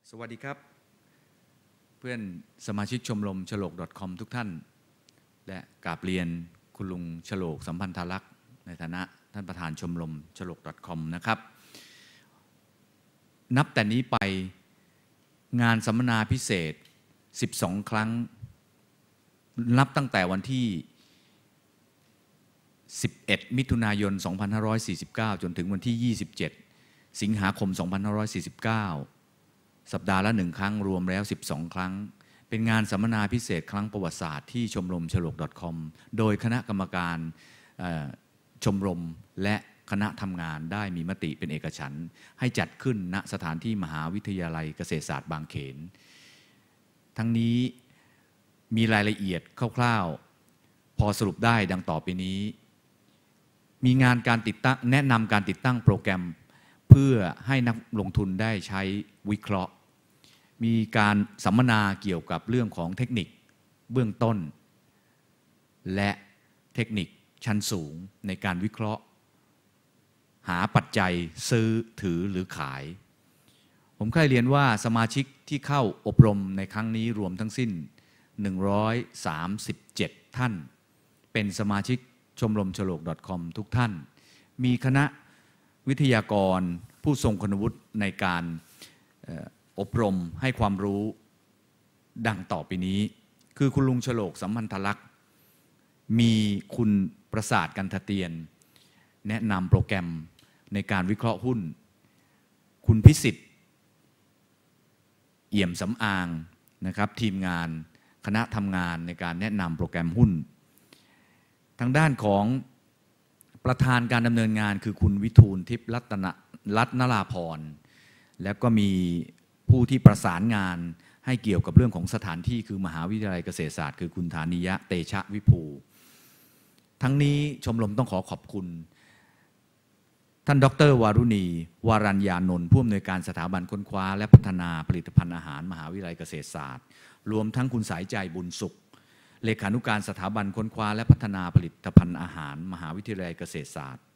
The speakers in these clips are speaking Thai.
สวัสดีครับเพื่อนสมาชิกชมรมฉลก .com ทุกท่านและกราบเรียนคุณลุงฉลกสัมพันธลักษณ์ในฐานะท่านประธานชมรมฉลก .com นะครับนับแต่นี้ไปงานสัมมนาพิเศษ12ครั้งนับตั้งแต่วันที่11มิถุนายน2549จนถึงวันที่27สิงหาคม2549สัปดาห์ละ1ครั้งรวมแล้ว12ครั้งเป็นงานสัมมนาพิเศษครั้งประวัติศาสตร์ที่ชมรมฉลก .com โดยคณะกรรมการชมรมและคณะทำงานได้มีมติเป็นเอกฉันท์ให้จัดขึ้นณสถานที่มหาวิทยาลัยเกษตรศาสตร์บางเขนทั้งนี้มีรายละเอียดคร่าวๆพอสรุปได้ดังต่อไปนี้มีงานการติดตั้งแนะนำการติดตั้งโปรแกรมเพื่อให้นักลงทุนได้ใช้วิเคราะห์มีการสัมมนาเกี่ยวกับเรื่องของเทคนิคเบื้องต้นและเทคนิคชั้นสูงในการวิเคราะห์หาปัจจัยซื้อถือหรือขายผมเคยเรียนว่าสมาชิกที่เข้าอบรมในครั้งนี้รวมทั้งสิ้น137ท่านเป็นสมาชิกชมรมฉลก .com ทุกท่านมีคณะวิทยากรผู้ทรงคุณวุฒิในการอบรมให้ความรู้ดังต่อไปนี้คือคุณลุงฉลกสัมพันธลักษณ์มีคุณประสาทกันทเตียนแนะนำโปรแกรมในการวิเคราะห์หุ้นคุณพิสิทธิ์เอี่ยมสำอางนะครับทีมงานคณะทำงานในการแนะนำโปรแกรมหุ้นทางด้านของประธานการดำเนินงานคือคุณวิทูลทิพย์รัตนราพรแล้วก็มีผู้ที่ประสานงานให้เกี่ยวกับเรื่องของสถานที่คือมหาวิทยาลัยเกษตรศาสตร์คือคุณธานิยะเตชะวิภูทั้งนี้ชมรมต้องขอบคุณท่านดร.วารุณีวารัญญานนท์ผู้อำนวยการสถาบันค้นคว้าและพัฒนาผลิตภัณฑ์อาหารมหาวิทยาลัยเกษตรศาสตร์รวมทั้งคุณสายใจบุญสุขเลขานุการสถาบันค้นคว้าและพัฒนาผลิตภัณฑ์อาหารมหาวิทยาลัยเกษตรศาสตร์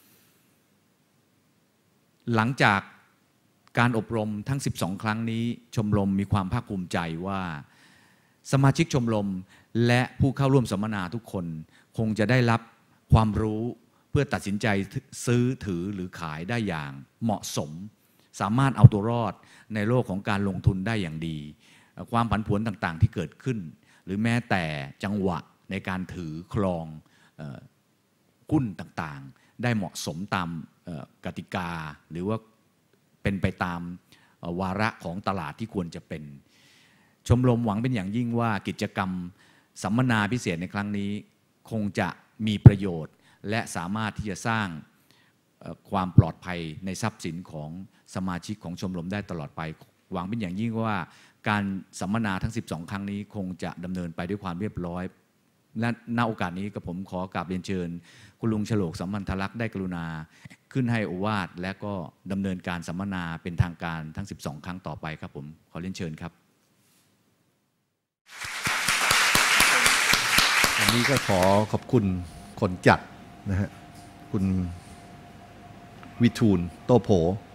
หลังจากการอบรมทั้ง12ครั้งนี้ชมรมมีความภาคภูมิใจว่าสมาชิกชมรมและผู้เข้าร่วมสัมมนาทุกคนคงจะได้รับความรู้เพื่อตัดสินใจซื้อถือหรือขายได้อย่างเหมาะสมสามารถเอาตัวรอดในโลกของการลงทุนได้อย่างดีความผันผวนต่างๆที่เกิดขึ้นหรือแม้แต่จังหวะในการถือครองหุ้นต่างๆได้เหมาะสมตามกติกาหรือว่าเป็นไปตามวาระของตลาดที่ควรจะเป็นชมรมหวังเป็นอย่างยิ่งว่ากิจกรรมสัมมนาพิเศษในครั้งนี้คงจะมีประโยชน์และสามารถที่จะสร้างความปลอดภัยในทรัพย์สินของสมาชิกของชมรมได้ตลอดไปหวังเป็นอย่างยิ่งว่าการสัมมนาทั้ง12ครั้งนี้คงจะดำเนินไปด้วยความเรียบร้อยและณโอกาสนี้ก็ผมขอกราบเรียนเชิญคุณลุงฉลกสัมพันธลักษณ์ได้กรุณาขึ้นให้โอวาทและก็ดำเนินการสัมมนาเป็นทางการทั้ง12ครั้งต่อไปครับผมขอเรียนเชิญครับวันนี้ก็ขอขอบคุณคนจัดนะฮะคุณวิทูลโตโผ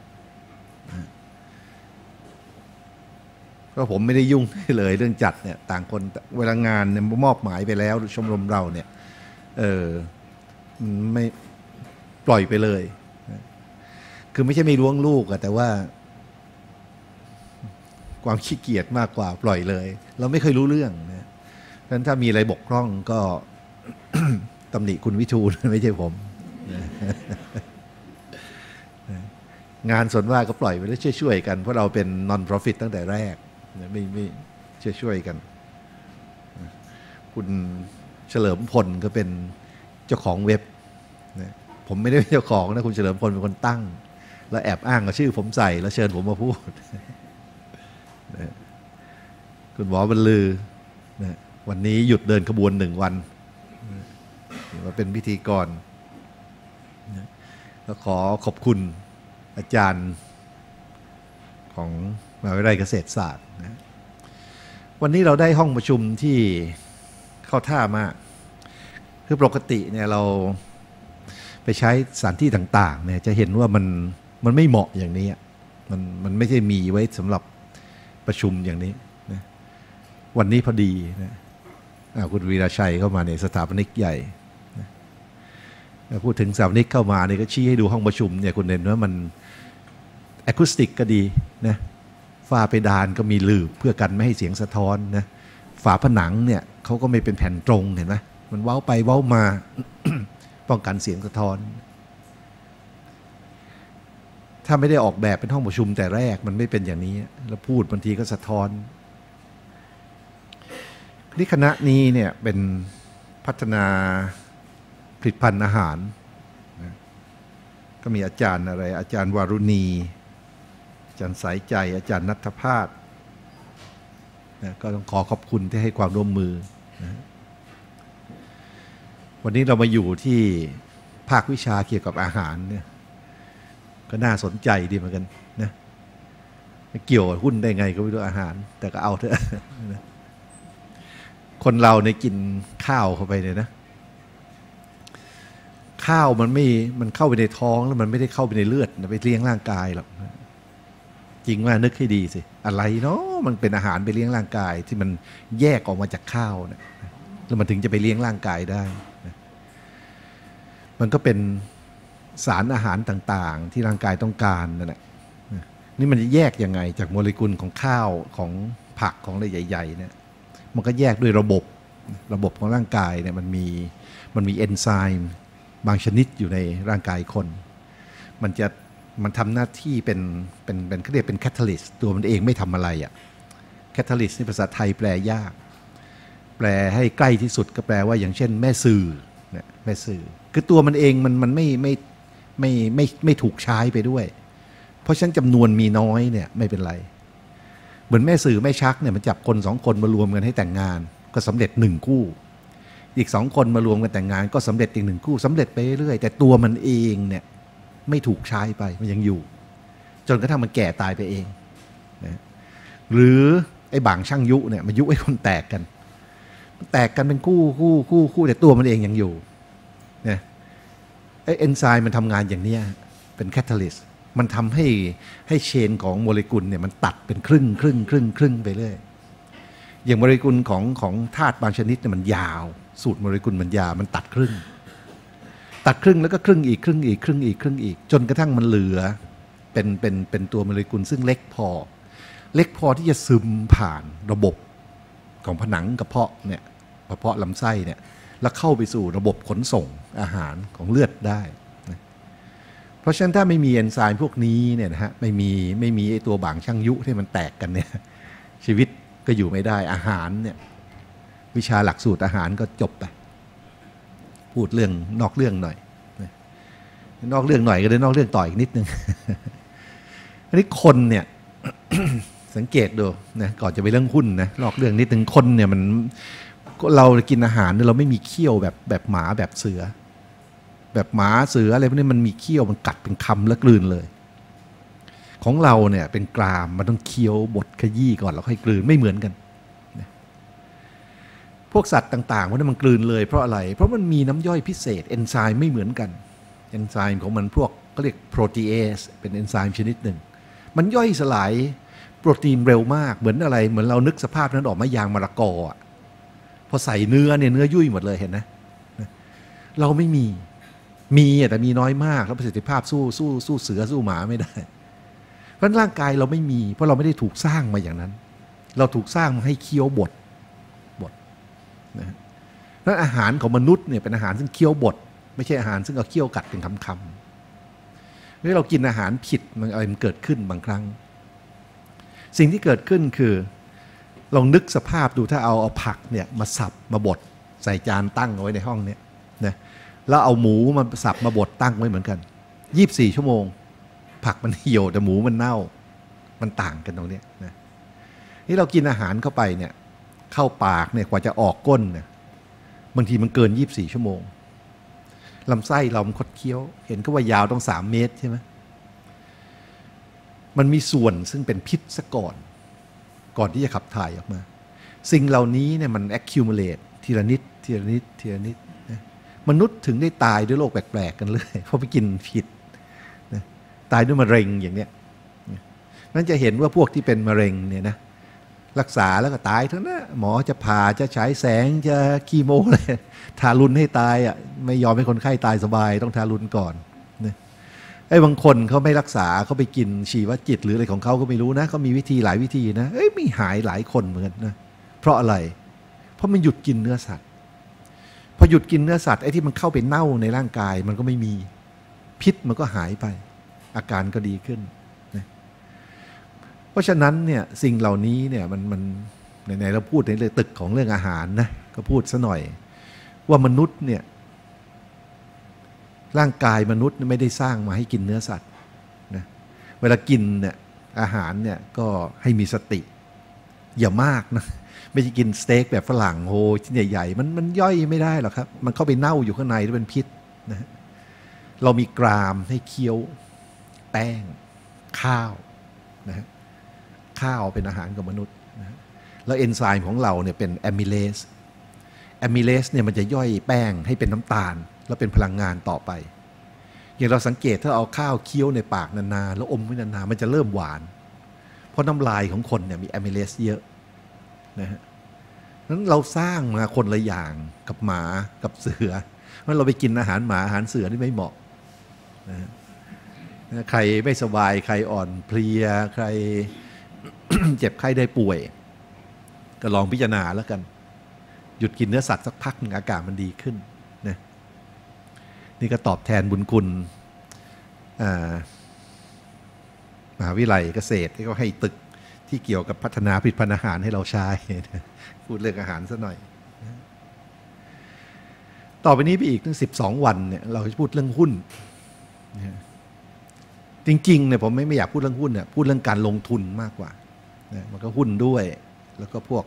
ก็ผมไม่ได้ยุ่งเลยเรื่องจัดเนี่ยต่างคนเวลางานเนี่ยมอบหมายไปแล้วชมรมเราเนี่ยไม่ปล่อยไปเลยคือไม่ใช่ไม่ล้วงลูกอะแต่ว่าความขี้เกียจมากกว่าปล่อยเลยเราไม่เคยรู้เรื่องนะฉะนั้นถ้ามีอะไรบกพร่องก็ ตำหนิคุณวิทูลไม่ใช่ผมงานส่วนมากก็ปล่อยไปแล้วช่วยๆกันเพราะเราเป็น non-profit ตั้งแต่แรกไม่ช่วยกันคุณเฉลิมพลก็เป็นเจ้าของเว็บผมไม่ได้เป็นเจ้าของนะคุณเฉลิมพลเป็นคนตั้งแล้วแอบอ้างกับชื่อผมใส่แล้วเชิญผมมาพูดคุณหมอบรรลือวันนี้หยุดเดินขบวน1 วันมาเป็นพิธีกรแล้วขอขอบคุณอาจารย์ของมหาวิทยาลัยเกษตรศาสตร์นะวันนี้เราได้ห้องประชุมที่เข้าท่ามากคือปกติเนี่ยเราไปใช้สถานที่ต่างๆเนี่ยจะเห็นว่ามันไม่เหมาะอย่างนี้มันไม่ใช่มีไว้สำหรับประชุมอย่างนี้นะวันนี้พอดีนะคุณวีรชัยเข้ามาในสถาปนิกใหญ่นะพูดถึงสถาปนิกเข้ามาเนี่ยก็ชี้ให้ดูห้องประชุมเนี่ยคุณเห็นว่ามันอะคูสติกก็ดีนะฝ้าเพดานก็มีหลืบเพื่อกันไม่ให้เสียงสะท้อนนะฝาผนังเนี่ยเขาก็ไม่เป็นแผ่นตรงเห็นไหมมันเว้าไปเว้ามา ป้องกันเสียงสะท้อนถ้าไม่ได้ออกแบบเป็นห้องประชุมแต่แรกมันไม่เป็นอย่างนี้แล้วพูดบางทีก็สะท้อนที่คณะนี้เนี่ยเป็นพัฒนาผลิตภัณฑ์อาหารนะก็มีอาจารย์อะไรอาจารย์วารุณีอาจารย์สายใจอาจารย์ณัฐภาสนะก็ต้องขอขอบคุณที่ให้ความร่วมมือนะวันนี้เรามาอยู่ที่ภาควิชาเกี่ยวกับอาหารเนี่ยก็น่าสนใจดีเหมือนกันนะเกี่ยวกับหุ้นได้ไงก็ไม่รู้อาหารแต่ก็เอาเถอะนะคนเราในกินข้าวเข้าไปเนี่ยนะข้าวมันเข้าไปในท้องแล้วมันไม่ได้เข้าไปในเลือดไปเลี้ยงร่างกายหรอกจริงว่านึกให้ดีสิอะไรเนาะมันเป็นอาหารไปเลี้ยงร่างกายที่มันแยกออกมาจากข้าวนะแล้วมันถึงจะไปเลี้ยงร่างกายได้นะมันก็เป็นสารอาหารต่างๆที่ร่างกายต้องการนั่นแหละนี่มันจะแยกยังไงจากโมเลกุลของข้าวของผักของอะไรใหญ่ๆเนี่ยมันก็แยกด้วยระบบของร่างกายเนี่ยมันมีเอนไซม์บางชนิดอยู่ในร่างกายคนมันทำหน้าที่เป็นเขาเรียกเป็นแคตาลิสต์ตัวมันเองไม่ทำอะไรอ่ะแคตาลิสต์นี่ภาษาไทยแปลยากแปลให้ใกล้ที่สุดก็แปลว่าอย่างเช่นแม่สื่อเนี่ยแม่สื่อคือตัวมันเองมันไม่ถูกใช้ไปด้วยเพราะฉะนั้นจำนวนมีน้อยเนี่ยไม่เป็นไรเหมือนแม่สื่อแม่ชักเนี่ยมันจับคน2 คนมารวมกันให้แต่งงานก็สำเร็จ1 คู่อีก2 คนมารวมกันแต่งงานก็สำเร็จอีก1 คู่สำเร็จไปเรื่อยแต่ตัวมันเองเนี่ยไม่ถูกใช้ไปมันยังอยู่จนกระทั่งมันแก่ตายไปเองนะหรือไอ้บางช่างยุเนี่ยมันยุให้คนแตกกันเป็นคู่แต่ตัวมันเองยังอยู่นะไอ้เอนไซม์มันทำงานอย่างนี้เป็นแคตาลิสต์มันทำให้เชนของโมเลกุลเนี่ยมันตัดเป็นครึ่งไปเรื่อยอย่างโมเลกุลของธาตุบางชนิดเนี่ยมันยาวสูตรโมเลกุลมันยาวมันตัดครึ่งแล้วก็ครึ่งอีกจนกระทั่งมันเหลือเป็นตัวโมเลกุลซึ่งเล็กพอที่จะซึมผ่านระบบของผนังกระเพาะลำไส้เนี่ยแล้วเข้าไปสู่ระบบขนส่งอาหารของเลือดได้นะเพราะฉะนั้นถ้าไม่มีเอนไซม์พวกนี้เนี่ยนะฮะไม่มีไอ้ตัวบางช่างยุที่มันแตกกันเนี่ยชีวิตก็อยู่ไม่ได้อาหารเนี่ยวิชาหลักสูตรอาหารก็จบไปพูดเรื่องนอกเรื่องหน่อยนอกเรื่องหน่อยก็เลยนอกเรื่องต่ออีกนิดนึงอันนี้คนเนี่ย สังเกตดูนะก่อนจะไปเรื่องหุ้นนะนอกเรื่องนิดนึงคนเนี่ยมันเรากินอาหารเนี่ยเราไม่มีเขี้ยวแบบหมาแบบเสืออะไรพวกนี้มันมีเขี้ยวมันกัดเป็นคำแล้วกลืนเลยของเราเนี่ยเป็นกรามมันต้องเคี้ยวบดขยี้ก่อนแล้วค่อยกลืนไม่เหมือนกันพวกสัตว์ต่างๆพวกนั้นมันกลืนเลยเพราะอะไรเพราะมันมีน้ำย่อยพิเศษเอนไซม์ไม่เหมือนกันเอนไซม์ของมันพวกก็เรียกโปรตีเอสเป็นเอนไซม์ชนิดหนึ่งมันย่อยสลายโปรตีนเร็วมากเหมือนอะไรเหมือนเรานึกสภาพนั้นออกมายางมะละกอพอใส่เนื้อยุ่ยหมดเลยเห็นนะเราไม่มีแต่มีน้อยมากแล้วประสิทธิภาพสู้เสือสู้หมาไม่ได้เพราะร่างกายเราไม่มีเพราะเราไม่ได้ถูกสร้างมาอย่างนั้นเราถูกสร้างมาให้เคี้ยวบดนะนั้นอาหารของมนุษย์เนี่ยเป็นอาหารซึ่งเคี้ยวบดไม่ใช่อาหารซึ่งเอาเคี้ยวกัดเป็นคำๆเมื่อเรากินอาหารผิดมันอะไรมันเกิดขึ้นบางครั้งสิ่งที่เกิดขึ้นคือลองนึกสภาพดูถ้าเอาผักเนี่ยมาสับมาบดใส่จานตั้งเอาไว้ในห้องนี้นะแล้วเอาหมูมาสับมาบดตั้งไว้เหมือนกัน24 ชั่วโมงผักมันเหี่ยวแต่หมูมันเน่ามันต่างกันตรงนี้นะนี่เรากินอาหารเข้าไปเนี่ยเข้าปากเนี่ยกว่าจะออกก้นเนี่ยบางทีมันเกิน24 ชั่วโมงลำไส้เรามันคดเคี้ยวเห็นก็ว่ายาวต้อง3 เมตรใช่ไหมมันมีส่วนซึ่งเป็นพิษซะก่อนที่จะขับถ่ายออกมาสิ่งเหล่านี้เนี่ยมัน accumulate ทีละนิดนะมนุษย์ถึงได้ตายด้วยโรคแปลกๆกันเลยเพราะไปกินผิดนะตายด้วยมะเร็งอย่างเนี้ยนั่นจะเห็นว่าพวกที่เป็นมะเร็งเนี่ยนะรักษาแล้วก็ตายทั้งนั้นหมอจะผ่าจะฉายแสงจะคีโมอะไรทารุณให้ตายอ่ะไม่ยอมให้คนไข้ตายสบายต้องทารุณก่อนนะไอ้บางคนเขาไม่รักษาเขาไปกินชีวจิตหรืออะไรของเขาก็ไม่รู้นะเขามีวิธีหลายวิธีนะไม่หายหลายคนเหมือนกันนะเพราะอะไรเพราะมันหยุดกินเนื้อสัตว์พอหยุดกินเนื้อสัตว์ไอ้ที่มันเข้าไปเน่าในร่างกายมันก็ไม่มีพิษมันก็หายไปอาการก็ดีขึ้นนะเพราะฉะนั้นเนี่ยสิ่งเหล่านี้เนี่ยมันไหนเราพูดในเรื่องตึกของเรื่องอาหารนะก็พูดซะหน่อยว่ามนุษย์เนี่ยร่างกายมนุษย์ไม่ได้สร้างมาให้กินเนื้อสัตว์นะเวลากินเนี่ยอาหารเนี่ยก็ให้มีสติอย่ามากนะไม่ใช่กินสเต็กแบบฝรั่งโหชิ้นใหญ่ๆมันย่อยไม่ได้หรอกครับมันเข้าไปเน่าอยู่ข้างในแล้วเป็นพิษนะเรามีกรามให้เคี้ยวแป้งข้าวนะข้าวเป็นอาหารของมนุษย์นะแล้วเอนไซม์ของเราเนี่ยเป็นแอมิเลสเนี่ยมันจะย่อยแป้งให้เป็นน้ำตาลแล้วเป็นพลังงานต่อไปอย่างเราสังเกตถ้าเอาข้าวเคี้ยวในปากนานๆแล้วอมไว้นานๆมันจะเริ่มหวานเพราะน้ำลายของคนเนี่ยมีแอมิเลสเยอะนะฮะนั้นเราสร้างมาคนละอย่างกับหมากับเสือเพราะเราไปกินอาหารหมาอาหารเสือนี่ไม่เหมาะนะใครไม่สบายใครอ่อนเพลียใคร เจ็บไข้ได้ป่วยก็ลองพิจารณาแล้วกันหยุดกินเนื้อสัตว์สักพักหนึ่งอาการมันดีขึ้นนะนี่ก็ตอบแทนบุญคุณมหาวิทยาลัยเกษตรที่เขาให้ตึกที่เกี่ยวกับพัฒนาผลิตภัณฑ์อาหารให้เราใช้พูดเรื่องอาหารซะหน่อยต่อไปนี้ไปอีกตั้ง12 วันเนี่ยเราจะพูดเรื่องหุ้นจริงๆเนี่ยผมไม่อยากพูดเรื่องหุ้นเนี่ยพูดเรื่องการลงทุนมากกว่านะมันก็หุ้นด้วยแล้วก็พวก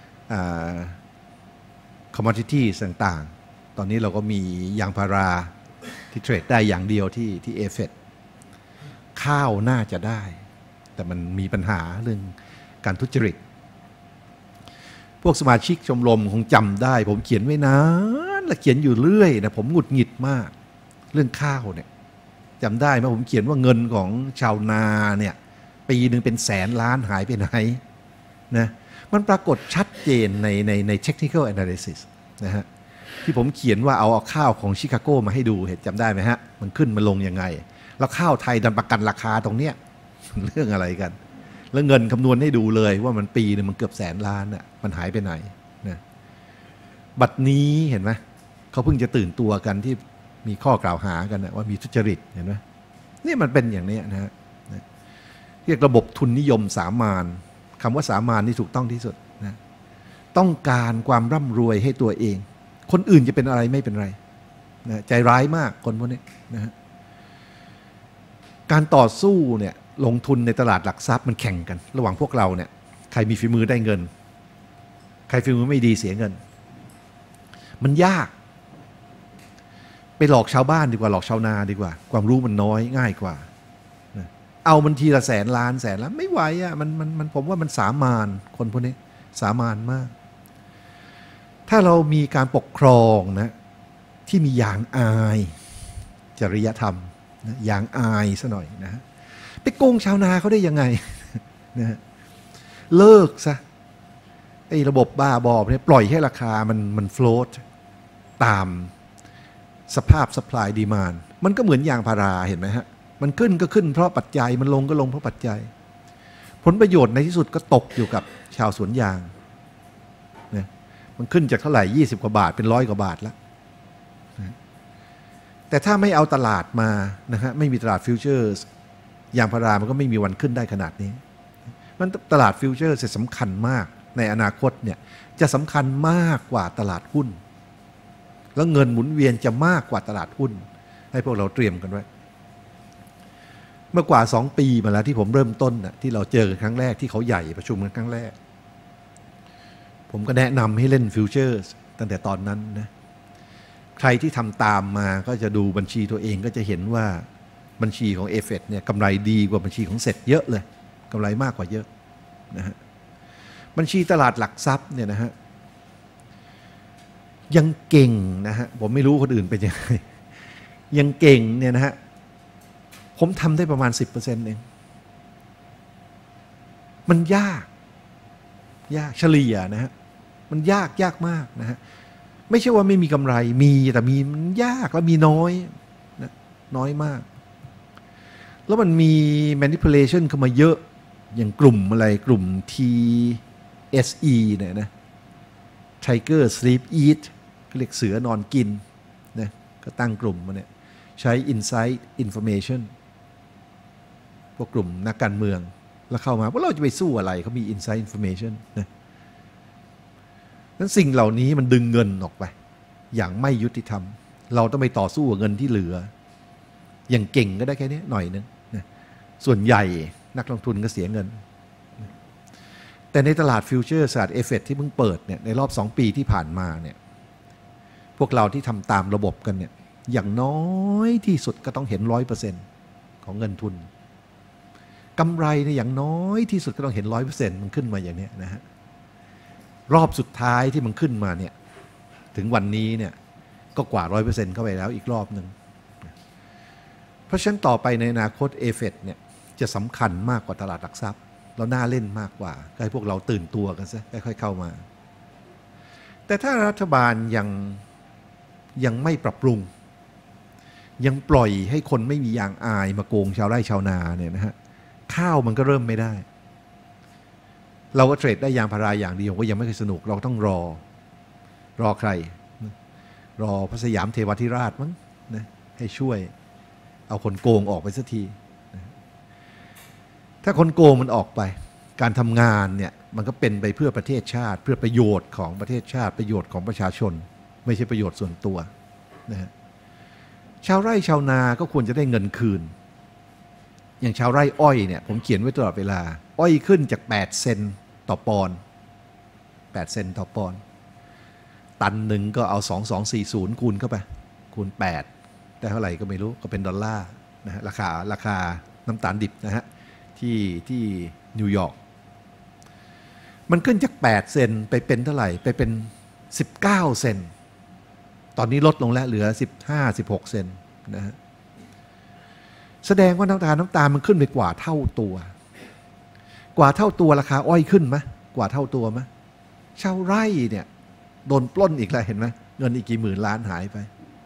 commodities ต่างๆตอนนี้เราก็มียางพาราที่เทรดได้อย่างเดียวที่เอเฟดข้าวน่าจะได้แต่มันมีปัญหาเรื่องการทุจริตพวกสมาชิกชมรมคงจำได้ผมเขียนไว้นานและเขียนอยู่เรื่อยนะผมหงุดหงิดมากเรื่องข้าวเนี่ยจำได้ไหมผมเขียนว่าเงินของชาวนาเนี่ยปีหนึ่งเป็นแสนล้านหายไปไหนนะมันปรากฏชัดเจนใน technical analysis นะฮะที่ผมเขียนว่าเอาข้าวของชิคาโกมาให้ดูเห็นจำได้ไหมฮะมันขึ้นมาลงยังไงแล้วข้าวไทยดันประกันราคาตรงเนี้ยเรื่องอะไรกันแล้วเงินคำนวณให้ดูเลยว่ามันปีนึงมันเกือบแสนล้านอ่ะมันหายไปไหนนะบัดนี้เห็นไหมเขาเพิ่งจะตื่นตัวกันที่มีข้อกล่าวหากันนะว่ามีทุจริตเห็นไหมนี่มันเป็นอย่างนี้นะฮะเรียกระบบทุนนิยมสามานคำว่าสามานนี่ถูกต้องที่สุดนะต้องการความร่ำรวยให้ตัวเองคนอื่นจะเป็นอะไรไม่เป็นไรนะใจร้ายมากคนพวกนี้นะฮะการต่อสู้เนี่ยลงทุนในตลาดหลักทรัพย์มันแข่งกันระหว่างพวกเราเนี่ยใครมีฝีมือได้เงินใครฝีมือไม่ดีเสียเงินมันยากไปหลอกชาวบ้านดีกว่าหลอกชาวนาดีกว่าความรู้มันน้อยง่ายกว่าเอามันทีละแสนล้านไม่ไหวอ่ะมันผมว่ามันสามานคนพวกนี้สามานมากถ้าเรามีการปกครองนะที่มีอย่างอายจริยธรรมนะอย่างอายซะหน่อยนะไปโกงชาวนาเขาได้ยังไงนะเลิกซะไอ้ระบบบ้าบอเนี่ยปล่อยให้ราคามันโฟลตตามสภาพ supply demand มันก็เหมือนยางพาราเห็นไหมฮะมันขึ้นก็ขึ้นเพราะปัจจัยมันลงก็ลงเพราะปัจจัยผลประโยชน์ในที่สุดก็ตกอยู่กับชาวสวนยางนะมันขึ้นจากเท่าไหร่20 กว่าบาทเป็น100 กว่าบาทแล้วนะแต่ถ้าไม่เอาตลาดมานะฮะไม่มีตลาดฟิวเจอร์ยางพารามันก็ไม่มีวันขึ้นได้ขนาดนี้มันตลาดฟิวเจอร์สำคัญมากในอนาคตเนี่ยจะสำคัญมากกว่าตลาดหุ้นแล้วเงินหมุนเวียนจะมากกว่าตลาดหุ้นให้พวกเราเตรียมกันไว้เมื่อกว่า2 ปีมาแล้วที่ผมเริ่มต้นน่ะที่เราเจอกันครั้งแรกที่เขาใหญ่ประชุมกันครั้งแรกผมก็แนะนำให้เล่นฟิวเจอร์ตั้งแต่ตอนนั้นนะใครที่ทำตามมาก็จะดูบัญชีตัวเองก็จะเห็นว่าบัญชีของเอฟเฟดเนี่ยกำไรดีกว่าบัญชีของเซ็ตเยอะเลยกำไรมากกว่าเยอะนะฮะบัญชีตลาดหลักทรัพย์เนี่ยนะฮะยังเก่งนะฮะผมไม่รู้คนอื่นเป็นยังไงยังเก่งเนี่ยนะฮะผมทำได้ประมาณ 10% เองมันยากยากเฉลี่ยนะฮะมันยากมากนะฮะไม่ใช่ว่าไม่มีกำไรมีแต่มีมันยากแล้วมีน้อยนะน้อยมากแล้วมันมี manipulation เข้ามาเยอะอย่างกลุ่มอะไรกลุ่ม TSE เนี่ยนะ Tiger Sleep Eat เรียกเสือนอนกินนะก็ตั้งกลุ่มมาเนี่ยใช้ Insight Information พวกกลุ่มนักการเมืองแล้วเข้ามาว่าเราจะไปสู้อะไรเขามี Insight Information นะนั้นสิ่งเหล่านี้มันดึงเงินออกไปอย่างไม่ยุติธรรมเราต้องไปต่อสู้กับเงินที่เหลืออย่างเก่งก็ได้แค่นี้หน่อยนึงนะส่วนใหญ่นักลงทุนก็เสียเงินแต่ในตลาดฟิวเจอร์ตลาด FX ที่เพิ่งเปิดเนี่ยในรอบ2 ปีที่ผ่านมาเนี่ยพวกเราที่ทำตามระบบกันเนี่ยอย่างน้อยที่สุดก็ต้องเห็น 100% ของเงินทุนกำไรเนี่ยอย่างน้อยที่สุดก็ต้องเห็น 100% มันขึ้นมาอย่างนี้นะฮะรอบสุดท้ายที่มันขึ้นมาเนี่ยถึงวันนี้เนี่ยก็กว่า 100% เข้าไปแล้วอีกรอบหนึ่งเพราะฉะนั้นต่อไปในอนาคต FX เนี่ยจะสำคัญมากกว่าตลาดหลักทรัพย์แล้วน่าเล่นมากกว่าให้พวกเราตื่นตัวกันซะค่อยๆเข้ามาแต่ถ้ารัฐบาลยังไม่ปรับปรุงยังปล่อยให้คนไม่มียางอายมาโกงชาวไร่ชาวนาเนี่ยนะฮะข้าวมันก็เริ่มไม่ได้เราก็เทรดได้ยางพาราอย่างเดียวก็ยังไม่เคยสนุกเราต้องรอใครรอพระสยามเทวทิราชมั้งนะให้ช่วยเอาคนโกงออกไปสักทีถ้าคนโกงมันออกไปการทำงานเนี่ยมันก็เป็นไปเพื่อประเทศชาติเพื่อประโยชน์ของประเทศชาติประโยชน์ของประชาชนไม่ใช่ประโยชน์ส่วนตัวนะฮะชาวไร่ชาวนาก็ควรจะได้เงินคืนอย่างชาวไร่อ้อยเนี่ยผมเขียนไว้ตลอดเวลาอ้อยขึ้นจาก8 เซนต์ต่อปอนด์8 เซนต์ต่อปอนด์ตันหนึ่งก็เอา2240คูณเข้าไปคูณ8ได้เท่าไหร่ก็ไม่รู้ก็เป็นดอลลาร์นะฮะราคาน้ำตาลดิบนะฮะที่นิวยอร์กมันขึ้นจาก8 เซนต์ไปเป็นเท่าไหร่ไปเป็น19 เซนต์ตอนนี้ลดลงแล้วเหลือ15-16 เซนต์นะฮะแสดงว่าน้ำตาลมันขึ้นไปกว่าเท่าตัวราคาอ้อยขึ้นไหมกว่าเท่าตัวไหมชาวไร่เนี่ยโดนปล้นอีกแล้วเห็นไหมเงินอีกกี่หมื่นล้านหายไป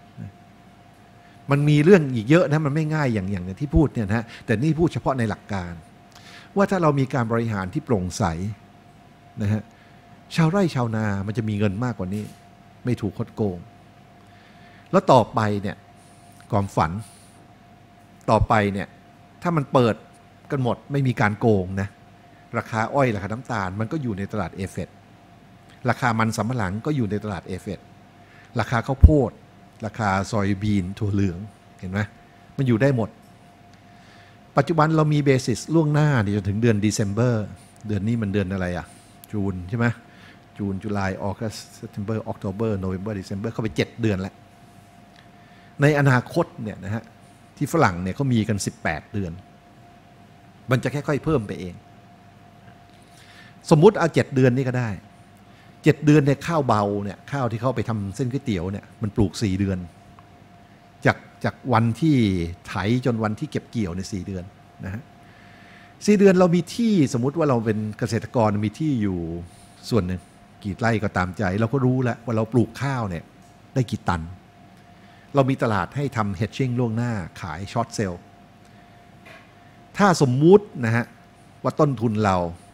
มันมีเรื่องอีกเยอะนะมันไม่ง่ายอย่างที่พูดเนี่ยนะแต่นี่พูดเฉพาะในหลักการว่าถ้าเรามีการบริหารที่โปร่งใสนะฮะชาวไร่ชาวนามันจะมีเงินมากกว่านี้ไม่ถูกคดโกงแล้วต่อไปเนี่ยความฝันต่อไปเนี่ยถ้ามันเปิดกันหมดไม่มีการโกงนะราคาอ้อยราคาน้ำตาลมันก็อยู่ในตลาด FX ราคามันสำปะหลังก็อยู่ในตลาด FX ราคาข้าวโพดราคาซอยบีนถั่วเหลืองเห็นไหมมันอยู่ได้หมดปัจจุบันเรามีเบสิสล่วงหน้าจนถึงเดือน December เดือนนี้มันเดือนอะไรอะจูนใช่ไหมจูนจุลายออกัสเซปเทมเบอร์ออกโทเบอร์โนเวมเบอร์ดิเซมเบอร์เข้าไป7 เดือนแล้วในอนาคตเนี่ยนะฮะที่ฝรั่งเนี่ยเขามีกัน18 เดือนมันจะค่อยๆเพิ่มไปเองสมมุติเอา7 เดือนนี่ก็ได้7 เดือนเนี่ยข้าวเบาเนี่ยข้าวที่เขาไปทำเส้นก๋วยเตี๋ยวเนี่ยมันปลูก4 เดือนจากวันที่ไถจนวันที่เก็บเกี่ยวใน4 เดือนนะฮะ4 เดือนเรามีที่สมมุติว่าเราเป็นเกษตรกรมีที่อยู่ส่วนหนึ่งกี่ไร่ก็ตามใจเราก็รู้แล้วว่าเราปลูกข้าวเนี่ยได้กี่ตันเรามีตลาดให้ทำ hedging ล่วงหน้าขาย short sell ถ้าสมมุตินะฮะว่าต้นทุนเรา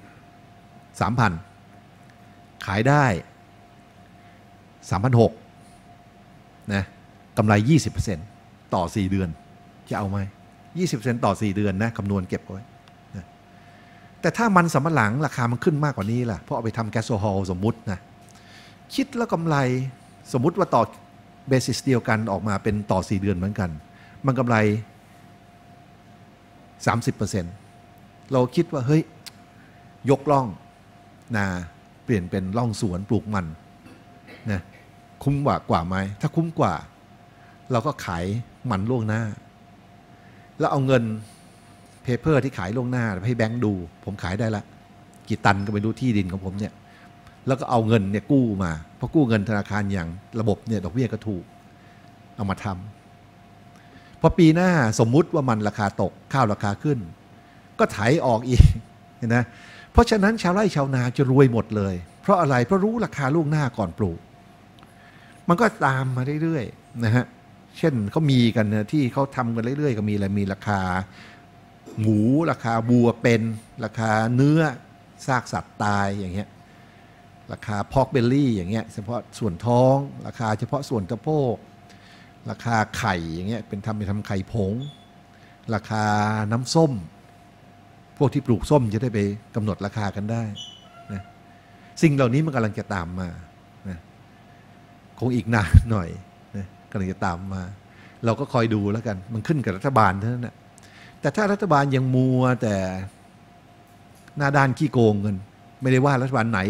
3,000 ขายได้ 3,600 นะกำไร 20% ต่อ 4 เดือนจะเอาไหม 20% ต่อ 4 เดือนนะคำนวณเก็บไว้นะแต่ถ้ามันสำปะหลังราคามันขึ้นมากกว่านี้ล่ะเพราะเอาไปทำแก๊สโซฮอลสมมุตินะคิดแล้วกำไรสมมุติว่าต่อเบสิสเดียวกันออกมาเป็นต่อ 4 เดือนเหมือนกันมันกำไร 30% เราคิดว่าเฮ้ยยกล่องนาเปลี่ยนเป็นร่องสวนปลูกมันนะคุ้มกว่าไหมถ้าคุ้มกว่าเราก็ขายมันล่วงหน้าแล้วเอาเงินเพเปอร์ที่ขายล่วงหน้าไปให้แบงค์ดูผมขายได้ละกี่ตันก็ไม่รู้ที่ดินของผมเนี่ยแล้วก็เอาเงินเนี่ยกู้มาพอกู้เงินธนาคารอย่างระบบเนี่ยดอกเบี้ยก็ถูกเอามาทำพอปีหน้าสมมุติว่ามันราคาตกข้าวราคาขึ้นก็ไถออกอีกนะเพราะฉะนั้นชาวไร่ชาวนาจะรวยหมดเลยเพราะอะไรเพราะรู้ราคาล่วงหน้าก่อนปลูกมันก็ตามมาเรื่อยๆนะฮะเช่นเขามีกันนะที่เขาทำกันเรื่อยๆก็มีอะไรมีราคาหมูราคาวัวเป็นราคาเนื้อซากสัตว์ตายอย่างเงี้ยราคาพอกเบลลี่อย่างเงี้ยเฉพาะส่วนท้องราคาเฉพาะส่วนสะโพกราคาไข่อย่างเงี้ยเป็นทำไข่ผงราคาน้ำส้มพวกที่ปลูกส้มจะได้ไปกำหนดราคากันได้นะสิ่งเหล่านี้มันกำลังจะตามมานะคงอีกนานหน่อยนะกำลังจะตามมาเราก็คอยดูแล้วกันมันขึ้นกับรัฐบาลเท่านั้นนะแต่ถ้ารัฐบาลยังมัวแต่หน้าด้านขี้โกงกันไม่ได้ว่ารัฐบาลไหน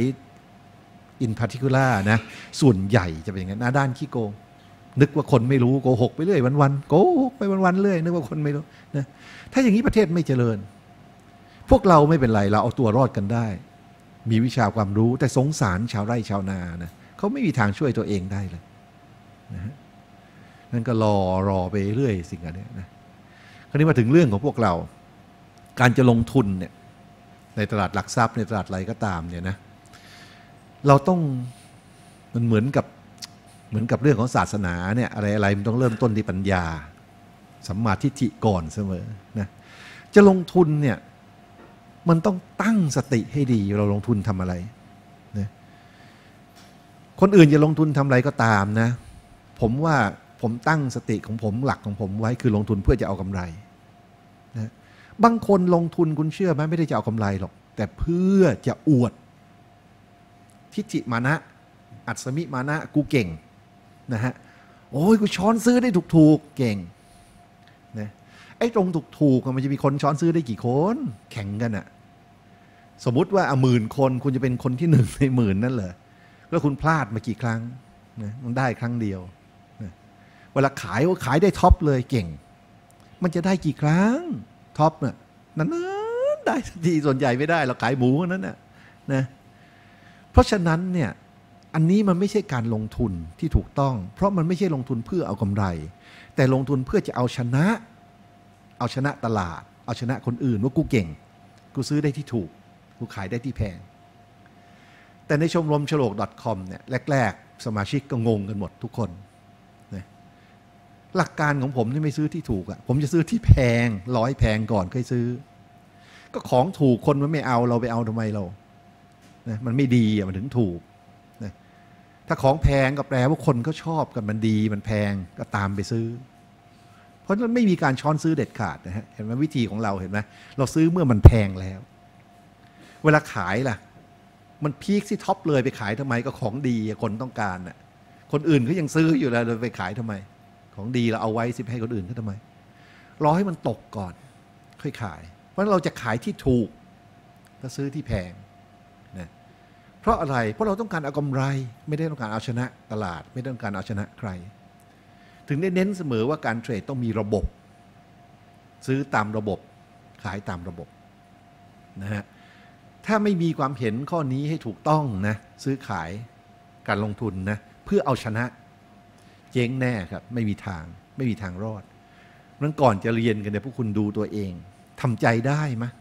in particular นะส่วนใหญ่จะเป็นอย่างนั้นหน้าด้านขี้โกงนึกว่าคนไม่รู้โกหกไปเรื่อยวันๆโกหกไปวันๆเรื่อยนึกว่าคนไม่รู้นะถ้าอย่างนี้ประเทศไม่เจริญพวกเราไม่เป็นไรเราเอาตัวรอดกันได้มีวิชาความรู้แต่สงสารชาวไร่ชาวนานะเขาไม่มีทางช่วยตัวเองได้เลยนะฮะนั่นก็รอไปเรื่อยสิ่งอันนี้นะคราวนี้มาถึงเรื่องของพวกเราการจะลงทุนเนี่ยในตลาดหลักทรัพย์ในตลาดอะไรก็ตามเนี่ยนะเราต้องมันเหมือนกับเรื่องของศาสนาเนี่ยอะไรมันต้องเริ่มต้นที่ปัญญาสัมมาทิฏฐิก่อนเสมอนะจะลงทุนเนี่ยมันต้องตั้งสติให้ดีเราลงทุนทำอะไรนะคนอื่นจะลงทุนทำอะไรก็ตามนะผมว่าผมตั้งสติของผมหลักของผมไว้คือลงทุนเพื่อจะเอากำไรนะบางคนลงทุนคุณเชื่อไหมไม่ได้จะเอากำไรหรอกแต่เพื่อจะอวดทิฏฐิมานะอัศมิมานะกูเก่งนะฮะโอ้ยกูช้อนซื้อได้ถูกๆเก่งนะไอ้ตรงถูกๆมันจะมีคนช้อนซื้อได้กี่คนแข่งกันอะสมมุติว่า10,000 คนคุณจะเป็นคนที่1ใน10,000นั่นเหรอแล้วคุณพลาดมากี่ครั้งนะมันได้ครั้งเดียวนะเวลาขายได้ท็อปเลยเก่งมันจะได้กี่ครั้งท็อปน่ะนั้นได้สักทีส่วนใหญ่ไม่ได้เราขายหมูนั้นน่ะนะเพราะฉะนั้นเนี่ยอันนี้มันไม่ใช่การลงทุนที่ถูกต้องเพราะมันไม่ใช่ลงทุนเพื่อเอากำไรแต่ลงทุนเพื่อจะเอาชนะตลาดเอาชนะคนอื่นว่ากูเก่งกูซื้อได้ที่ถูกกูขายได้ที่แพงแต่ในชมรมฉลก .com เนี่ยแรกๆสมาชิกก็งงกันหมดทุกคนนะหลักการของผมนี่ไม่ซื้อที่ถูกอ่ะผมจะซื้อที่แพงแพงก่อนค่อยซื้อก็ของถูกคนมันไม่เอาเราไปเอาทำไมเรานะมันไม่ดีมันถึงถูกนะถ้าของแพงก็แปลว่าคนเขาชอบกันมันดีมันแพงก็ตามไปซื้อเพราะฉะนั้นไม่มีการช้อนซื้อเด็ดขาดนะฮะเห็นไหมวิธีของเราเห็นไหมเราซื้อเมื่อมันแพงแล้วเวลาขายล่ะมันพีคที่ท็อปเลยไปขายทำไมก็ของดีคนต้องการน่ะคนอื่นเขายังซื้ออยู่แล้วเราไปขายทำไมของดีเราเอาไว้สิให้คนอื่นเขาทำไมรอให้มันตกก่อนค่อยขายเพราะเราจะขายที่ถูกก็ซื้อที่แพงนะเพราะอะไรเพราะเราต้องการเอากำไรไม่ได้ต้องการเอาชนะตลาดไม่ได้ต้องการเอาชนะใครถึงได้เน้นเสมอว่าการเทรดต้องมีระบบซื้อตามระบบขายตามระบบนะฮะถ้าไม่มีความเห็นข้อนี้ให้ถูกต้องนะซื้อขายการลงทุนนะเพื่อเอาชนะเจ๊งแน่ครับไม่มีทางรอดนั้นก่อนจะเรียนกันเนี่ยพวกคุณดูตัวเองทำใจได้ไหม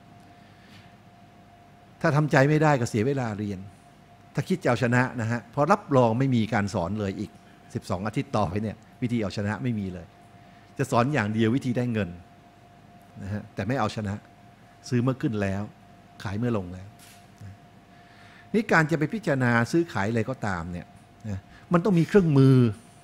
ถ้าทำใจไม่ได้ก็เสียเวลาเรียนถ้าคิดจะเอาชนะนะฮะเพราะรับรองไม่มีการสอนเลยอีก12 อาทิตย์ต่อไปเนี่ยวิธีเอาชนะไม่มีเลยจะสอนอย่างเดียววิธีได้เงินนะฮะแต่ไม่เอาชนะซื้อเมื่อขึ้นแล้วขายเมื่อลงแล้วนี่การจะไปพิจารณาซื้อขายอะไรก็ตามเนี่ยนะมันต้องมีเครื่องมือ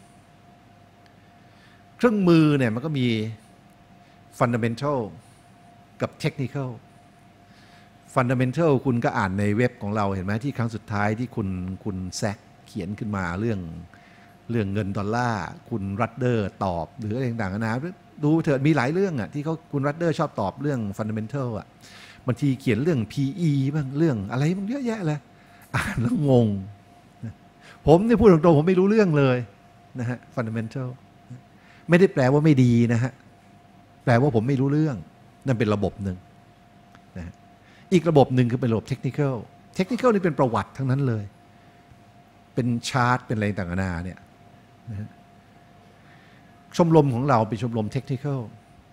เนี่ยมันก็มี fundamental กับ technical fundamental คุณก็อ่านในเว็บของเราเห็นไหมที่ครั้งสุดท้ายที่คุณแซคเขียนขึ้นมาเรื่องเงินดอลลาร์คุณรัตเดอร์ตอบหรืออะไรต่างๆนะดูเถิดมีหลายเรื่องอ่ะที่คุณรัตเดอร์ชอบตอบเรื่อง fundamental อ่ะบางทีเขียนเรื่อง PE บ้างเรื่องอะไรบ้างเยอะแยะเลยอ่านแล้วงงผมเนี่ยพูดตรงๆผมไม่รู้เรื่องเลยนะฮะ fundamental ไม่ได้แปลว่าไม่ดีนะฮะแปลว่าผมไม่รู้เรื่องนั่นเป็นระบบหนึ่งนะอีกระบบหนึ่งคือเป็นระบบ technical นี่เป็นประวัติทั้งนั้นเลยเป็นชาร์ตเป็นอะไรต่างๆนานาเนี่ยนะชมรมของเราเป็นชมรม technical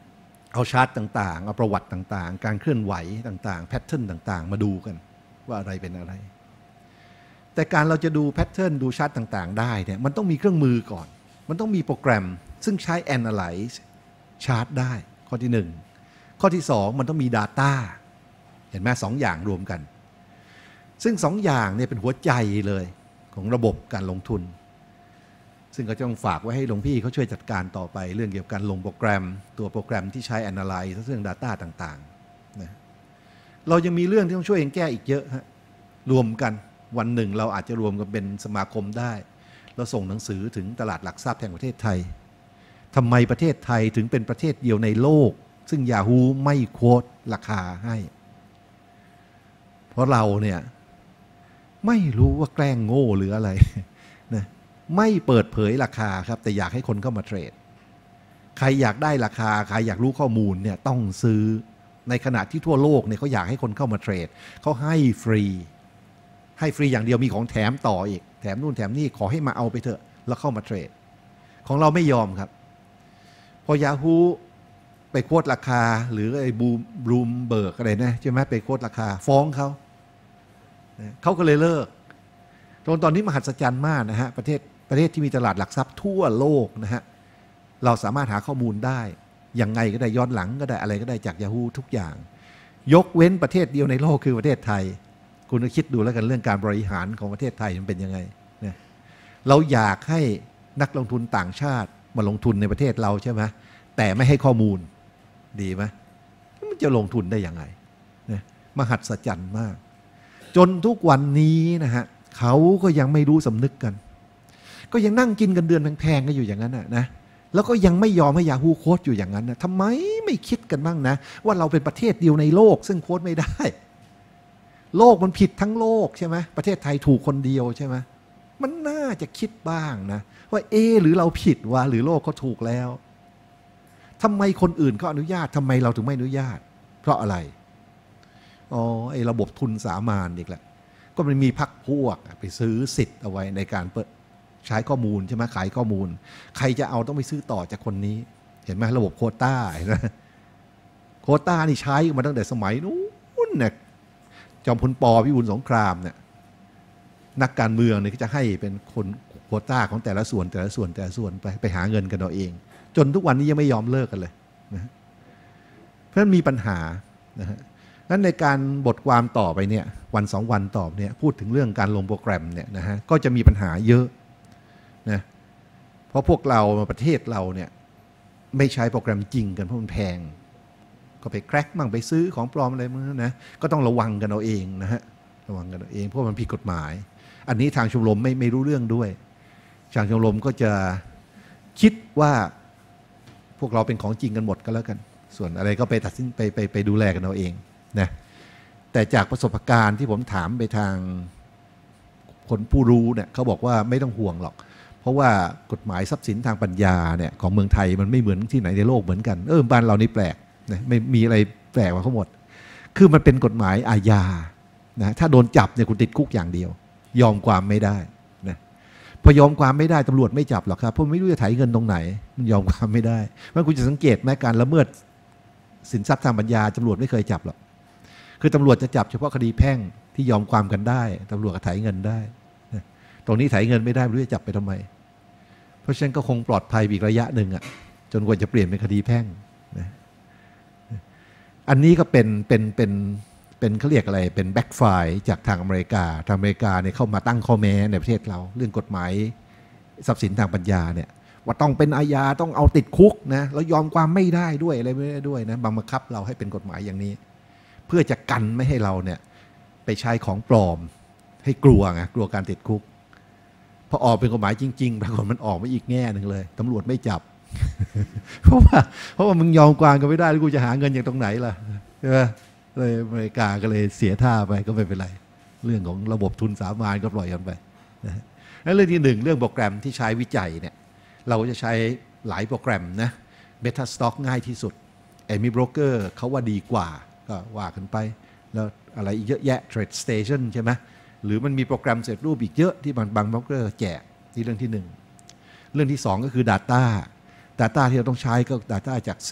เอาชาร์ตต่างๆเอาประวัติต่างๆการเคลื่อนไหวต่างๆแพทเทิร์นต่างๆมาดูกันว่าอะไรเป็นอะไรแต่การเราจะดูแพทเทิร์นดูชาร์ตต่างๆได้เนี่ยมันต้องมีเครื่องมือก่อนมันต้องมีโปรแกรมซึ่งใช้ analyze ชาร์ตได้ข้อที่1ข้อที่2มันต้องมี Data เห็นไหม2 อย่างรวมกันซึ่ง2 อย่างเนี่ยเป็นหัวใจเลยของระบบการลงทุนซึ่งก็ต้องฝากไว้ให้หลวงพี่เขาช่วยจัดการต่อไปเรื่องเกี่ยวกับการลงโปรแกรมตัวโปรแกรมที่ใช้ analyze เรื่อง Data ต่างๆนะเรายังมีเรื่องที่ต้องช่วยเองแก้อีกเยอะฮะรวมกันวันหนึ่งเราอาจจะรวมกันเป็นสมาคมได้เราส่งหนังสือถึงตลาดหลักทรัพย์แห่งประเทศไทยทำไมประเทศไทยถึงเป็นประเทศเดียวในโลกซึ่ง Yahoo ไม่โค้ดราคาให้เพราะเราเนี่ยไม่รู้ว่าแกล้งโง่หรืออะไรนะไม่เปิดเผยราคาครับแต่อยากให้คนเข้ามาเทรดใครอยากได้ราคาใครอยากรู้ข้อมูลเนี่ยต้องซื้อในขณะที่ทั่วโลกเนี่ยเขาอยากให้คนเข้ามาเทรดเขาให้ฟรีอย่างเดียวมีของแถมต่ออีกแถมนู่นแถมนี่ขอให้มาเอาไปเถอะแล้วเข้ามาเทรดของเราไม่ยอมครับพอ Yahoo ไปโค้ดราคาหรือไอ้บลูมเบิร์กอะไรนะใช่ไหมไปโค้ดราคาฟ้องเขาก็เลยเลิกตอนนี้มหัศจรรย์มากนะฮะประเทศที่มีตลาดหลักทรัพย์ทั่วโลกนะฮะเราสามารถหาข้อมูลได้ยังไงก็ได้ย้อนหลังก็ได้อะไรก็ได้จาก Yahoo ทุกอย่างยกเว้นประเทศเดียวในโลกคือประเทศไทยคุณคิดดูแล้วกันเรื่องการบริหารของประเทศไทยมันเป็นยังไงเนี่ยเราอยากให้นักลงทุนต่างชาติมาลงทุนในประเทศเราใช่ไหมแต่ไม่ให้ข้อมูลดีไหมมันจะลงทุนได้ยังไงเนี่ยมหัศจรรย์มากจนทุกวันนี้นะฮะเขาก็ยังไม่รู้สำนึกกันก็ยังนั่งกินกันเดือนแพงๆกันอยู่อย่างนั้นนะแล้วก็ยังไม่ยอมให้ Yahoo โค้ดอยู่อย่างนั้นนะทำไมไม่คิดกันบ้างนะว่าเราเป็นประเทศเดียวในโลกซึ่งโค้ดไม่ได้โลกมันผิดทั้งโลกใช่ไหมประเทศไทยถูกคนเดียวใช่ไหมมันน่าจะคิดบ้างนะว่าหรือเราผิดวะหรือโลกเขาถูกแล้วทำไมคนอื่นเขาอนุญาตทำไมเราถึงไม่อนุญาตเพราะอะไรไอ้ระบบทุนสามานอีกแหละก็มันมีพรรคพวกไปซื้อสิทธิ์เอาไว้ในการเปิดใช้ข้อมูลใช่ไหมขายข้อมูลใครจะเอาต้องไปซื้อต่อจากคนนี้เห็นไหมระบบโควต้านะโควต้านี่ใช้มาตั้งแต่สมัยนู้นเนี่ยจอมพลป.พิบูลสงครามเนี่ยนักการเมืองเนี่ยก็จะให้เป็นคนโควต้าของแต่ละส่วนไปหาเงินกันเอาเองจนทุกวันนี้ยังไม่ยอมเลิกกันเลยนะเพราะฉะนั้นมีปัญหานะฮะนั้นในการบทความต่อไปเนี่ยวัน2 วันต่อเนี่ยพูดถึงเรื่องการลงโปรแกรมเนี่ยนะฮะก็จะมีปัญหาเยอะนะเพราะพวกเราประเทศเราเนี่ยไม่ใช้โปรแกรมจริงกันเพราะมันแพงก็ไปแคร็กมั่งไปซื้อของปลอมอะไรมั่งนะก็ต้องระวังกันเอาเองนะฮะระวังกันเอาเองเพราะมันผิดกฎหมายอันนี้ทางชมรมไม่รู้เรื่องด้วยทางชมรมก็จะคิดว่าพวกเราเป็นของจริงกันหมดก็แล้วกันส่วนอะไรก็ไปตัดสินไปดูแลกันเอาเองนะแต่จากประสบการณ์ที่ผมถามไปทางคนผู้รู้เนี่ยเขาบอกว่าไม่ต้องห่วงหรอกเพราะว่ากฎหมายทรัพย์สินทางปัญญาเนี่ยของเมืองไทยมันไม่เหมือนที่ไหนในโลกเหมือนกันบ้านเรานี่แปลกนะไม่มีอะไรแปลกกว่าเขาหมดคือมันเป็นกฎหมายอาญานะถ้าโดนจับเนี่ยคุณติดคุกอย่างเดียวยอมความไม่ได้นะพอยอมความไม่ได้ตำรวจไม่จับหรอกครับเพราะไม่รู้จะไถเงินตรงไหนมันยอมความไม่ได้เพราะคุณจะสังเกตแม้การละเมิดสินทรัพย์ทางปัญญาตำรวจไม่เคยจับหรอกคือตำรวจจะจับเฉพาะคดีแพ่งที่ยอมความกันได้ตำรวจก็ไถเงินได้นะตรงนี้ไถเงินไม่ได้ไม่รู้จะจับไปทำไมเพราะฉะนั้นก็คงปลอดภัยอีกระยะหนึ่งอ่ะจนกว่าจะเปลี่ยนเป็นคดีแพ่งนะอันนี้ก็เป็นเขาเรียกอะไรเป็นแบ็กไฟร์จากทางอเมริกาเนี่ยเข้ามาตั้งข้อแม้ในประเทศเราเรื่องกฎหมายทรัพย์สินทางปัญญาเนี่ยว่าต้องเป็นอาญาต้องเอาติดคุกนะแล้วยอมความไม่ได้ด้วยอะไรไม่ได้ด้วยนะบังคับเราให้เป็นกฎหมายอย่างนี้เพื่อจะกันไม่ให้เราเนี่ยไปใช้ของปลอมให้กลัวการติดคุกพอออกเป็นกฎหมายจริงๆปรากฏมันออกมาอีกแง่หนึ่งเลยตำรวจไม่จับ เพราะว่ามึงยอมความกันไม่ได้แล้วกูจะหาเงินจากตรงไหนล่ะใช่ไหมเลยอเมริกาก็เลยเสียท่าไปก็ไม่เป็นไรเรื่องของระบบทุนสามานก็ปล่อยกันไปนะแล้วเรื่องที่1เรื่องโปรแกรมที่ใช้วิจัยเนี่ยเราจะใช้หลายโปรแกรมนะ Metastock ง่ายที่สุดมีโบรกเกอร์เขาว่าดีกว่าก็ว่ากันไปแล้วอะไรอีกเยอะแยะ Trade Station ใช่ไหมหรือมันมีโปรแกรมเสร็จรูปอีกเยอะที่บางโบรกเกอร์แจกที่เรื่องที่1เรื่องที่2ก็คือ Data ที่เราต้องใช้ก็ Data จากเซ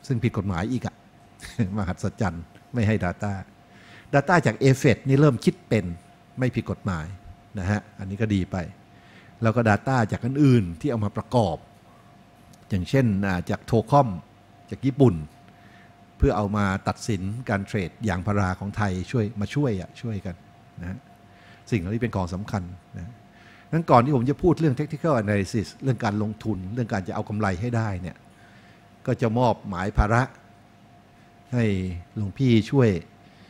ซึ่งผิดกฎหมายอีกอะ มหัศจรรย์ไม่ให้ Data จาก a f e t นี่เริ่มคิดเป็นไม่ผิดกฎหมายนะฮะอันนี้ก็ดีไปแล้วก็ Data จากอื่นๆที่เอามาประกอบอย่างเช่นจากโทคอมจากญี่ปุ่นเพื่อเอามาตัดสินการเทรดยางพาราของไทยช่วยกันนะสิ่งเหล่านี้เป็นของสำคัญนะงั้นก่อนที่ผมจะพูดเรื่อง technical analysis เรื่องการลงทุนเรื่องการจะเอากำไรให้ได้เนี่ยก็จะมอบหมายภาระให้หลวงพี่ช่วย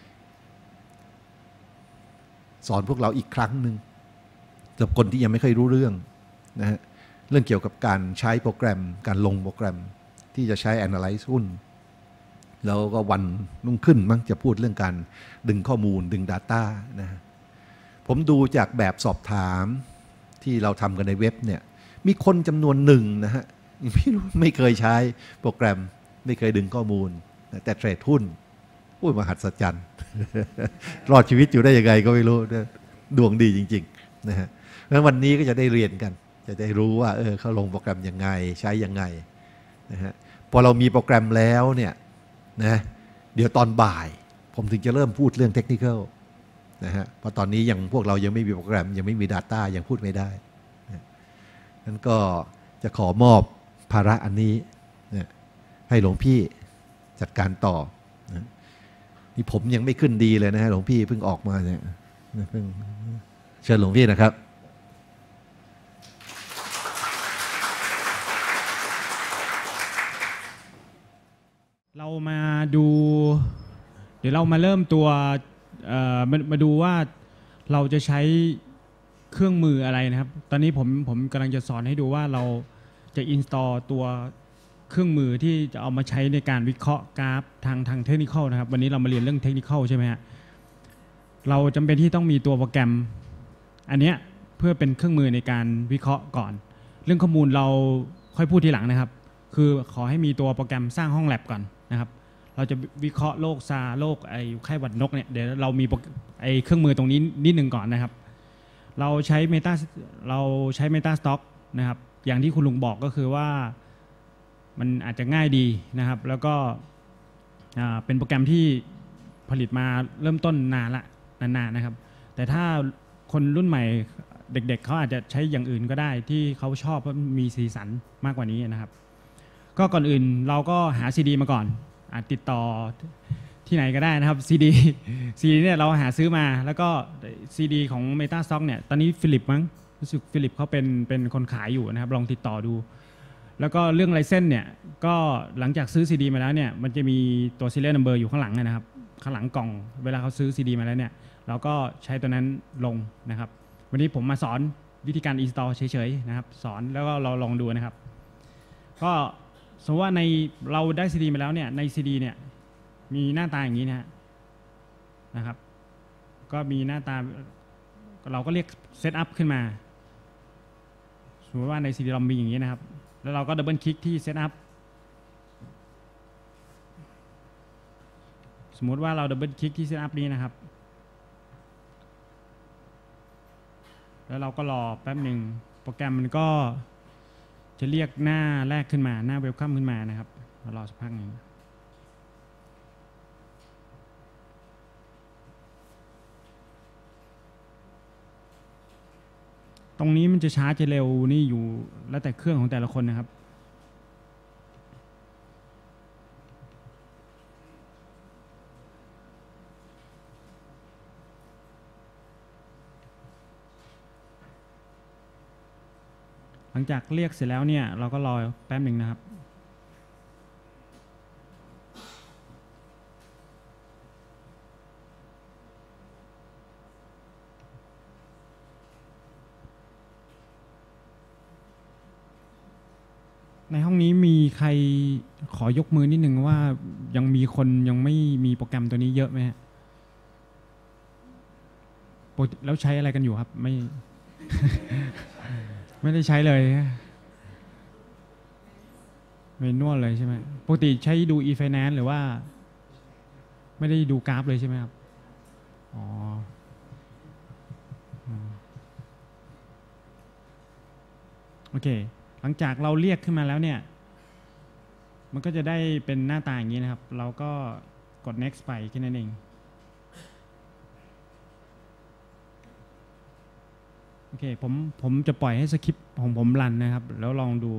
สอนพวกเราอีกครั้งหนึ่งสำหรับคนที่ยังไม่เคยรู้เรื่องนะฮะเรื่องเกี่ยวกับการใช้โปรแกรมการลงโปรแกรมที่จะใช้ analyze หุ้นแล้วก็วันรุ่งขึ้นมั้งจะพูดเรื่องการดึงข้อมูลดึง Data นะผมดูจากแบบสอบถามที่เราทำกันในเว็บเนี่ยมีคนจำนวนหนึ่งนะฮะไม่เคยใช้โปรแกรมไม่เคยดึงข้อมูลแต่เทรดหุ้นมหัศจรรย์ รอดชีวิตอยู่ได้ยังไงก็ไม่รู้ดวงดีจริงๆนะฮะงั้นวันนี้ก็จะได้เรียนกันจะได้รู้ว่าเขาลงโปรแกรมยังไงใช้ยังไงนะฮะพอเรามีโปรแกรมแล้วเนี่ยนะเดี๋ยวตอนบ่ายผมถึงจะเริ่มพูดเรื่องเทคนิคอลนะฮะเพราะตอนนี้พวกเรายังไม่มีโปรแกรมยังไม่มี Data ยังพูดไม่ได้นะนั้นก็จะขอมอบภาระอันนี้นะให้หลวงพี่จัดการต่อนะนี่ผมยังไม่ขึ้นดีเลยนะฮะหลวงพี่เพิ่งออกมาเนี่ยเพิ่งเชิญหลวงพี่นะครับเรามาดูเดี๋ยวเรามาเริ่มตัวมาดูว่าเราจะใช้เครื่องมืออะไรนะครับตอนนี้ผมกำลังจะสอนให้ดูว่าเราจะ install ตัวเครื่องมือที่จะเอามาใช้ในการวิเคราะห์กราฟทางเทคนิคนะครับวันนี้เรามาเรียนเรื่องเทคนิคใช่ไหมฮะเราจำเป็นที่ต้องมีตัวโปรแกรมอันเนี้ยเพื่อเป็นเครื่องมือในการวิเคราะห์ก่อนเรื่องข้อมูลเราค่อยพูดทีหลังนะครับคือขอให้มีตัวโปรแกรมสร้างห้องแลบก่อนนะครับเราจะวิเคราะห์โรคซาโรคไข้หวัดนกเนี่ยเดี๋ยวเรามีเครื่องมือตรงนี้นิดนึงก่อนนะครับเราใช้ Meta Stock นะครับอย่างที่คุณลุงบอกก็คือว่ามันอาจจะง่ายดีนะครับแล้วก็เป็นโปรแกรมที่ผลิตมาเริ่มต้นนานนะครับแต่ถ้าคนรุ่นใหม่เด็กๆเขาอาจจะใช้อย่างอื่นก็ได้ที่เขาชอบเพราะมีสีสันมากกว่านี้นะครับก็ก่อนอื่นเราก็หาซีดีมาก่อนติดต่อที่ไหนก็ได้นะครับซีดีเนี่ยเราหาซื้อมาแล้วก็ซีดีของ Meta Stock เนี่ยตอนนี้ฟิลิปมั้งรู้สึกฟิลิปเขาเป็นคนขายอยู่นะครับลองติดต่อดูแล้วก็เรื่องไลเซนส์เนี่ยก็หลังจากซื้อซีดีมาแล้วเนี่ยมันจะมีตัว serial number อยู่ข้างหลังนะครับข้างหลังกล่องเวลาเขาซื้อซีดีมาแล้วเนี่ยเราก็ใช้ตัวนั้นลงนะครับวันนี้ผมมาสอนวิธีการ install เฉยๆนะครับสอนแล้วก็เราลองดูนะครับก็สมมติว่าในเราได้ซีดีมาแล้วเนี่ยในซีดีเนี่ยมีหน้าตาอย่างนี้นะครับก็มีหน้าตาเราก็เรียกเซตอัพขึ้นมาสมมติว่าในซีดีเรามีอย่างนี้นะครับแล้วเราก็ดับเบิลคลิกที่เซตอัพสมมติว่าเราดับเบิลคลิกที่เซตอัพนี้นะครับแล้วเราก็รอแป๊บหนึ่งโปรแกรมมันก็จะเรียกหน้าแรกขึ้นมาหน้าเวลคัมขึ้นมานะครับรอสักพักหนึ่งตรงนี้มันจะช้าจะเร็วนี่อยู่แล้วแต่เครื่องของแต่ละคนนะครับหลังจากเรียกเสร็จแล้วเนี่ยเราก็รอแป๊บหนึ่งนะครับในห้องนี้มีใครขอยกมือนิดหนึ่งว่ายังมีคนยังไม่มีโปรแกรมตัวนี้เยอะไหมฮะแล้วใช้อะไรกันอยู่ครับไม่ ไม่ได้ใช้เลยเมนวลเลยใช่ไหมปกติใช้ดู e-finance หรือว่าไม่ได้ดูกราฟเลยใช่ไหมครับอ๋อโอเคหลังจากเราเรียกขึ้นมาแล้วเนี่ยมันก็จะได้เป็นหน้าตาอย่างนี้นะครับเราก็กด next ไปแค่นั้นเองโอเคผมจะปล่อยให้สคริปต์ของผมรันนะครับแล้วลองดู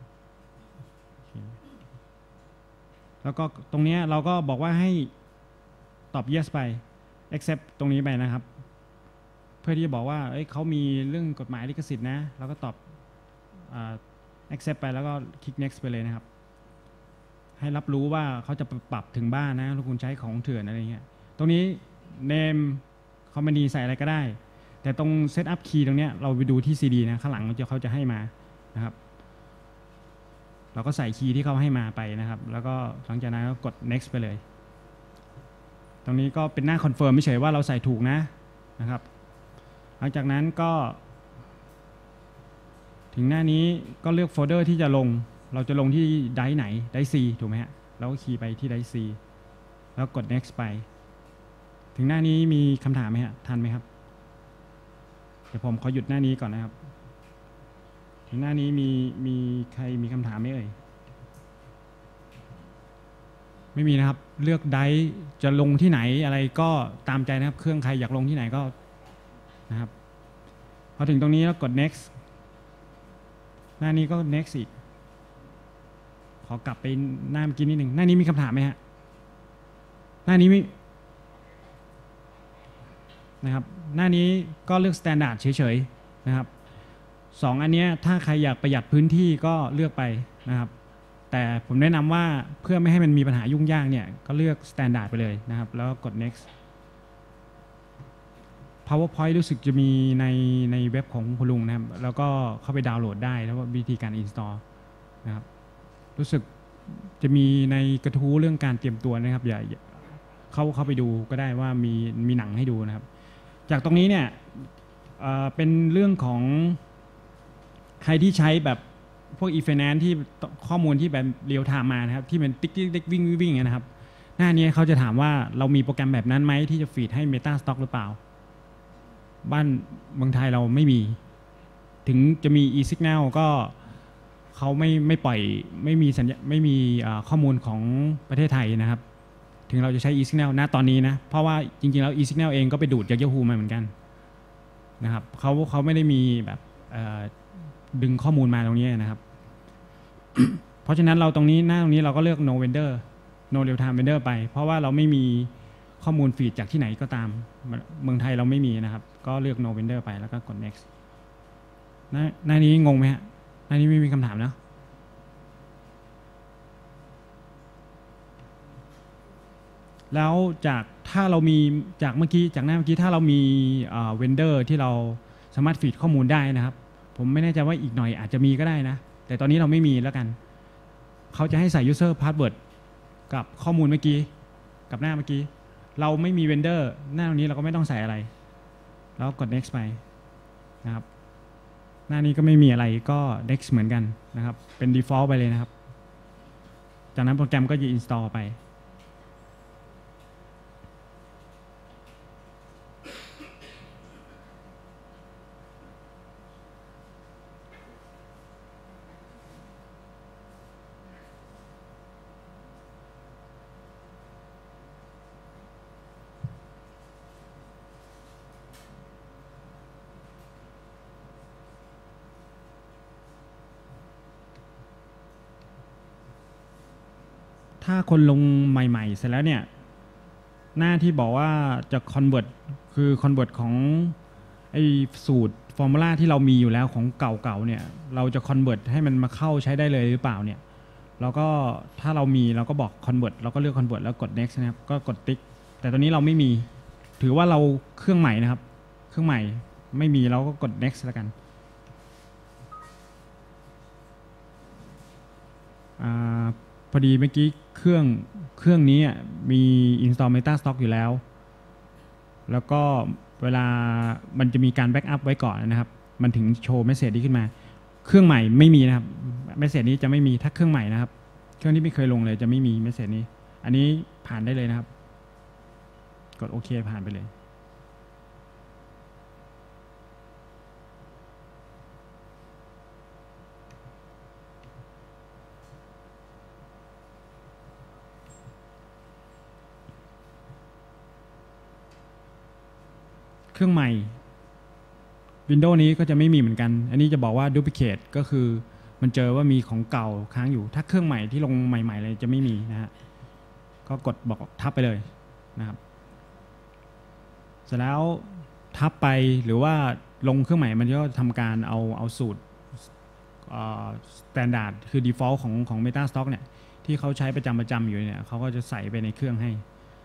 แล้วก็ตรงนี้เราก็บอกว่าให้ตอบ yes ไป accept ตรงนี้ไปนะครับเพื่อที่จะบอกว่าเขามีเรื่องกฎหมายลิขสิทธิ์นะเราก็ตอบ accept ไปแล้วก็คลิก next ไปเลยนะครับให้รับรู้ว่าเขาจะปรับถึงบ้านนะถ้าคุณใช้ของเถื่อนอะไรเงี้ยตรงนี้ name company ใส่อะไรก็ได้แต่ตรง set up key ตรงนี้เราไปดูที่ CD นะข้างหลังเขาจะให้มานะครับเราก็ใส่คีย์ที่เขาให้มาไปนะครับแล้วก็หลังจากนั้นก็กด next ไปเลยตรงนี้ก็เป็นหน้าคอนเฟิร์มไม่เฉยว่าเราใส่ถูกนะครับหลังจากนั้นก็ถึงหน้านี้ก็เลือกโฟลเดอร์ที่จะลงเราจะลงที่ไดร์ไหนไดร์ C ถูกไหมฮะเราก็คีย์ไปที่ไดร์ C แล้วกด next ไปถึงหน้านี้มีคำถามไหมฮะทันไหมครับเดี๋ยวผมขอหยุดหน้านี้ก่อนนะครับถึงหน้านี้มีใครมีคำถามไหมเอ่ยไม่มีนะครับเลือกไดร์จะลงที่ไหนอะไรก็ตามใจนะครับเครื่องใครอยากลงที่ไหนก็นะครับพอถึงตรงนี้แล้วกด next หน้านี้ก็ next อีกขอกลับไปหน้าเมื่อกี้นิดหนึ่งหน้านี้มีคำถามไหมฮะหน้านี้ไม่นะครับหน้านี้ก็เลือก standard เฉยๆนะครับ2อันนี้ถ้าใครอยากประหยัดพื้นที่ก็เลือกไปนะครับแต่ผมแนะนำว่าเพื่อไม่ให้มันมีปัญหายุ่งยากเนี่ยก็เลือก standard ไปเลยนะครับแล้วกด next PowerPoint รู้สึกจะมีในเว็บของคุณลุงนะครับแล้วก็เข้าไปดาวน์โหลดได้แล้ววิธีการ install นะครับรู้สึกจะมีในกระทู้เรื่องการเตรียมตัวนะครับอย่าเข้าไปดูก็ได้ว่ามีหนังให้ดูนะครับจากตรงนี้เนี่ยเป็นเรื่องของใครที่ใช้แบบพวก e-finance ที่ข้อมูลที่แบบเรียลไทม์มานะครับที่เป็นติ๊กวิ่งนะครับหน้านี้เขาจะถามว่าเรามีโปรแกรมแบบนั้นไหมที่จะฟีดให้ Meta Stock หรือเปล่าบ้านเมืองไทยเราไม่มีถึงจะมี e-signal ก็เขาไม่ปล่อยไม่มีสัญญาไม่มีข้อมูลของประเทศไทยนะครับถึงเราจะใช้ e-signal ณตอนนี้นะเพราะว่าจริงๆแล้ว e-signal เองก็ไปดูดจาก Yahoo มาเหมือนกันนะครับเขาไม่ได้มีแบบดึงข้อมูลมาตรงนี้นะครับ เพราะฉะนั้นเราตรงนี้หน้าตรงนี้เราก็เลือก no vendor no real time vendor ไปเพราะว่าเราไม่มีข้อมูลฟีดจากที่ไหนก็ตามเมืองไทยเราไม่มีนะครับก็เลือก no vendor ไปแล้วก็กด next หน้านี้งงไหมฮะหน้านี้ไม่มีคำถามนะแล้วถ้าเรามีจากเมื่อกี้จากหน้าเมื่อกี้ถ้าเรามีvendor ที่เราสามารถฟีดข้อมูลได้นะครับผมไม่แน่ใจว่าอีกหน่อยอาจจะมีก็ได้นะแต่ตอนนี้เราไม่มีแล้วกันเขาจะให้ใส่ user password กับข้อมูลเมื่อกี้กับหน้าเมื่อกี้เราไม่มี vendor หน้าตรงนี้เราก็ไม่ต้องใส่อะไรแล้วกด next ไปนะครับหน้านี้ก็ไม่มีอะไรก็ next เหมือนกันนะครับเป็น default ไปเลยนะครับจากนั้นโปรแกรมก็จะ install ไปถ้าคนลงใหม่ๆเสร็จแล้วเนี่ยหน้าที่บอกว่าจะ convert คือ convert ของไอ้สูตรฟอร์มูลาที่เรามีอยู่แล้วของเก่าๆเนี่ยเราจะ convert ให้มันมาเข้าใช้ได้เลยหรือเปล่าเนี่ยเราก็ถ้าเรามีเราก็บอก convert เราก็เลือก convert แล้วกด next นะครับก็กดติ๊กแต่ตอนนี้เราไม่มีถือว่าเราเครื่องใหม่นะครับเครื่องใหม่ไม่มีเราก็กด next แล้วกันพอดีเมื่อกี้เครื่องนี้มี install Meta Stock อยู่แล้วแล้วก็เวลามันจะมีการแบ็กอัพไว้ก่อนนะครับมันถึงโชว์เมสเสจนี้ขึ้นมาเครื่องใหม่ไม่มีนะครับเมสเสจนี้จะไม่มีถ้าเครื่องใหม่นะครับเครื่องที่ไม่เคยลงเลยจะไม่มีเมสเสจนี้อันนี้ผ่านได้เลยนะครับกดโอเคผ่านไปเลยเครื่องใหม่ Windows นี้ก็จะไม่มีเหมือนกันอันนี้จะบอกว่า duplicate ก็คือมันเจอว่ามีของเก่าค้างอยู่ถ้าเครื่องใหม่ที่ลงใหม่ๆเลยจะไม่มีนะฮะก็กดบอกทับไปเลยนะครับเสร็จแล้วทับไปหรือว่าลงเครื่องใหม่มันก็ทำการเอาสูตรstandard คือ default ของ Metastock เนี่ยที่เขาใช้ประจำอยู่เนี่ยเขาก็จะใส่ไปในเครื่องให้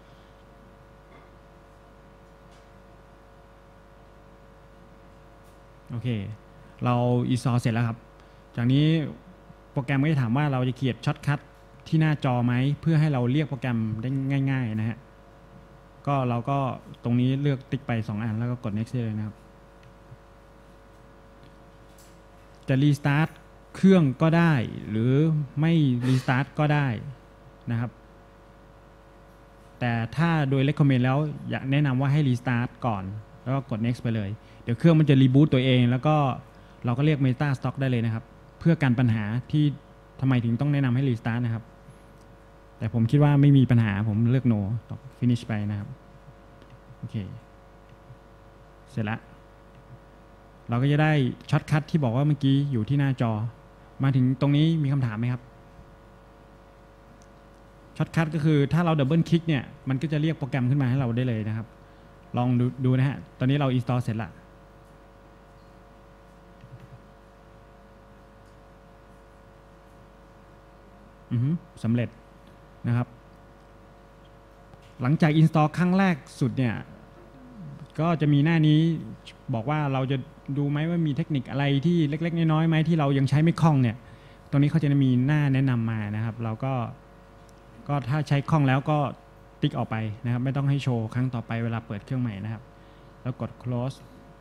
โอเคเรา install เสร็จแล้วครับจากนี้โปรแกรมก็จะถามว่าเราจะเขียนช็อตคัทที่หน้าจอไหมเพื่อให้เราเรียกโปรแกรมได้ง่ายๆนะฮะก็เราก็ตรงนี้เลือกติ๊กไป2อันแล้วก็กด next ได้เลยนะครับจะ restart เครื่องก็ได้หรือไม่ restart ก็ได้นะครับแต่ถ้าโดย recommend แล้วอยากแนะนำว่าให้ restart ก่อนแล้วก็กด next ไปเลยเดี๋ยวเครื่องมันจะ reboot ตัวเองแล้วก็เราก็เรียก Metastock ได้เลยนะครับเพื่อการปัญหาที่ทำไมถึงต้องแนะนำให้ restart นะครับแต่ผมคิดว่าไม่มีปัญหาผมเลือก no finish ไปนะครับโอเคเสร็จแล้วเราก็จะได้ช็อตคัทที่บอกว่าเมื่อกี้อยู่ที่หน้าจอมาถึงตรงนี้มีคำถามไหมครับช็อตคัทก็คือถ้าเราดับเบิลคลิกเนี่ยมันก็จะเรียกโปรแกรมขึ้นมาให้เราได้เลยนะครับลองดูนะฮะตอนนี้เรา install เสร็จละสำเร็จนะครับหลังจาก install ครั้งแรกสุดเนี่ยก็จะมีหน้านี้บอกว่าเราจะดูไหมว่ามีเทคนิคอะไรที่เล็กๆน้อยๆไหมที่เรายังใช้ไม่คล่องเนี่ยตรงนี้เขาจะมีหน้าแนะนำมานะครับเราก็ถ้าใช้คล่องแล้วก็ติ๊กออกไปนะครับไม่ต้องให้โชว์ครั้งต่อไปเวลาเปิดเครื่องใหม่นะครับแล้วกด close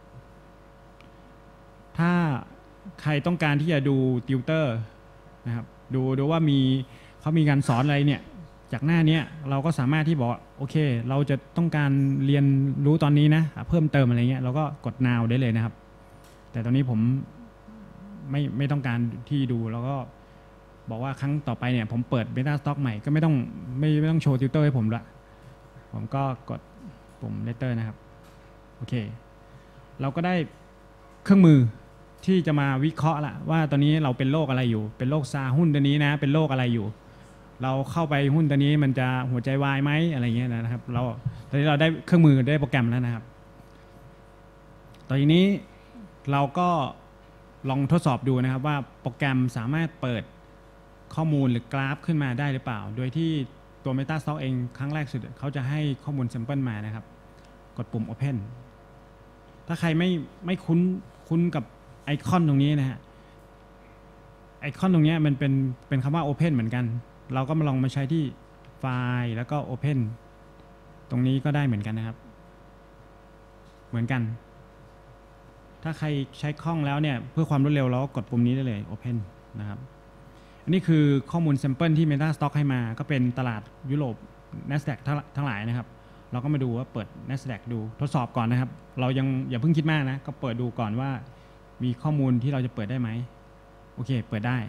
ถ้าใครต้องการที่จะดูติวเตอร์นะครับดูว่าเขามีการสอนอะไรเนี่ยจากหน้านี้เราก็สามารถที่บอกโอเคเราจะต้องการเรียนรู้ตอนนี้นะเพิ่มเติมอะไรเงี้ยเราก็กด now ได้เลยนะครับแต่ตอนนี้ผมไม่ต้องการที่ดูแล้วก็บอกว่าครั้งต่อไปเนี่ยผมเปิด Metastock ใหม่ก็ไม่ต้องโชว์ติวเตอร์ให้ผมละผมก็กดปุ่ม letter นะครับโอเคเราก็ได้เครื่องมือที่จะมาวิเคราะห์ละว่าตอนนี้เราเป็นโรคอะไรอยู่เป็นโรคซาหุ้นตัวนี้นะเป็นโรคอะไรอยู่เราเข้าไปหุ้นตัวนี้มันจะหัวใจวายไหมอะไรเงี้ยนะครับตอนนี้เราได้เครื่องมือได้โปรแกรมแล้วนะครับตอนนี้เราก็ลองทดสอบดูนะครับว่าโปรแกรมสามารถเปิดข้อมูลหรือกราฟขึ้นมาได้หรือเปล่าโดยที่ตัว Metastock เองครั้งแรกสุดเขาจะให้ข้อมูล sample มานะครับกดปุ่ม open ถ้าใครไม่คุ้นกับไอคอนตรงนี้นะฮะไอคอนตรงนี้มันเป็นคำว่า open เหมือนกันเราก็มาลองมาใช้ที่ไฟล์แล้วก็ open ตรงนี้ก็ได้เหมือนกันนะครับเหมือนกันถ้าใครใช้คล่องแล้วเนี่ยเพื่อความรวดเร็วเราก็กดปุ่มนี้ได้เลย open นะครับอันนี้คือข้อมูล sample ที่ Metastock ให้มาก็เป็นตลาดยุโรป NASDAQ ทั้งหลายนะครับเราก็มาดูว่าเปิด NASDAQ ดูทดสอบก่อนนะครับเรายังอย่าเพิ่งคิดมากนะก็เปิดดูก่อนว่ามีข้อมูลที่เราจะเปิดได้ไหมโอเคเปิดได้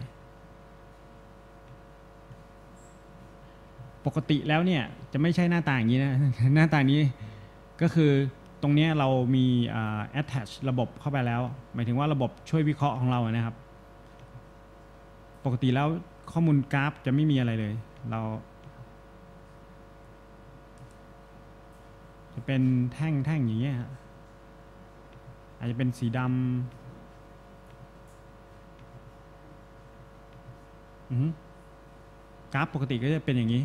ปกติแล้วเนี่ยจะไม่ใช่หน้าตาอย่างนี้นะ หน้าตานี้ก็คือตรงนี้เรามีattach ระบบเข้าไปแล้วหมายถึงว่าระบบช่วยวิเคราะห์ของเรานะครับปกติแล้วข้อมูลกราฟจะไม่มีอะไรเลยเราจะเป็นแท่งอย่างเงี้ยอาจจะเป็นสีดำกราฟปกติก็จะเป็นอย่างนี้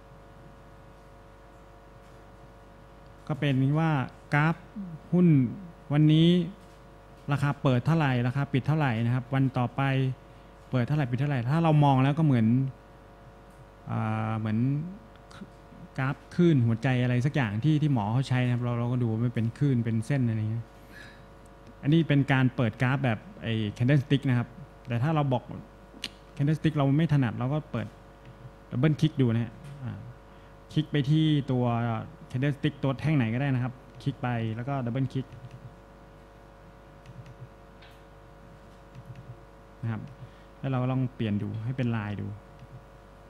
ก็เป็นว่ากราฟหุ้นวันนี้ราคาเปิดเท่าไหร่ราคาปิดเท่าไหร่นะครับวันต่อไปเปิดเท่าไหร่ปิดเท่าไหร่ถ้าเรามองแล้วก็เหมือนกราฟคลื่นหัวใจอะไรสักอย่างที่หมอเขาใช้นะครับเราก็ดูว่ามันเป็นคลื่นเป็นเส้นอะไรเงี้ยอันนี้เป็นการเปิดกราฟแบบไอ้ candlestick นะครับแต่ถ้าเราบอก candlestick เราไม่ถนัดเราก็เปิดดับเบิลคลิกดูนะฮะคลิกไปที่ตัว candlestick ตัวแท่งไหนก็ได้นะครับคลิกไปแล้วก็ดับเบิลคลิกนะครับแล้วเราลองเปลี่ยนดูให้เป็นลายดู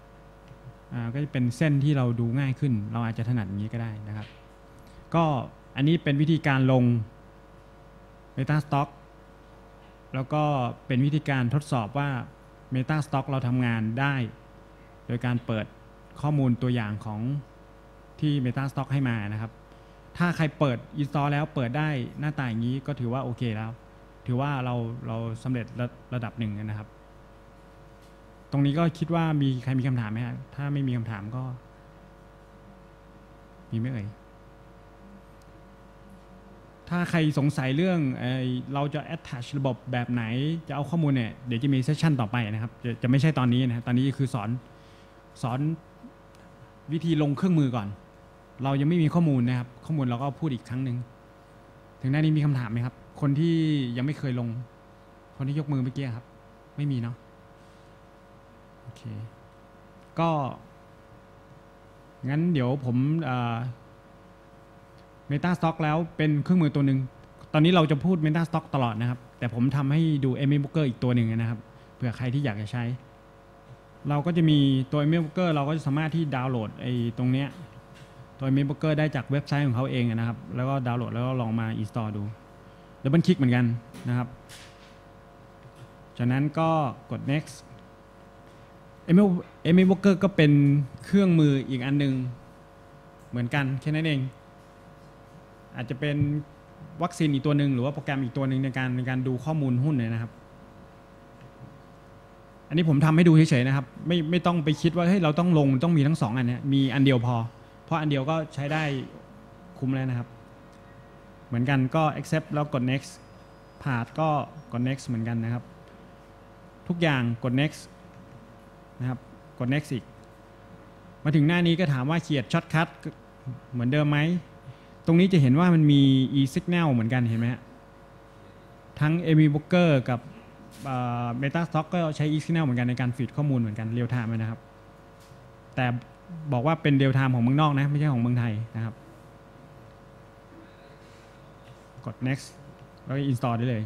ก็จะเป็นเส้นที่เราดูง่ายขึ้นเราอาจจะถนัดอย่างนี้ก็ได้นะครับก็อันนี้เป็นวิธีการลง MetaStock แล้วก็เป็นวิธีการทดสอบว่า MetaStock เราทำงานได้ โดยการเปิดข้อมูลตัวอย่างของที่ MetaStock ให้มานะครับถ้าใครเปิด install แล้วเปิดได้หน้าตาอย่างนี้ก็ถือว่าโอเคแล้วถือว่าเราสำเร็จระดับหนึ่งนะครับตรงนี้ก็คิดว่ามีใครมีคำถามไหมครับถ้าไม่มีคำถามก็มีไหมเอ่ยถ้าใครสงสัยเรื่องเราจะ attach ระบบแบบไหนจะเอาข้อมูลเนี่ยเดี๋ยวจะมีเซสชั่นต่อไปนะครับจะไม่ใช่ตอนนี้นะตอนนี้คือสอนวิธีลงเครื่องมือก่อนเรายังไม่มีข้อมูลนะครับข้อมูลเราก็พูดอีกครั้งหนึ่งถึงหน้านี้มีคำถามไหมครับคนที่ยังไม่เคยลงคนที่ยกมือเมื่อกี้ครับไม่มีเนาะโอเคก็งั้นเดี๋ยวผมMetaStock แล้วเป็นเครื่องมือตัวหนึ่งตอนนี้เราจะพูด MetaStock ตลอดนะครับแต่ผมทำให้ดู Email Broker อีกตัวหนึ่งนะครับเผื่อใครที่อยากจะใช้เราก็จะมีตัว Email Broker เราก็จะสามารถที่ดาวน์โหลดตรงเนี้ยตัว Email Broker ได้จากเว็บไซต์ของเขาเองนะครับแล้วก็ดาวน์โหลดแล้วก็ลองมา install ดูดับเบิลคลิกเหมือนกันนะครับจากนั้นก็กด next Email Broker ก็เป็นเครื่องมืออีกอันนึงเหมือนกันแค่นั้นเองอาจจะเป็นวัคซีนอีกตัวหนึ่งหรือว่าโปรแกรมอีกตัวหนึ่งในการดูข้อมูลหุ้นเนี่ยนะครับอันนี้ผมทำให้ดูเฉยๆนะครับไม่ต้องไปคิดว่าเฮ้ยเราต้องลงต้องมีทั้ง2อันเนี่ยมีอันเดียวพอเพราะอันเดียวก็ใช้ได้คุ้มแล้วนะครับเหมือนกันก็ accept แล้วกด next ผ่านก็กด next เหมือนกันนะครับทุกอย่างกด next นะครับกด next อีกมาถึงหน้านี้ก็ถามว่าเขียนช็อตคัทเหมือนเดิมไหมตรงนี้จะเห็นว่ามันมี e-signal เหมือนกันเห็นไหมฮะทั้ง Email Broker กับMetaStock ก็ใช้ e-signal เหมือนกันในการฟีดข้อมูลเหมือนกันเรียลไทม์นะครับแต่บอกว่าเป็นเรียลไทม์ของเมืองนอกนะไม่ใช่ของเมืองไทยนะครับกด next แล้วก็ install ได้เลย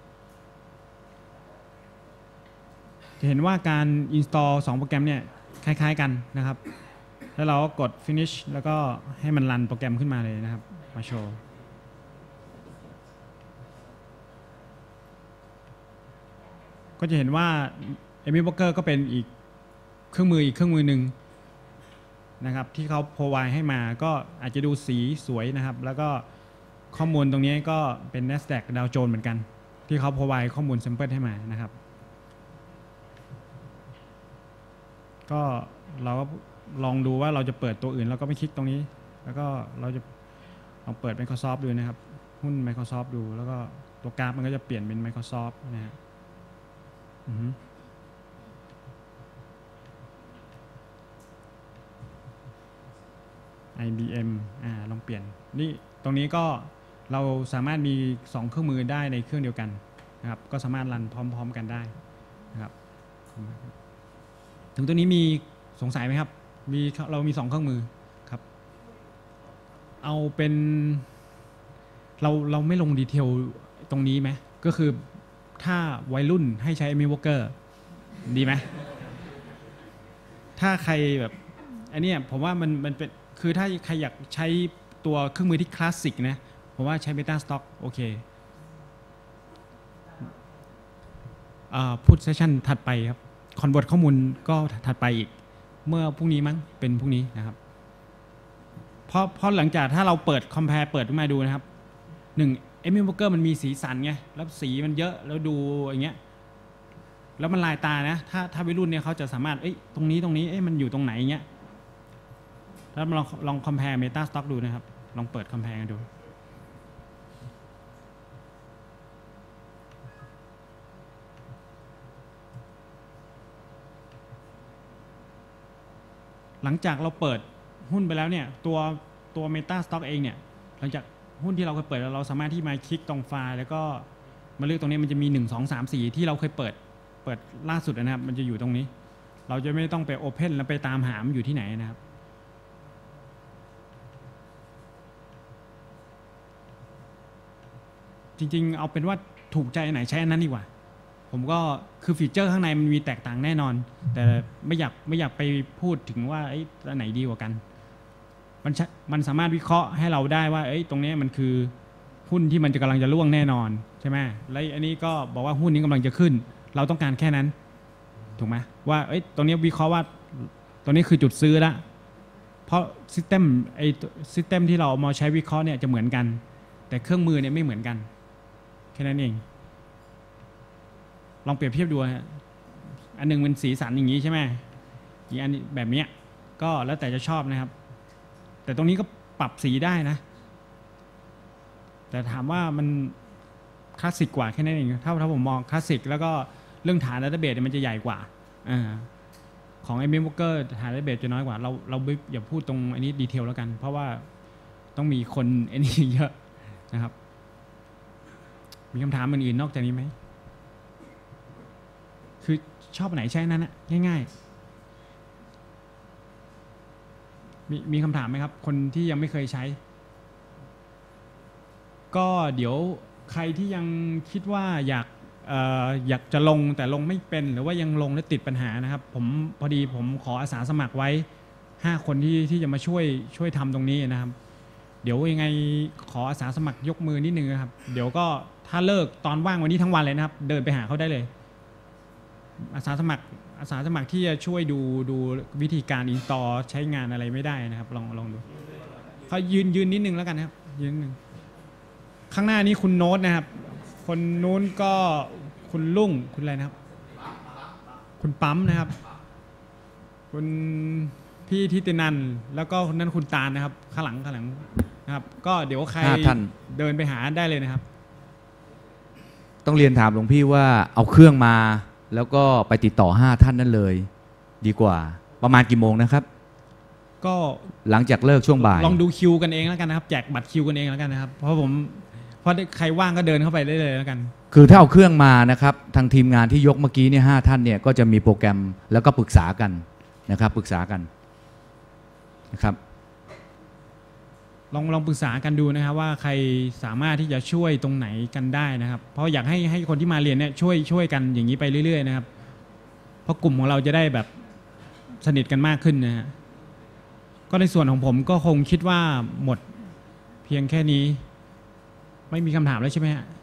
จะเห็นว่าการ install 2 โปรแกรมเนี่ยคล้ายๆกันนะครับแล้วเราก็กด finish แล้วก็ให้มันรันโปรแกรมขึ้นมาเลยนะครับมาโชว์ก็จะเห็นว่า Email Broker ก็เป็นอีกเครื่องมือหนึ่งนะครับที่เขา provide ให้มาก็อาจจะดูสีสวยนะครับแล้วก็ข้อมูลตรงนี้ก็เป็น Nasdaq Dow Jones เหมือนกันที่เขา provide ข้อมูล sample ให้มานะครับก็เราก็ลองดูว่าเราจะเปิดตัวอื่นเราก็ไม่คลิกตรงนี้แล้วก็เราจะลองเปิด Microsoft ดูนะครับหุ้น Microsoft ดูแล้วก็ตัวกราฟมันก็จะเปลี่ยนเป็น Microsoft นะฮะIBM ลองเปลี่ยนนี่ตรงนี้ก็เราสามารถมี2เครื่องมือได้ในเครื่องเดียวกันนะครับก็สามารถรันพร้อมๆกันได้นะครับถึงตัวนี้มีสงสัยไหมครับเรามี2เครื่องมือครับเอาเป็นเราไม่ลงดีเทลตรงนี้ไหมก็คือถ้าวัยรุ่นให้ใช้ Email Broker ดีไหมถ้าใครแบบอันนี้ผมว่ามันเป็นคือถ้าใครอยากใช้ตัวเครื่องมือที่คลาสสิกนะผมว่าใช้ MetaStock โอเคพูดเซสชั่นถัดไปครับคอนเวิร์ตข้อมูลก็ถัดไปอีกเมื่อพรุ่งนี้มั้งเป็นพรุ่งนี้นะครับเพราะหลังจากถ้าเราเปิดคอมแพร์เปิดขึ้นมาดูนะครับ1 Email Broker มันมีสีสันไงแล้วสีมันเยอะแล้วดูอย่างเงี้ยแล้วมันลายตานะถ้าวัยรุ่นเนี่ยเขาจะสามารถตรงนี้มันอยู่ตรงไหนอย่างเงี้ยแล้วลองคอมแพร์ MetaStock ดูนะครับลองเปิดคอมแพร์กันดูหลังจากเราเปิดหุ้นไปแล้วเนี่ยตัว MetaStock เองเนี่ยหลังจากหุ้นที่เราเคยเปิดเราสามารถที่มาคลิกตรงไฟล์แล้วก็มาเลือกตรงนี้มันจะมี1 2 3 4ที่เราเคยเปิดล่าสุดนะครับมันจะอยู่ตรงนี้เราจะไม่ต้องไป Open แล้วไปตามหามันอยู่ที่ไหนนะครับจริงๆเอาเป็นว่าถูกใจไหนใช้อันนั้นดีกว่าผมก็คือฟีเจอร์ข้างในมันมีแตกต่างแน่นอนแต่ไม่อยากไปพูดถึงว่าอันไหนดีกว่ากันมันสามารถวิเคราะห์ให้เราได้ว่าตรงนี้มันคือหุ้นที่มันจะกำลังจะร่วงแน่นอนใช่ไหมแล้วอันนี้ก็บอกว่าหุ้นนี้กำลังจะขึ้นเราต้องการแค่นั้นถูกไหมว่าตรงนี้วิเคราะห์ว่าตรงนี้คือจุดซื้อละเพราะซิสเต็มที่เราเอามาใช้วิเคราะห์เนี่ยจะเหมือนกันแต่เครื่องมือเนี่ยไม่เหมือนกันแค่นั้นเองลองเปรียบเทียบดูฮะอันนึงเป็นสีสันอย่างนี้ใช่ไหมอีกอันแบบนี้ก็แล้วแต่จะชอบนะครับแต่ตรงนี้ก็ปรับสีได้นะแต่ถามว่ามันคลาสสิกกว่าแค่นั้นเองถ้าผมมองคลาสสิกแล้วก็เรื่องฐานดัตเตอร์เบสมันจะใหญ่กว่าของไอ้เมมโมเกอร์ฐานดัตเตอร์เบสจะน้อยกว่าเราอย่าพูดตรงอันนี้ดีเทลแล้วกันเพราะว่าต้องมีคนไอ้นี่เยอะนะครับมีคำถามอื่นๆนอกจากนี้ไหมคือชอบไหนใช้นั้นนะง่ายๆมีคำถามไหมครับคนที่ยังไม่เคยใช้ก็เดี๋ยวใครที่ยังคิดว่าอยากจะลงแต่ลงไม่เป็นหรือว่ายังลงแล้วติดปัญหานะครับผมพอดีผมขออาสาสมัครไว้5คนที่จะมาช่วยทำตรงนี้นะครับเดี๋ยวยังไงขออาสาสมัครยกมือนิดนึงนะครับเดี๋ยวก็ถ้าเลิกตอนว่างวันนี้ทั้งวันเลยนะครับเดินไปหาเขาได้เลยอาสาสมัครที่จะช่วยดูวิธีการอินสตอลใช้งานอะไรไม่ได้นะครับลองดูเขายืนนิดนึงแล้วกันครับยืนนิดนึงข้างหน้านี้คุณโน้ตนะครับคนนู้นก็คุณลุ่งคุณอะไรนะครับคุณปั๊มนะครับคุณพี่ทิตินันแล้วก็คนนั้นคุณตาลนะครับข้างหลังนะครับก็เดี๋ยวใครเดินไปหาได้เลยนะครับต้องเรียนถามหลวงพี่ว่าเอาเครื่องมาแล้วก็ไปติดต่อ5ท่านนั้นเลยดีกว่าประมาณกี่โมงนะครับก็หลังจากเลิกช่วงบ่ายลองดูคิวกันเองแล้วกันนะครับแจกบัตรคิวกันเองแล้วกันนะครับเพราะใครว่างก็เดินเข้าไปได้เลยแล้วกันคือถ้าเอาเครื่องมานะครับทางทีมงานที่ยกเมื่อกี้เนี่ย5ท่านเนี่ยก็จะมีโปรแกรมแล้วก็ปรึกษากันนะครับปรึกษากันนะครับลองปรึกษากันดูนะครับว่าใครสามารถที่จะช่วยตรงไหนกันได้นะครับเพราะอยากให้คนที่มาเรียนเนี่ยช่วยกันอย่างนี้ไปเรื่อยๆนะครับเพราะกลุ่มของเราจะได้แบบสนิทกันมากขึ้นนะฮะก็ในส่วนของผมก็คงคิดว่าหมดเพียงแค่นี้ไม่มีคำถามแล้วใช่ไหมฮะ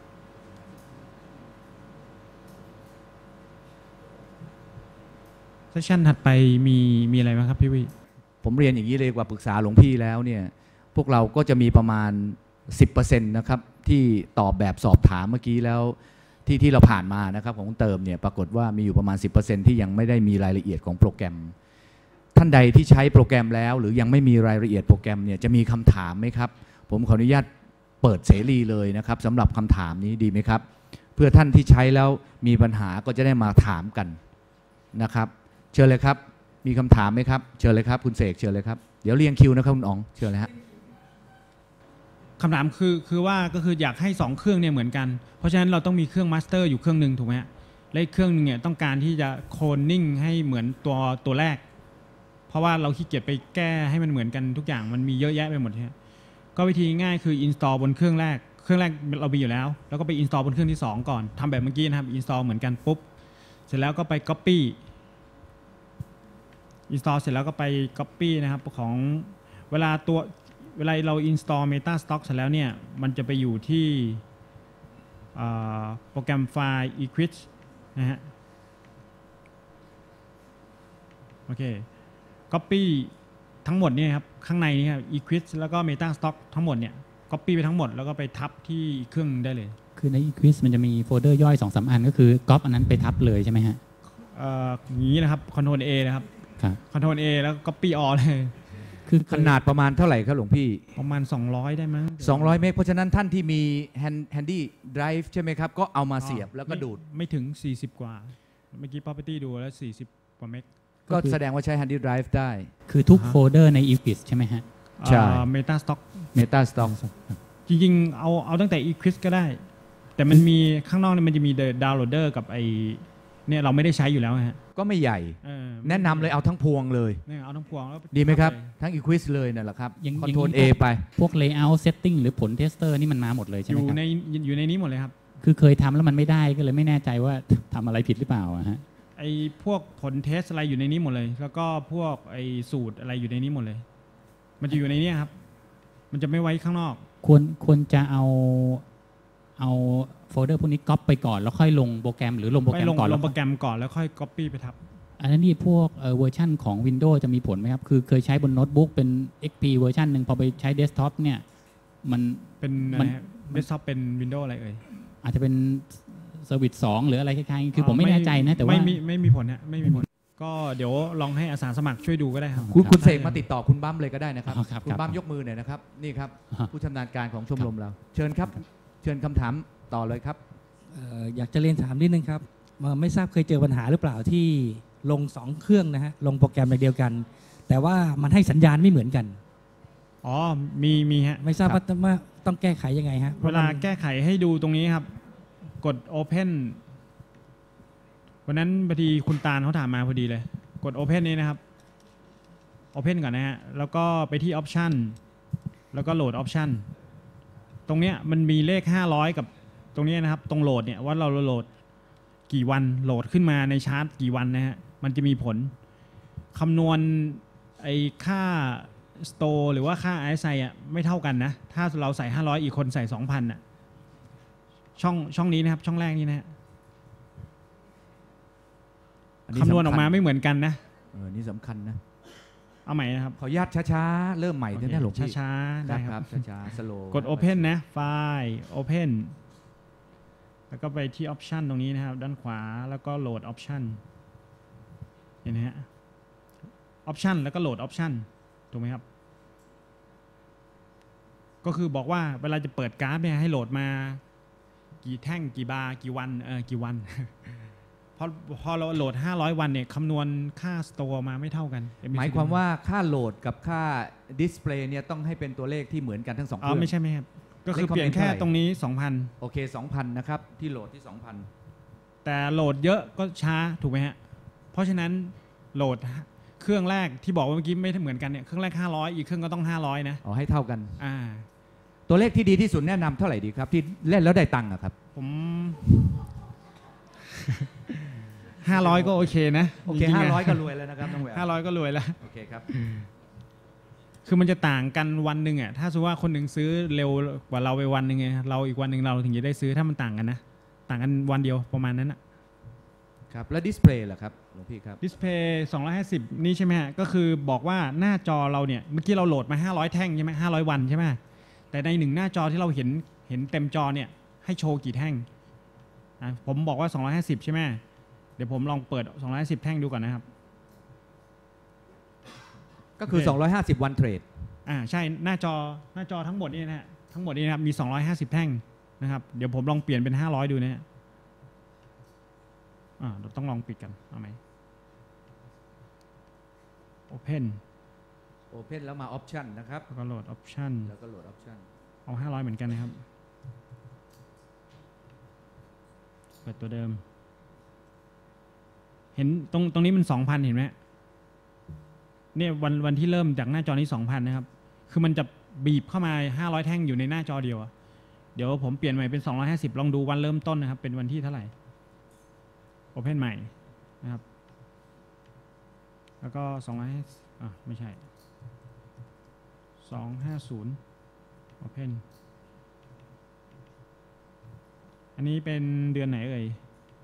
เซสชั่นถัดไปมีอะไรไหมครับพี่วิผมเรียนอย่างนี้เลยกว่าปรึกษาหลวงพี่แล้วเนี่ยพวกเราก็จะมีประมาณ 10% นะครับที่ตอบแบบสอบถามเมื่อกี้แล้วที่เราผ่านมานะครับของเติมเนี่ยปรากฏว่ามีอยู่ประมาณ 10% ที่ยังไม่ได้มีรายละเอียดของโปรแกรมท่านใดที่ใช้โปรแกรมแล้วหรือยังไม่มีรายละเอียดโปรแกรมเนี่ยจะมีคำถามไหมครับผมขออนุญาตเปิดเสรีเลยนะครับสำหรับคำถามนี้ดีไหมครับเพื่อท่านที่ใช้แล้วมีปัญหาก็จะได้มาถามกันนะครับเชิญเลยครับมีคำถามไหมครับเชิญเลยครับคุณเสกเชิญเลยครับเดี๋ยวเรียงคิวนะครับคุณอ๋องเชิญเลยฮะคำถามคือว่าก็คืออยากให้2เครื่องเนี่ยเหมือนกันเพราะฉะนั้นเราต้องมีเครื่องมาสเตอร์อยู่เครื่องนึงถูกไหมฮะและเครื่องนึงเนี่ยต้องการที่จะโคลนนิ่งให้เหมือนตัวแรกเพราะว่าเราขี้เกียจไปแก้ให้มันเหมือนกันทุกอย่างมันมีเยอะแยะไปหมดฮะก็วิธีง่ายคือ install บนเครื่องแรกเรามีอยู่แล้วก็ไป install บนเครื่องที่2ก่อนทำแบบเมื่อกี้นะครับ install เหมือนกันปุ๊บเสร็จแล้วก็ไป copy install เสร็จแล้วก็ไป copy นะครับของเวลาเรา install Metastock เสร็จแล้วเนี่ยมันจะไปอยู่ที่โปรแกรมไฟล์ Equix นะฮะโอเค copy ทั้งหมดเนี่ยครับข้างในนี้ครับ Equix แล้วก็ Metastock ทั้งหมดเนี่ย copy ไปทั้งหมดแล้วก็ไปทับที่เครื่องได้เลยคือใน Equix มันจะมีโฟลเดอร์ย่อย 2-3 อันก็คือก๊อปอันนั้นไปทับเลยใช่ไหมฮะอย่างนี้นะครับ Ctrl A นะครับ Ctrl A แล้ว copy all เลยคือขนาดประมาณเท่าไหร่ครับหลวงพี่ประมาณ200ได้มั้ง 200 เมกเพราะฉะนั้นท่านที่มี handy drive ใช่ไหมครับก็เอามาเสียบแล้วก็ดูดไม่ถึง40กว่าเมื่อกี้ property ดูแล้ว40กว่าเมกก็แสดงว่าใช้ handy drive ได้คือทุกโฟลเดอร์ใน Equix ใช่ไหมฮะใช่ Metastock จริงๆเอาตั้งแต่ Equix ก็ได้แต่มันมีข้างนอกเนี่ยมันจะมี downloader กับไอเนี่ยเราไม่ได้ใช้อยู่แล้วฮะก็ไม่ใหญ่แนะนำเลยเอาทั้งพวงเลยเอาทั้งพวงแล้วดีไหมครับทั้ง Equix เลยนั่นแหละครับคอนโทรล A ไปพวก layout setting หรือผล tester นี่มันมาหมดเลยใช่ไหมครับอยู่ในนี้หมดเลยครับคือเคยทำแล้วมันไม่ได้ก็เลยไม่แน่ใจว่าทำอะไรผิดหรือเปล่าฮะไอพวกผลเทสอะไรอยู่ในนี้หมดเลยแล้วก็พวกไอสูตรอะไรอยู่ในนี้หมดเลยมันจะอยู่ในนี้ครับมันจะไม่ไว้ข้างนอกควรจะเอาโฟลเดอร์พวกนี้ก๊อปไปก่อนแล้วค่อยลงโปรแกรมหรือลงโปรแกรมก่อนลงโปรแกรมก่อนแล้วค่อย copy ไปทับอันนั้นนี่พวกเวอร์ชันของ Windows จะมีผลไหมครับคือเคยใช้บนโน้ตบุ๊กเป็น XP เวอร์ชันหนึ่งพอไปใช้เดสก์ท็อปเนี่ยเป็นเดสก์ท็อปเป็น Windows อะไรเอ่ยอาจจะเป็นเซอร์วิส2หรืออะไรคล้ายๆคือผมไม่แน่ใจนะแต่ว่าไม่มีผลฮะไม่มีผลก็เดี๋ยวลองให้อาสาสมัครช่วยดูก็ได้ครับคุณเสกมาติดต่อคุณบั้มเลยก็ได้นะครับคุณบั้มยกมือหน่อยนะครับนี่ครับผู้ชำนาญการของชมรมเราเชิญครับเชิญคำถามต่อเลยครับอยากจะเรียนถามนิดนึงครับไม่ทราบเคยเจอปัญหาหรือเปล่าที่ลง2เครื่องนะฮะลงโปรแกรมแบบเดียวกันแต่ว่ามันให้สัญญาณไม่เหมือนกันอ๋อมีฮะไม่ทราบว่าต้องแก้ไขยังไงฮะเวลาแก้ไขให้ดูตรงนี้ครับกด Open วันนั้นพอดีคุณตาลเขาถามมาพอดีเลยกด Open นี้นะครับ Open ก่อนนะฮะแล้วก็ไปที่ Option แล้วก็โหลด Option ตรงเนี้ยมันมีเลข500กับตรงนี้นะครับตรงโหลดเนี่ยว่าเราโหลดกี่วันโหลดขึ้นมาในชาร์ตกี่วันนะฮะมันจะมีผลคำนวณไอ้ค่า Store หรือว่าค่า RSI อ่ะไม่เท่ากันนะถ้าเราใส่500อีกคนใส่ 2,000 อ่ะช่องนี้นะครับช่องแรกนี้นะฮะคำนวณออกมาไม่เหมือนกันนะนี่สำคัญนะเอาใหม่นะครับขออนุญาตช้าๆเริ่มใหม่ได้ไหมหลวงพี่ช้าๆได้ครับช้าๆ slow กด Open นะไฟล์ Open แล้วก็ไปที่ Option ตรงนี้นะครับด้านขวาแล้วก็โหลด Option เห็นไหมฮะ Option แล้วก็โหลด Option ถูกไหมครับก็คือบอกว่าเวลาจะเปิดกราฟเนี่ยให้โหลดมากี่แท่งกี่บาร์กี่วันกี่วัน พอเราโหลด500วันเนี่ยคำนวณค่า Store มาไม่เท่ากันหมายความว่าค่าโหลดกับค่า Display เนี่ยต้องให้เป็นตัวเลขที่เหมือนกันทั้ง2เครื่องไม่ใช่ไหมครับก็คือเปลี่ยนแค่ตรงนี้ 2,000 โอเค 2,000 นะครับที่โหลดที่ 2,000 แต่โหลดเยอะก็ช้าถูกไหมฮะเพราะฉะนั้นโหลดเครื่องแรกที่บอกว่าเมื่อกี้ไม่เหมือนกันเนี่ยเครื่องแรก500อีกเครื่องก็ต้อง500นะให้เท่ากันตัวเลขที่ดีที่สุดแนะนำเท่าไหร่ดีครับที่เล่นแล้วได้ตังค์ครับผม500ก็โอเคนะโอเค500ก็รวยแล้วนะครับน้องแหวน 500ก็รวยแล้วโอเคครับคือมันจะต่างกันวันหนึ่งอ่ะถ้าสมมติว่าคนหนึ่งซื้อเร็วกว่าเราไปวันหนึ่งไงเราอีกวันหนึ่งเราถึงจะได้ซื้อถ้ามันต่างกันนะต่างกันวันเดียวประมาณนั้นนะครับแล้วดิสเพลย์ล่ะครับหลวงพี่ครับดิสเพลย์250นี่ใช่ไหมฮะก็คือบอกว่าหน้าจอเราเนี่ยเมื่อกี้เราโหลดมา500แท่งใช่ไหม500วันใช่ไหมแต่ใน1หน้าจอที่เราเห็นเต็มจอเนี่ยให้โชว์กี่แท่งผมบอกว่า250ใช่ไหมเดี๋ยวผมลองเปิด250แท่งดูก่อนนะครับก็คือ250วันเทรดใช่หน้าจอทั้งหมดนี่นะฮะทั้งหมดนี่นะครับมี250แท่งนะครับเดี๋ยวผมลองเปลี่ยนเป็น500ดูนะฮะเราต้องลองปิดกันเอาไหม Open แล้วมา Option นะครับแล้วก็โหลด Option เอา500เหมือนกันนะครับเปิดตัวเดิมเห็นตรงนี้มัน 2,000 เห็นไหมเนี่ยวันที่เริ่มจากหน้าจอนี้ 2,000 นะครับคือมันจะบีบเข้ามา500แท่งอยู่ในหน้าจอเดียวเดี๋ยวผมเปลี่ยนใหม่เป็น250ลองดูวันเริ่มต้นนะครับเป็นวันที่เท่าไหร่ Open ใหม่นะครับแล้วก็250ไม่ใช่250 Open อันนี้เป็นเดือนไหนเอ่ย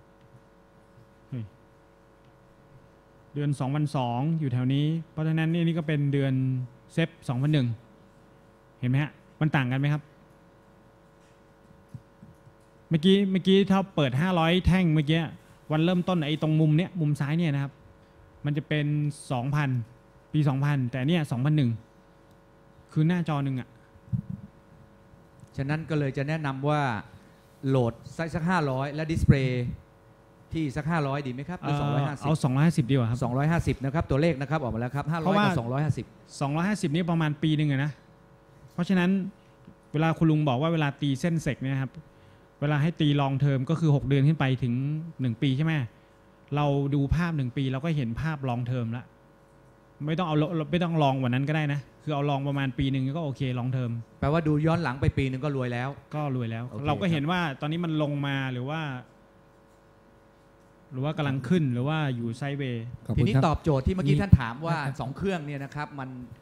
เดือน2002อยู่แถวนี้เพราะฉะนั้นนี่ก็เป็นเดือนเซฟ2001เห็นไหมฮะมันต่างกันไหมครับเมื่อกี้ถ้าเปิด500แท่งเมื่อกี้วันเริ่มต้นไอ้ตรงมุมเนี้ยมุมซ้ายเนี่ยนะครับมันจะเป็น 2,000 ปี 2000แต่เนี่ย2001คือหน้าจอหนึ่งฉะนั้นก็เลยจะแนะนำว่าโหลดสัก500และดิสเพลย์ที่สัก500ดีไหมครับหรือ250 เอา250ดีกว่าครับ 250นะครับตัวเลขนะครับออกมาแล้วครับ500กับ 250นี่ประมาณปีนึงนะเพราะฉะนั้นเวลาคุณลุงบอกว่าเวลาตีเส้นเซกเนี่ยครับเวลาให้ตีลองเทอมก็คือ6เดือนขึ้นไปถึง1ปีใช่ไหมเราดูภาพ1ปีเราก็เห็นภาพลองเทอมแล้วไม่ต้องลองวันนั้นก็ได้นะคือเอาลองประมาณปีนึงก็โอเคลองเทอมแปลว่าดูย้อนหลังไปปีนึงก็รวยแล้วเราก็เห็นว่าตอนนี้มันลงมาหรือว่ากำลังขึ้นหรือว่าอยู่ไซด์เวย์ทีนี้ตอบโจทย์ที่เมื่อกี้ท่านถามว่า2เครื่องเนี่ยนะครับมัน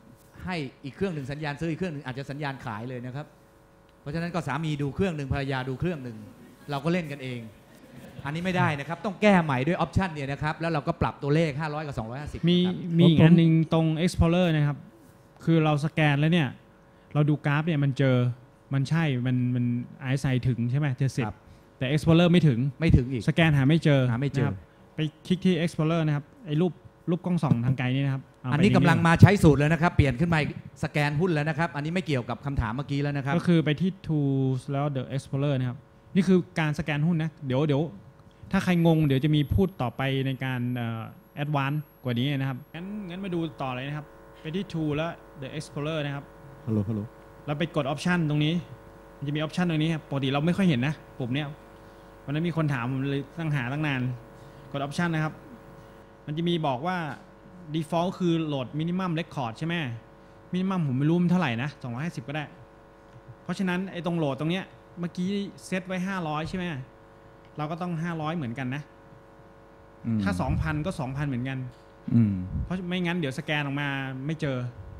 ให้อีกเครื่องหนึ่งสัญญาณซื้ออีกเครื่องหนึ่งอาจจะสัญญาณขายเลยนะครับเพราะฉะนั้นก็สามีดูเครื่องหนึ่งภรรยาดูเครื่องหนึ่งเราก็เล่นกันเองอันนี้ไม่ได้นะครับต้องแก้ใหม่ด้วยออปชันเนี่ยนะครับแล้วเราก็ปรับตัวเลข500กับ250 มีอีกอันหนึ่งตรง Explorer นะครับคือเราสแกนแล้วเนี่ยเราดูกราฟเนี่ยมันเจอมันใช่มัน ISI ถึงใช่ไหมเจอ10แต่ Explorer ไม่ถึงอีกสแกนหาไม่เจอนะครับไปคลิกที่ Explorer นะครับไอ้รูปกล้องส่องทางไกลนี่นะครับอันนี้กำลังมาใช้สูตรแล้วนะครับเปลี่ยนขึ้นมาสแกนหุ้นแล้วนะครับอันนี้ไม่เกี่ยวกับคำถามเมื่อกี้แล้วนะครับก็คือไปที่ Tools แล้ว The Explorer นะครับนี่คือการสแกนหุ้นนะเดี๋ยวถ้าใครงงเดี๋ยวจะมีพูดต่อไปในการAdvance กว่านี้นะครับงั้นมาดูต่อเลยนะครับไปที่ Tool แล้ว The Explorer นะครับฮัลโหลเราไปกด Option ตรงนี้มันจะมี Option ตรงนี้ปกติเราไม่ค่อยเห็นนะปุ่มเนี้ยวันนั้นมีคนถามผมเลยตั้งนานกด Option นะครับมันจะมีบอกว่า Default คือโหลด Minimum Record ใช่ไหม Minimum ผมไม่รู้มันเท่าไหร่นะ250ก็ได้เพราะฉะนั้นไอ้ตรงโหลดตรงเนี้ยเมื่อกี้เซตไว้500ใช่ไหมเราก็ต้อง500เหมือนกันนะถ้า 2,000 ก็ 2,000 เหมือนกันเพราะไม่งั้นเดี๋ยวสแกนออกมาไม่เจอ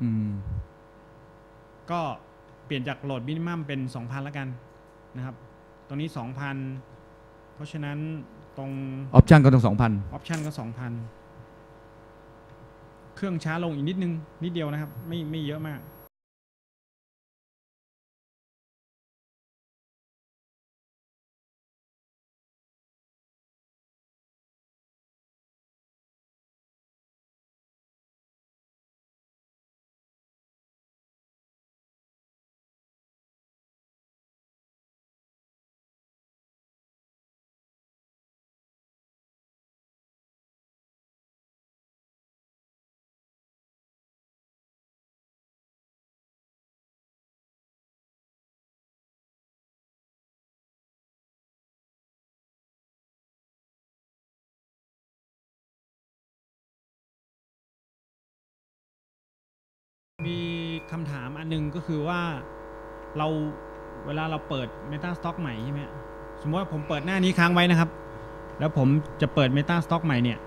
ก็เปลี่ยนจากโหลดมินิมัมเป็น 2,000 แล้วกันนะครับตรงนี้ 2,000 เพราะฉะนั้นตรงออปชันก็ต้อง 2,000 ออปชันก็ 2,000 เครื่องช้าลงอีกนิดเดียวนะครับไม่เยอะมากมีคำถามอันนึงก็คือว่าเวลาเราเปิด Meta Stock ใหม่ใช่ไหมสมมติว่าผมเปิดหน้านี้ค้างไว้นะครับแล้วผมจะเปิด Meta Stock ใหม่เนี่ย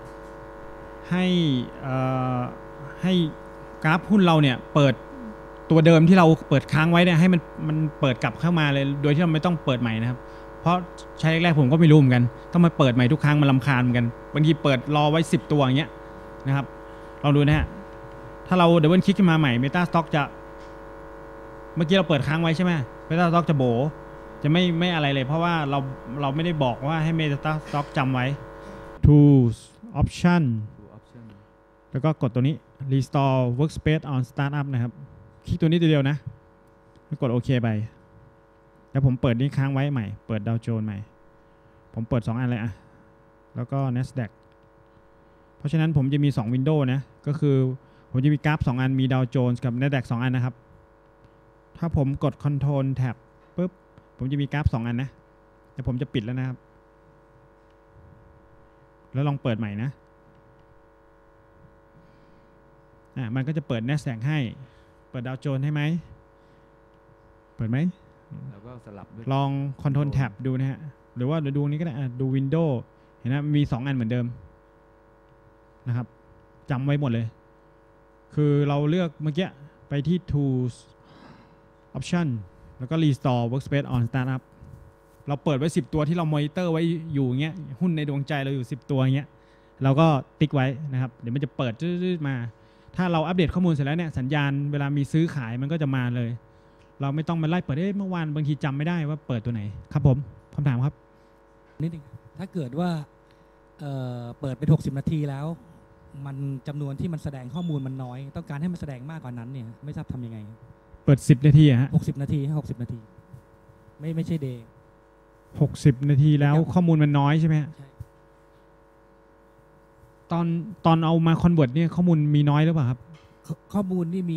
ให้กราฟหุ้นเราเนี่ยเปิดตัวเดิมที่เราเปิดค้างไว้เนี่ยให้มันเปิดกลับเข้ามาเลยโดยที่เราไม่ต้องเปิดใหม่นะครับเพราะใช้แรกๆผมก็ไม่รู้เหมือนกันต้องมาเปิดใหม่ทุกครั้งมันรำคาญเหมือนกันบางทีเปิดรอไว้10ตัวอย่างเงี้ยนะครับลองดูนะฮะถ้าเราดับเบิลคลิกขึ้นมาใหม่ Meta Stock จะเมื่อกี้เราเปิดค้างไว้ใช่ไหม Meta Stock จะโบจะไม่อะไรเลยเพราะว่าเราไม่ได้บอกว่าให้ Meta Stock จำไว้ Tools Option แล้วก็กดตัวนี้ Restore Workspace on Startup นะครับคลิกตัวนี้ตัวเดียวนะแล้วกดโอเคไปแล้วผมเปิดนี้ค้างไว้ใหม่เปิดดาวโจนส์ใหม่ผมเปิด2อันเลยอะแล้วก็ NASDAQ เพราะฉะนั้นผมจะมี2 Window นะก็คือผมจะมีกราฟ2อันมีดาวโจนส์กับ NASDAQ 2อันนะครับถ้าผมกด Control Tab ปุ๊บผมจะมีกราฟ2อันนะแต่ผมจะปิดแล้วนะครับแล้วลองเปิดใหม่นะมันก็จะเปิด NASDAQ ให้เปิดดาวโจนส์ให้ไหมเปิดไหมแล้วก็สลับลอง Control Tab ดูนะฮะหรือว่าดูนี้ก็ได้ดู Window เห็นนะมี2อันเหมือนเดิมนะครับจำไว้หมดเลยคือเราเลือกเมื่อกี้ไปที่ Tools Option แล้วก็ Restore Workspace on Startup เราเปิดไว้10ตัวที่เรามอนิเตอร์ไว้อยู่เงี้ยหุ้นในดวงใจเราอยู่10ตัวเงี้ยเราก็ติ๊กไว้นะครับเดี๋ยวมันจะเปิดมาถ้าเราอัปเดตข้อมูลเสร็จแล้วเนี่ยสัญญาณเวลามีซื้อขายมันก็จะมาเลยเราไม่ต้องมาไล่เปิดเมื่อวานบางทีจำไม่ได้ว่าเปิดตัวไหนครับผมคำถามครับนิดนึงถ้าเกิดว่าเปิดไป60 นาทีแล้วมันจำนวนที่มันแสดงข้อมูลมันน้อยต้องการให้มันแสดงมากกว่านั้นเนี่ยไม่ทราบทำยังไงเปิด10 นาทีฮะ 60 นาที60 นาทีไม่ใช่เดย์ 60 นาทีแล้วข้อมูลมันน้อยใช่ไหมใช่ตอนเอามาคอนเวิร์ตเนี่ยข้อมูลมีน้อยหรือเปล่าครับข้อมูลนี่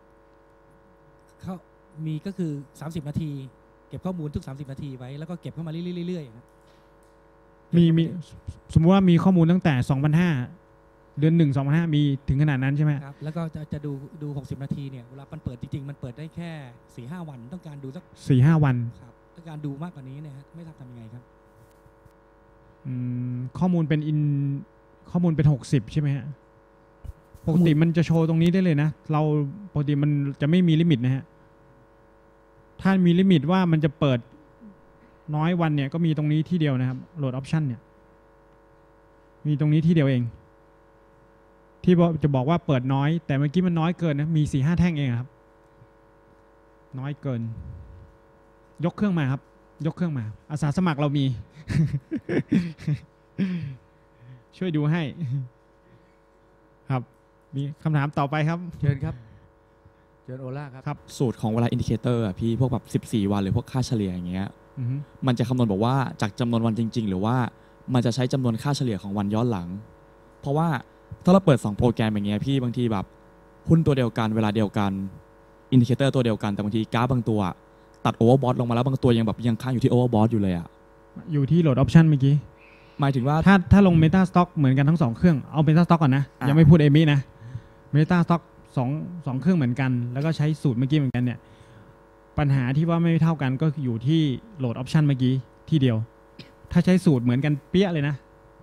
มีก็คือ30 นาทีเก็บข้อมูลทุก30 นาทีไว้แล้วก็เก็บเข้ามาเรื่อยๆมีสมมติว่ามีข้อมูลตั้งแต่2005เดือน1 2005มีถึงขนาดนั้นใช่ไหมครับแล้วก็จะดู60 นาทีเนี่ยเวลามันเปิดจริงๆมันเปิดได้แค่ 4-5 วันต้องการดูสัก 4-5 วันครับต้องการดูมากกว่านี้เนี่ยไม่ทราบทำยังไงครับข้อมูลเป็น60ใช่ไหมฮะปกติมันจะโชว์ตรงนี้ได้เลยนะเราปกติมันจะไม่มีลิมิตนะฮะถ้ามีลิมิตว่ามันจะเปิดน้อยวันเนี่ยก็มีตรงนี้ที่เดียวนะครับโหลดออปชันเนี่ยมีตรงนี้ที่เดียวเองที่จะบอกว่าเปิดน้อยแต่เมื่อกี้มันน้อยเกินนะมี 4-5 แท่งเองครับน้อยเกินยกเครื่องมาครับยกเครื่องมาอาสาสมัครเรามี ช่วยดูให้ครับมีคำถามต่อไปครับเชิญครับเชิญโอล่าครับสูตรของเวลาอินดิเคเตอร์อ่ะพี่พวกแบบ14 วันหรือพวกค่าเฉลี่ยอย่างเงี้ยอือฮึมันจะคำนวณบอกว่าจากจำนวนวันจริงๆหรือว่ามันจะใช้จำนวนค่าเฉลี่ยของวันย้อนหลังเพราะว่าถ้าเราเปิด2โปรแกรมอย่างเงี้ยพี่บางทีแบบหุ้นตัวเดียวกันเวลาเดียวกันอินดิเคเตอร์ตัวเดียวกันแต่บางทีกราฟบางตัวตัดโอเวอร์บอทลงมาแล้วบางตัวยังแบบยังค้างอยู่ที่โอเวอร์บอทอยู่เลยอ่ะอยู่ที่โหลดออปชันเมื่อกี้หมายถึงว่าถ้าลง Meta Stock เหมือนกันทั้ง2เครื่องเอา Meta Stock ก่อนนะยังไม่พูด AMI นะ Meta Stock สองเครื่องเหมือนกันแล้วก็ใช้สูตรเมื่อกี้เหมือนกันเนี่ยปัญหาที่ว่าไม่เท่ากันก็อยู่ที่โหลดออปชันเมื่อกี้ที่เดียวถ้าใช้สูตรเหมือนกันเปี้ยเลยนะ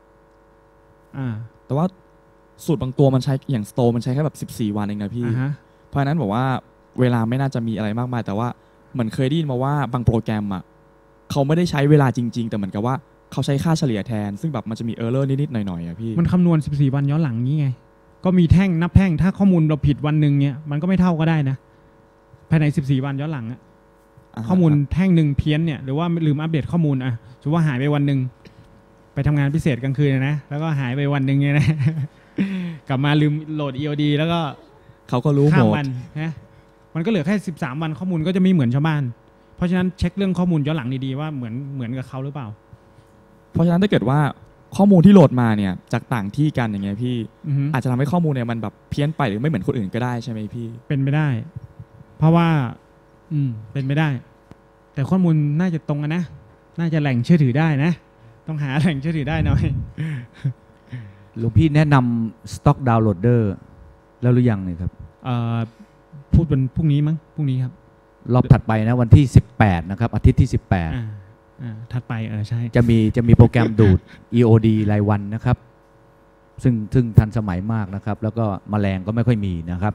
แต่ว่าสูตรบางตัวมันใช้อย่างสโตมันใช้แค่แบบ14 วันเองนะพี่เพราะฉะนั้นบอกว่าเวลาไม่น่าจะมีอะไรมากมายแต่ว่าเหมือนเคยได้ยินมาว่าบางโปรแกรมอ่ะเขาไม่ได้ใช้เวลาจริงๆแต่เหมือนกับว่าเขาใช้ค่าเฉลี่ยแทนซึ่งแบบมันจะมีเออร์เลอร์นิดๆหน่อยๆอ่ะพี่มันคำนวณ14 วันย้อนหลังนี้ไงก็มีแท่งนับแท่งถ้าข้อมูลเราผิดวันหนึ่งเนี่ยมันก็ไม่เท่าก็ได้นะภายใน14 วันย้อนหลังอะข้อมูลแท่งหนึ่งเพี้ยนเนี่ยหรือว่าลืมอัปเดตข้อมูลอะสมมติว่าหายไปวันหนึ่งไปทำงานพิเศษกลางคืนนะแล้วก็หายไปวันหนึ่งเนี่ยนะ กลับมาลืมโหลด EOD แล้วก็เขาก็รู้หมดวันนะมันก็เหลือแค่13 วันข้อมูลก็จะไม่เหมือนชาวบ้านเพราะฉะนั้นเช็คเรื่องข้อมูลย้อนหลังดีๆว่าเหมือนกับเขาหรือเปล่าเพราะฉะนั้นถ้าเกิดว่าข้อมูลที่โหลดมาเนี่ยจากต่างที่กันอย่างเงี้ยพี่อาจจะทำให้ข้อมูลเนี่ยมันแบบเพี้ยนไปหรือไม่เหมือนคนอื่นก็ได้ใช่ไหมพี่เป็นไปได้เพราะว่าเป็นไปได้แต่ข้อมูลน่าจะตรงกันนะน่าจะแหล่งเชื่อถือได้นะต้องหาแหล่งเชื่อถือได้หน่อยหลวงพี่แนะนำ Stock Downloader แล้วหรือยังเนี่ยครับพูดวันพรุ่งนี้มั้งพรุ่งนี้ครับรอบถัดไปนะวันที่18นะครับอาทิตย์ที่18 ถัดไปใช่จะมีโปรแกรมดูด EOD รายวันนะครับซึ่งทันสมัยมากนะครับแล้วก็แมลงก็ไม่ค่อยมีนะครับ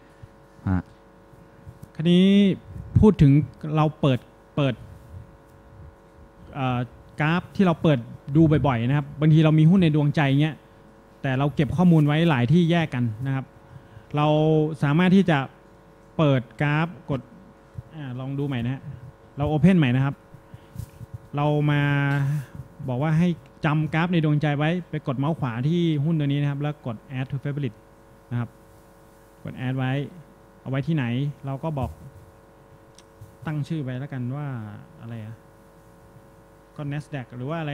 คราวนี้พูดถึงเราเปิดกราฟที่เราเปิดดูบ่อยๆนะครับบางทีเรามีหุ้นในดวงใจเงี้ยแต่เราเก็บข้อมูลไว้หลายที่แยกกันนะครับเราสามารถที่จะเปิดกราฟกดลองดูใหม่นะฮะเราโอเพนใหม่นะครับเรามาบอกว่าให้จำกราฟในดวงใจไว้ไปกดเมาส์ขวาที่หุ้นตัวนี้นะครับแล้วกด add to favorite นะครับกด add ไว้เอาไว้ที่ไหนเราก็บอกตั้งชื่อไว้แล้วกันว่าอะไรก็ NASDAQ หรือว่าอะไร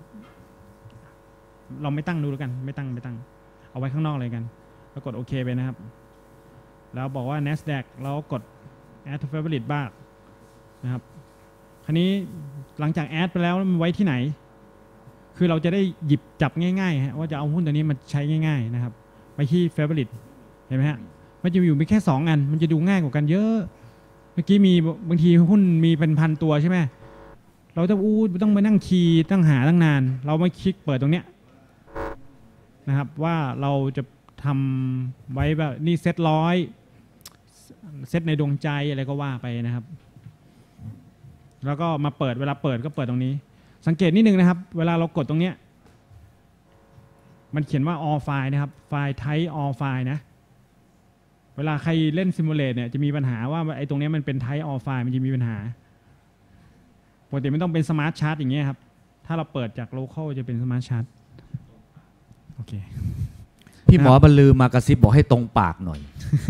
เราไม่ตั้งดูแล้วกันไม่ตั้งเอาไว้ข้างนอกเลยกันแล้วกดโอเคไปนะครับแล้วบอกว่า NASDAQ เรากด add to favorite บ้างนะครับคราวนี้หลังจากแอดไปแล้วมันไว้ที่ไหนคือเราจะได้หยิบจับง่ายๆฮะว่าจะเอาหุ้นตัวนี้มาใช้ง่ายๆนะครับไปที่ favorite เห็นไหมฮะมันจะอยู่มีแค่2 อันมันจะดูง่ายกว่ากันเยอะเมื่อกี้มีบางทีหุ้นมีเป็นพันตัวใช่ไหมเราต้องไปนั่งคีย์ตั้งหาตั้งนานเรามาคลิกเปิดตรงเนี้ยนะครับว่าเราจะทำไว้แบบนี่เซต100เซตในดวงใจอะไรก็ว่าไปนะครับแล้วก็มาเปิดเวลาเปิดก็เปิดตรงนี้สังเกตนิดนึงนะครับเวลาเรากดตรงเนี้ยมันเขียนว่า all file นะครับไฟล์ type all file นะเวลาใครเล่น simulate เนี่ยจะมีปัญหาว่าไอ้ตรงนี้มันเป็น type all file มันจะมีปัญหาปกติไม่ต้องเป็น smart chart อย่างเงี้ยครับถ้าเราเปิดจาก local จะเป็น smart chart โอเคพี่หมอบรรลือมากระซิบบอกให้ตรงปากหน่อย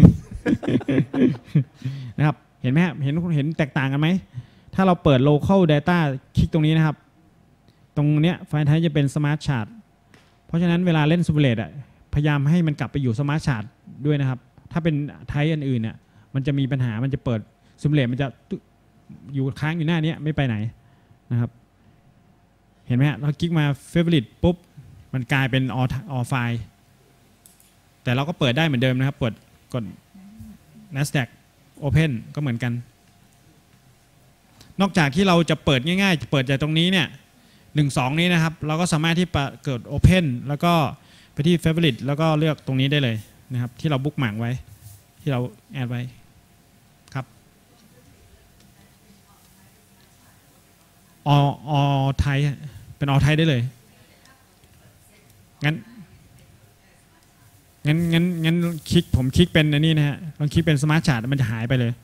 นะครับเห็นไหมครับเห็นแตกต่างกันไหมถ้าเราเปิด local data คลิกตรงนี้นะครับตรงเนี้ยไฟล์ไทป์จะเป็น smart chart เพราะฉะนั้นเวลาเล่น simulate พยายามให้มันกลับไปอยู่ smart chart ด้วยนะครับถ้าเป็นไทป์อื่นๆเนี่ยมันจะมีปัญหามันจะเปิด simulate มันจะอยู่ค้างอยู่หน้านี้ไม่ไปไหนนะครับเห็นไหมฮะเราคลิกมา favorite ปุ๊บมันกลายเป็น all file แต่เราก็เปิดได้เหมือนเดิมนะครับเปิดกด NASDAQ Open ก็เหมือนกันนอกจากที่เราจะเปิดง่ายๆเปิดจากตรงนี้เนี่ย1-2นี้นะครับเราก็สามารถที่เกิด Open แล้วก็ไปที่ Favorite แล้วก็เลือกตรงนี้ได้เลยนะครับที่เราบุ๊กหมางไว้ที่เราแอดไว้ครับอไทยเป็นอไทยได้เลยงั้นผมคลิกเป็นอันนี้นะฮะลองคลิกเป็นสมาร์ทชาร์ตมันจะหายไปเลย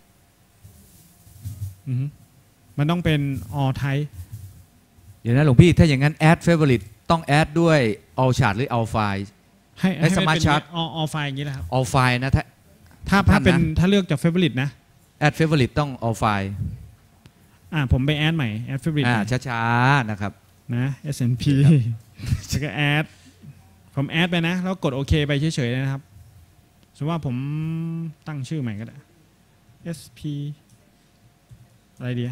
มันต้องเป็นอไทยเดี๋ยวนะหลวงพี่ถ้าอย่างนั้น add favorite ต้อง add ด้วย all chart หรือ all file ให้สมาร์ทชาร์ต all file อย่างนี้นะครับ all file นะถ้าเลือกจาก favorite นะ add favorite ต้อง all file ผมไปแอดใหม่ add favorite ช้าๆนะครับนะ S&P แล้วก็แอดผมแอดไปนะแล้วกดโอเคไปเฉยๆนะครับสมมติว่าผมตั้งชื่อใหม่ก็ได้ SP อะไรดี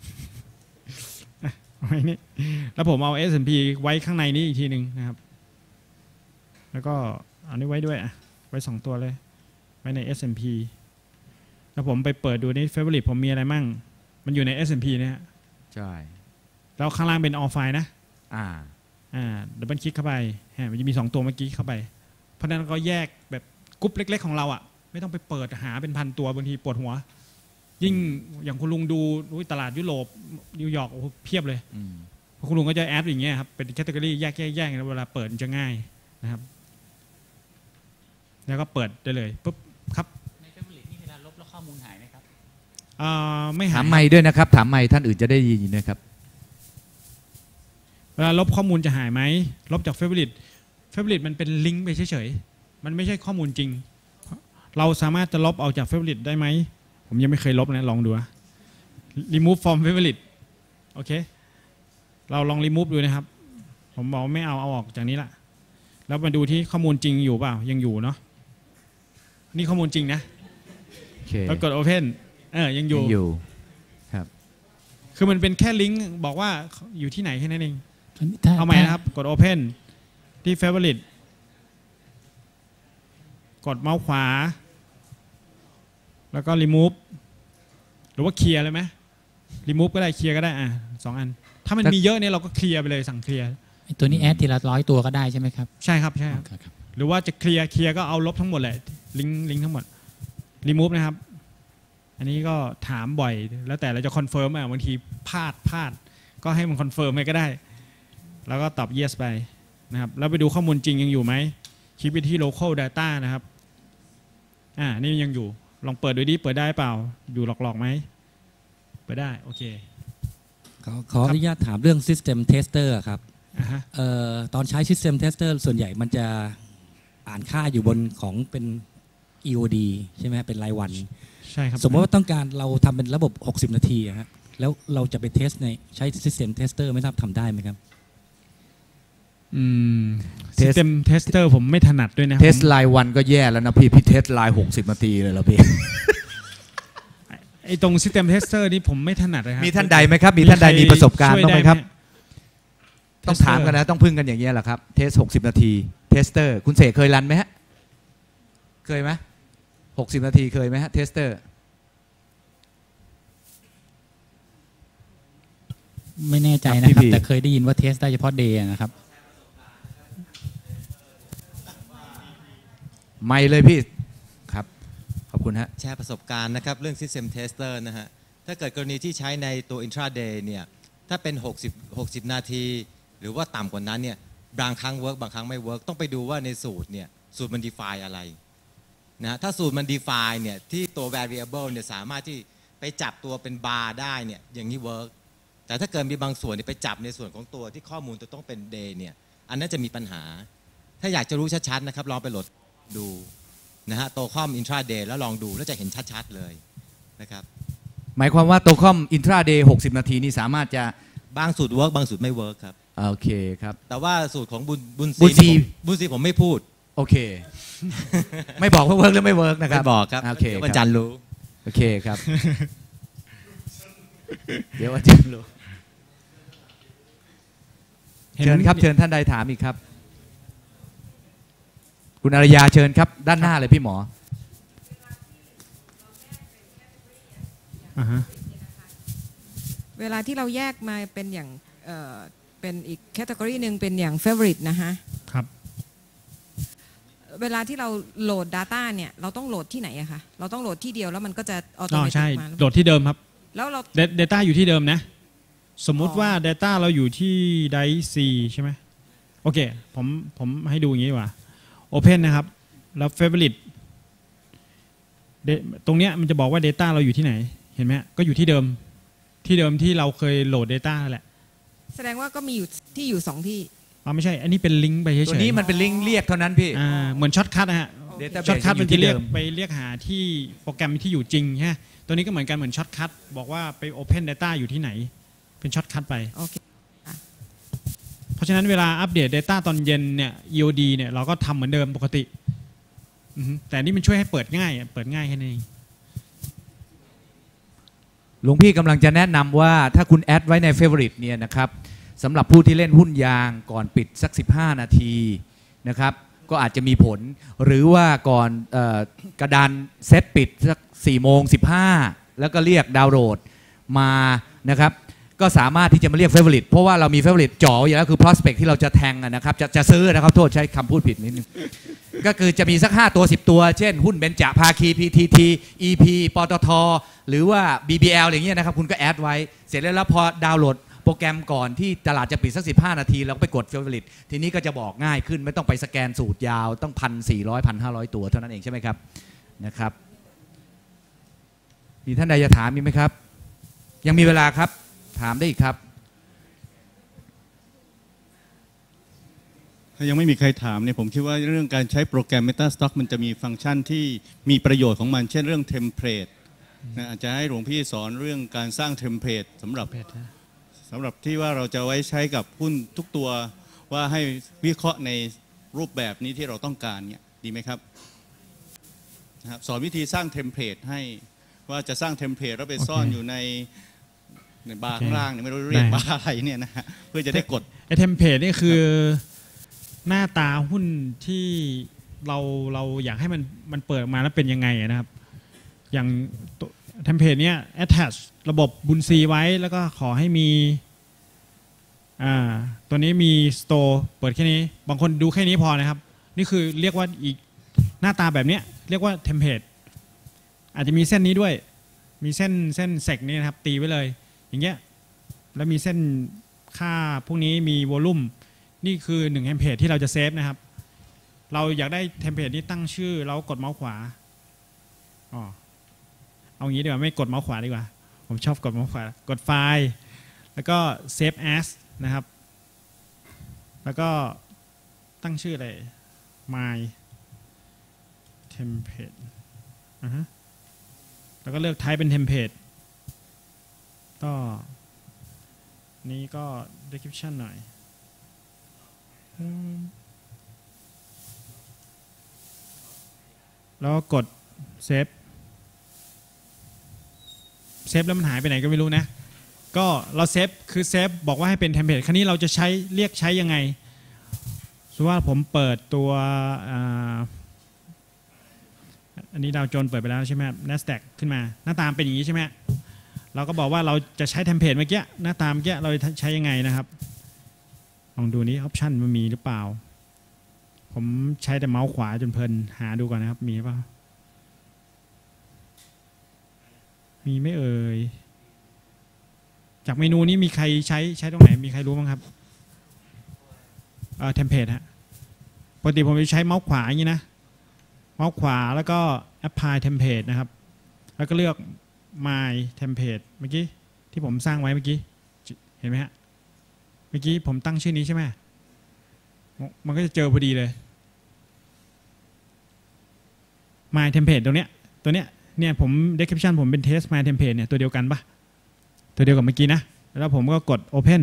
เอาไว้นี่แล้วผมเอา S&P ไว้ข้างในนี้อีกทีหนึ่งนะครับแล้วก็อันนี้ไว้ด้วยไว้2ตัวเลยไว้ใน S&P แล้วผมไปเปิดดูใน favorite ผมมีอะไรมั่งมันอยู่ใน S&P เนี่ยใช่แล้วข้างล่างเป็น all file นะดับเบิลคลิกเข้าไปมันจะมี2ตัวเมื่อกี้เข้าไปเพราะนั้นก็แยกแบบกรุ๊ปเล็กๆของเราไม่ต้องไปเปิดหาเป็นพันตัวบางทีปวดหัวยิ่งอย่างคุณลุงดูตลาดยุโรปนิวยอร์กเพียบเลยพอคุณลุงก็จะแอดอย่างเงี้ยครับเป็นแคตตาล็อกแยกเวลาเปิดจะง่ายนะครับแล้วก็เปิดได้เลยปุ๊บครับในเฟเวอริตนี่เวลาลบแล้วข้อมูลหายไหมครับไม่หายถามไม่ด้วยนะครับถามไม่ท่านอื่นจะได้ยินนะครับเวลาลบข้อมูลจะหายไหมลบจากเฟเวอริตมันเป็นลิงก์ไปเฉยๆมันไม่ใช่ข้อมูลจริงเราสามารถจะลบออกจากเฟเวอริตได้ไหมผมยังไม่เคยลบนะลองดูremove from favorite โอเคเราลอง remove ดูนะครับผมบอกไม่เอาออกจากนี้ละแล้วมาดูที่ข้อมูลจริงอยู่เปล่ายังอยู่เนาะนี่ข้อมูลจริงนะแล้วกด open ยังอยู่ครับคือมันเป็นแค่ลิงก์บอกว่าอยู่ที่ไหนแค่นั้นเองเอาใหม่นะครับกด open ที่ favorite กดเมาส์ขวาแล้วก็ remove หรือว่าเคลียร์เลยไหม remove ก็ได้เคลียร์ก็ได้2 อันถ้ามันมีเยอะเนี่ยเราก็เคลียร์ไปเลยสั่งเคลียร์ตัวนี้แอดทีละ100 ตัวก็ได้ใช่ไหมครับใช่ครับหรือว่าจะเคลียร์ก็เอาลบทั้งหมดเลยลิงก์ทั้งหมด remove นะครับอันนี้ก็ถามบ่อยแล้วแต่เราจะคอนเฟิร์มบางทีพลาดก็ให้มันคอนเฟิร์มไปก็ได้แล้วก็ตอบ yes ไปนะครับแล้วไปดูข้อมูลจริงยังอยู่ไหมคลิกไปที่ local data นะครับนี่ยังอยู่ลองเปิดดูดิเปิดได้เปล่าอยู่หลอกไหมเปิดได้โอเคขออนุญาตถามเรื่อง System Tester ครับตอนใช้ System Tester ส่วนใหญ่มันจะอ่านค่าอยู่บนของเป็น EOD ใช่ไหมเป็นรายวันใช่ครับสมมติว่าต้องการเราทำเป็นระบบ60 นาทีแล้วเราจะไปเทสในใช้ System Tester ไม่ทราบทำได้ไหมครับ System Tester ผมไม่ถนัดด้วยนะเทสรายวันก็แย่แล้วนะพี่เทสราย60 นาทีเลยแล้วพี่ไอ้ตรง System Tester นี่ผมไม่ถนัดเลยครับมีท่านใดไหมครับมีท่านใดมีประสบการณ์บ้างไหมครับต้องถามกันนะต้องพึ่งกันอย่างนี้แหละครับเทส60 นาทีเทสเตอร์คุณเสกเคยรันไหมฮะเคยไหม60 นาทีเคยไหมฮะเทสเตอร์ไม่แน่ใจนะครับแต่เคยได้ยินว่าเทสได้เฉพาะ day นะครับไม่เลยพี่ครับขอบคุณฮะแชร์ประสบการณ์นะครับเรื่อง System Tester นะฮะถ้าเกิดกรณีที่ใช้ในตัว Intraday เนี่ยถ้าเป็น60 นาทีหรือว่าต่ำกว่านั้นเนี่ยบางครั้ง work บางครั้งไม่ work ต้องไปดูว่าในสูตรเนี่ยสูตรมัน define อะไรนะถ้าสูตรมัน define เนี่ยที่ตัว variable เนี่ยสามารถที่ไปจับตัวเป็น bar ได้เนี่ยอย่างนี้ work แต่ถ้าเกิดมีบางส่วนไปจับในส่วนของตัวที่ข้อมูลจะต้องเป็น day เนี่ยอันนั้นจะมีปัญหาถ้าอยากจะรู้ชัดๆนะครับลองไปโหลดดูนะฮะตัวคอม intraday แล้วลองดูแล้วจะเห็นชัดๆเลยนะครับหมายความว่าตัวคอม intraday 60 นาทีนี่สามารถจะบางสูตร work บางสูตรไม่ work ครับโอเคครับแต่ว่าสูตรของบุญศรีผมไม่พูดโอเคไม่บอกว่า work หรือไม่ work นะครับไม่บอกครับโอเควันจันทร์รู้โอเคครับเดี๋ยววันจันทร์รู้เชิญครับเชิญท่านใดถามอีกครับคุณอารยาเชิญครับด้านหน้าเลยพี่หมอเวลาที่เราแยกมาเป็นอย่างเป็นอีกแคตตากรีหนึ่งเป็นอย่าง favorite นะฮะครับเวลาที่เราโหลด Data เนี่ยเราต้องโหลดที่ไหนอะคะเราต้องโหลดที่เดียวแล้วมันก็จะออโตอ๋อเมติใช่กมาโหลดที่เดิมครับแล้วเรา Data อยู่ที่เดิมนะ สมมุติว่า Data เราอยู่ที่ Drive C ใช่ไหมโอเคผมให้ดูอย่างนี้ดีกว่า Open นะครับ แล้ว Favorite ตรงเนี้ยมันจะบอกว่า Data เราอยู่ที่ไหนเห็นไหมก็อยู่ที่เดิมที่เราเคยโหลด Data นั่นแหละแสดงว่าก็มีอยู่ที่อยู่2ที่อ๋อไม่ใช่อันนี้เป็นลิงก์ไปเฉยๆตัวนี้มันเป็นลิงก์เรียกเท่านั้นพี่เหมือนช็อตคัทนะฮะ Database ช็อตคัทอยู่มันที่จะเรียกเดิมไปเรียกหาที่โปรแกรมที่อยู่จริงใช่ไหมตัวนี้ก็เหมือนกันเหมือนช็อตคัทบอกว่าไป Open Data อยู่ที่ไหนเป็นช็อตคัทไปโอเคเพราะฉะนั้นเวลาอัปเดต Data ตอนเย็นเนี่ย EOD เนี่ยเราก็ทำเหมือนเดิมปกติแต่นี่มันช่วยให้เปิดง่ายแค่นั้นเองหลวงพี่กำลังจะแนะนำว่าถ้าคุณแอดไว้ใน Favorite เนี่ยนะครับสำหรับผู้ที่เล่นหุ้นยางก่อนปิดสัก15 นาทีนะครับก็อาจจะมีผลหรือว่าก่อนกระดานเซตปิดสัก4:15แล้วก็เรียกดาวน์โหลดมานะครับก็สามารถที่จะมาเรียก Favorite เพราะว่าเรามี Favorite จ่ออยู่แล้วคือ Prospect ที่เราจะแทงนะครับจะซื้อนะครับโทษใช้คำพูดผิดนิดนึงก็คือจะมีสัก5 ตัว 10 ตัวเช่นหุ้นเบญจภาคี PTT EP ปตทหรือว่า BBL อย่างเงี้ยนะครับคุณก็แอดไว้เสร็จแล้วพอดาวน์โหลดโปรแกรมก่อนที่ตลาดจะปิดสัก15 นาทีเราก็ไปกด Favorite ทีนี้ก็จะบอกง่ายขึ้นไม่ต้องไปสแกนสูตรยาวต้อง 1,400 1,500 ตัวเท่านั้นเองใช่ไหมครับนะครับมีท่านใดจะถามมีไหมครับยังมีเวลาครับถามได้อีกครับถ้ายังไม่มีใครถามเนี่ยผมคิดว่าเรื่องการใช้โปรแกรม MetaStock มันจะมีฟังก์ชันที่มีประโยชน์ของมันเช่นเรื่องเทมเพลตนะอาจจะให้หลวงพี่สอนเรื่องการสร้างเทมเพลตสำหรับที่ว่าเราจะไว้ใช้กับหุ้นทุกตัวว่าให้วิเคราะห์ในรูปแบบนี้ที่เราต้องการเนี่ยดีไหมครับนะครับสอนวิธีสร้างเทมเพลตให้ว่าจะสร้างเทมเพลตแล้วไปซ่อนอยู่ในบาร์ข้างล่างเนี่ยไม่รู้เรียกบาร์อะไรเนี่ยนะฮะเพื่อจะได้กดไอเทมเพลตนี่คือหน้าตาหุ้นที่เราอยากให้มันเปิดมาแล้วเป็นยังไงนะครับอย่างเทมเพลตเนี้ย attach ระบบบุญซีไว้แล้วก็ขอให้มีตัวนี้มี store เปิดแค่นี้บางคนดูแค่นี้พอนะครับนี่คือเรียกว่าอีกหน้าตาแบบเนี้ยเรียกว่าเทมเพลตอาจจะมีเส้นนี้ด้วยมีเส้นเซกนี่นะครับตีไว้เลยอย่างเงี้ยแล้วมีเส้นค่าพวกนี้มีวอลลุ่มนี่คือ1เทมเพลตที่เราจะเซฟนะครับเราอยากได้เทมเพลตนี้ตั้งชื่อเรากดเมาส์ขวาเอางี้ดีกว่าไม่กดเมาส์ขวาดีกว่าผมชอบกดเมาส์ขวากดไฟล์แล้วก็ save as นะครับแล้วก็ตั้งชื่ออะไร my template แล้วก็เลือก type เป็น template ก็นี้ก็ description หน่อยแล้วก็กด save แล้วมันหายไปไหนก็ไม่รู้นะก็เราเซฟคือเซฟบอกว่าให้เป็นเทมเพลตคราวนี้เราจะใช้เรียกใช้ยังไงสมมติว่าผมเปิดตัวอันนี้ดาวโจนส์เปิดไปแล้วใช่ไหม NASDAQ ขึ้นมาหน้าตามเป็นอย่างนี้ใช่ไหมเราก็บอกว่าเราจะใช้เทมเพลตเมื่อกี้หน้าตามเมื่อกี้เราใช้ยังไงนะครับลองดูนี้ออปชันมันมีหรือเปล่าผมใช้แต่เมาส์ขวาจนเพลินหาดูก่อนนะครับมีเปล่ามีไม่เอ่ยจากเมนูนี้มีใครใช้ตรงไหนมีใครรู้บ้างครับเทมเพลตฮะปกติผมจะใช้เมาส์ขวาอย่างนี้นะเมาส์ขวาแล้วก็ apply template นะครับแล้วก็เลือก my template เมื่อกี้ที่ผมสร้างไว้เมื่อกี้เห็นไหมฮะเมื่อกี้ผมตั้งชื่อนี้ใช่ไหมมันก็จะเจอพอดีเลย my template ตัวเนี้ยเนี่ยผม description ผมเป็น test my template เนี่ยตัวเดียวกันปะตัวเดียวกับเมื่อกี้นะแล้วผมก็กด open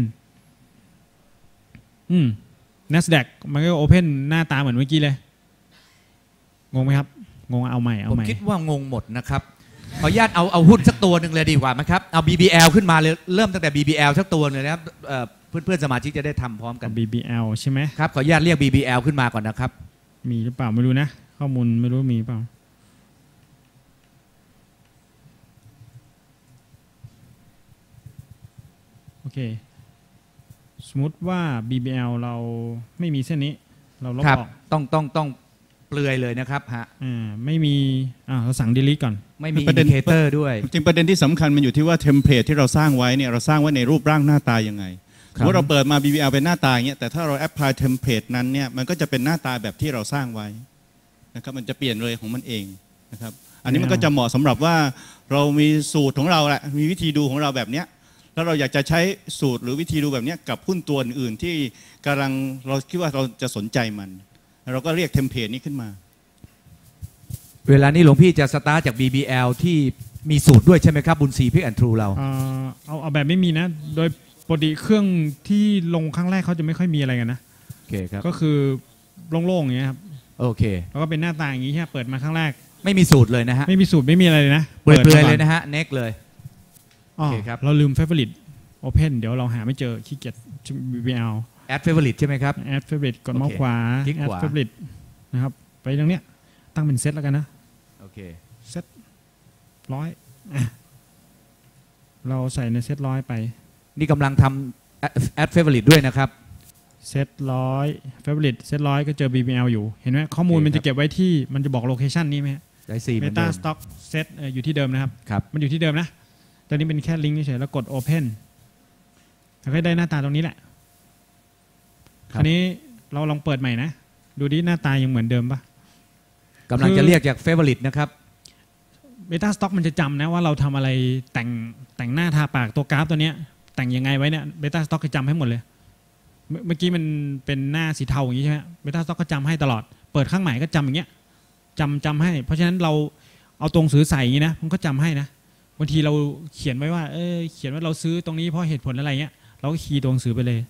NASDAQ มันก็ open หน้าตาเหมือนเมื่อกี้เลยงงไหมครับงงเอาใหม่ผมคิดว่างงหมดนะครับขออนุญาตเอาหุ้นสักตัวหนึ่งเลยดีกว่าไหมครับเอา BBL ขึ้นมาเลยเริ่มตั้งแต่ BBL สักตัวเลยนะครับเพื่อนสมาชิกจะได้ทำพร้อมกัน BBL ใช่ไหมครับขออนุญาตเรียก BBL ขึ้นมาก่อนนะครับมีหรือเปล่าไม่รู้นะข้อมูลไม่รู้มีเปล่าโอเคสมมติว่า BBL เราไม่มีเส้นนี้เราลบออกต้องปเปลือยเลยนะครับฮะไม่มีเราสั่ง delete ก่อนไม่มี indicator ด้วยจริงประเด็นที่สำคัญมันอยู่ที่ว่าเทมเพลตที่เราสร้างไว้เนี่ยเราสร้างไว้ในรูปร่างหน้าตายังไงสมมติเราเปิดมา BBL เป็นหน้าตาอย่างเงี้ยแต่ถ้าเรา apply เทมเพลตนั้นเนี่ยมันก็จะเป็นหน้าตาแบบที่เราสร้างไว้นะครับมันจะเปลี่ยนเลยของมันเองนะครับอันนี้มันก็จะเหมาะสำหรับว่าเรามีสูตรของเราแหละมีวิธีดูของเราแบบเนี้ยแล้วเราอยากจะใช้สูตรหรือวิธีดูแบบนี้กับหุ้นตัวอื่นที่กำลังเราคิดว่าเราจะสนใจมันเราก็เรียกเทมเพลตนี้ขึ้นมาเวลานี้หลวงพี่จะสตาร์ทจาก BBL ที่มีสูตรด้วยใช่ไหมครับบุญศรีพิกแอนทรูเราเอาแบบไม่มีนะโดยปกติเครื่องที่ลงครั้งแรกเขาจะไม่ค่อยมีอะไรกันนะโอเคครับก็คือโล่งๆอย่างเงี้ยครับโอเคแล้วก็เป็นหน้าตาอย่างนี้ใช่เปิดมาครั้งแรกไม่มีสูตรเลยนะฮะไม่มีสูตรไม่มีอะไรเลยนะเปลือยเลยนะฮะเน็กเลยโอเคครับเราลืม favorite open เดี๋ยวเราหาไม่เจอขี้เกียจ BBL add favorite ใช่ไหมครับ add favorite กดเมาส์ขวา add favorite นะครับไปตรงเนี้ยตั้งเป็นเซตแล้วกันนะโอเคเซต100เราใส่ในเซต100ไปนี่กำลังทำ add favorite ด้วยนะครับเซต100 favorite เซต100ก็เจอ BBL อยู่เห็นไหมข้อมูลมันจะเก็บไว้ที่มันจะบอกโลเคชันนี้ไหมได้4 Meta Stock Set อยู่ที่เดิมนะครับมันอยู่ที่เดิมนะตอนนี้เป็นแค่ลิงก์เฉยๆแล้วกด Open แล้วก็ได้หน้าตาตรงนี้แหละคราวนี้เราลองเปิดใหม่นะดูดิหน้าตายังเหมือนเดิมปะกำลังจะเรียกจาก favorite นะครับ Meta Stock มันจะจำนะว่าเราทำอะไรแต่งหน้าทาปากตัวกราฟตัวเนี้ยแต่งยังไงไว้เนี่ย Meta Stock จะจำให้หมดเลยเมื่อกี้มันเป็นหน้าสีเทาอย่างนี้ใช่ไหม Meta Stock ก็จำให้ตลอดเปิดข้างใหม่ก็จำอย่างเงี้ยจำให้เพราะฉะนั้นเราเอาตรงซื้อใส่อย่างนี้นะมันก็จำให้นะบางทีเราเขียนไว้ว่าเขียนว่าเราซื้อตรงนี้เพราะเหตุผลอะไรเงี้ยเราก็คีย์ตัวหนังสือไปเลย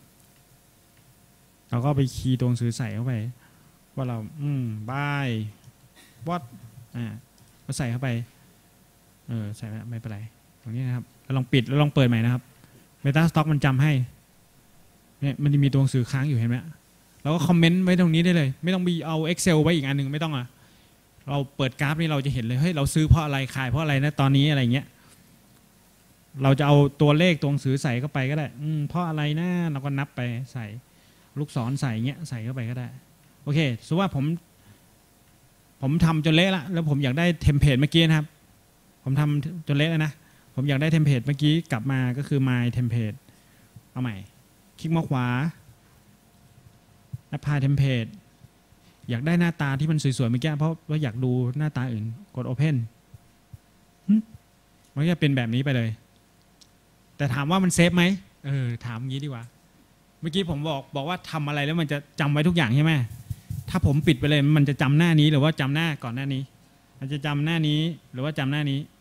เราก็ไปคีย์ตัวหนังสือใส่เข้าไปว่าเราbuy what ก็ใส่เข้าไปใส่ไม่เป็นไรตรงนี้นะครับแล้วลองปิดแล้วลองเปิดใหม่นะครับ Meta Stock มันจำให้เนี่ยมันจะมีตัวหนังสือค้างอยู่เห็นไหมเราก็คอมเมนต์ไว้ตรงนี้ได้เลยไม่ต้องมีเอา Excel ไว้อีกอันหนึ่งไม่ต้องเราเปิดกราฟนี่เราจะเห็นเลยเฮ้ยเราซื้อเพราะอะไรขายเพราะอะไรนะตอนนี้อะไรเงี้ยเราจะเอาตัวเลขตัวหนังสือใส่เข้าไปก็ได้เพราะอะไรนะเราก็นับไปใส่ลูกศรใส่เงี้ยใส่เข้าไปก็ได้โอเคสมมติว่าผมทำจนเละละแล้วผมอยากได้เทมเพลตเมื่อกี้นะครับผมทำจนเละแล้วนะผมอยากได้เทมเพลตเมื่อกี้กลับมาก็คือ my template เอาใหม่คลิกมาขวา apply template อยากได้หน้าตาที่มันสวยๆเมื่อกี้เพราะว่าอยากดูหน้าตาอื่นกด open มันจะเป็นแบบนี้ไปเลยแต่ถามว่ามันเซฟไหมถามงี้ดีกว่าเมื่อกี้ผมบอกว่าทำอะไรแล้วมันจะจำไว้ทุกอย่างใช่ไหมถ้าผมปิดไปเลยมันจะจำหน้านี้หรือว่าจำหน้าก่อนหน้านี้มันจะจำหน้านี้หรือว่าจำหน้านี้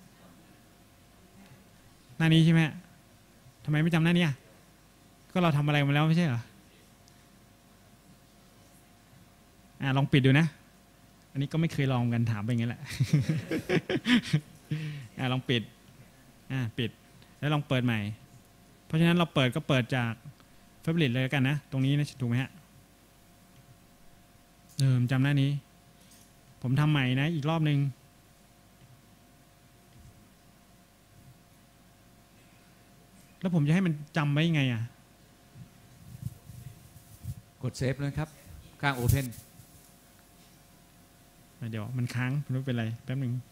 หน้านี้ใช่ไหมทำไมไม่จำหน้านี้ก็เราทำอะไรมาแล้วไม่ใช่เหรอลองปิดดูนะอันนี้ก็ไม่เคยลองกันถามไปอย่างนี้แหละลองปิดปิดแล้วลองเปิดใหม่เพราะฉะนั้นเราเปิดก็เปิดจาก Favorite เลยกันนะตรงนี้นะถูกไหมฮะจำหน้านี้ผมทำใหม่นะอีกรอบนึงแล้วผมจะให้มันจำไว้ยังไงกดเซฟเลยครับข้าง Open เดี๋ยวมันค้างไม่เป็นไรแป๊บนึง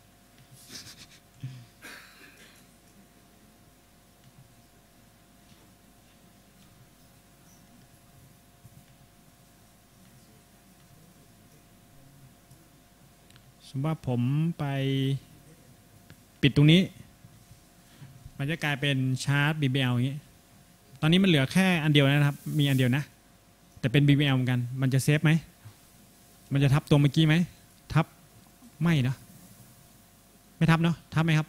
สมมติว่าผมไปปิดตรงนี้มันจะกลายเป็นชาร์ต BBL อย่างนี้ตอนนี้มันเหลือแค่อันเดียวนะครับมีอันเดียวนะแต่เป็น BBL เหมือนกันมันจะเซฟไหมมันจะทับตัวเมื่อกี้ไหมทับไม่เนาะไม่ทับเนาะทับไหมครับ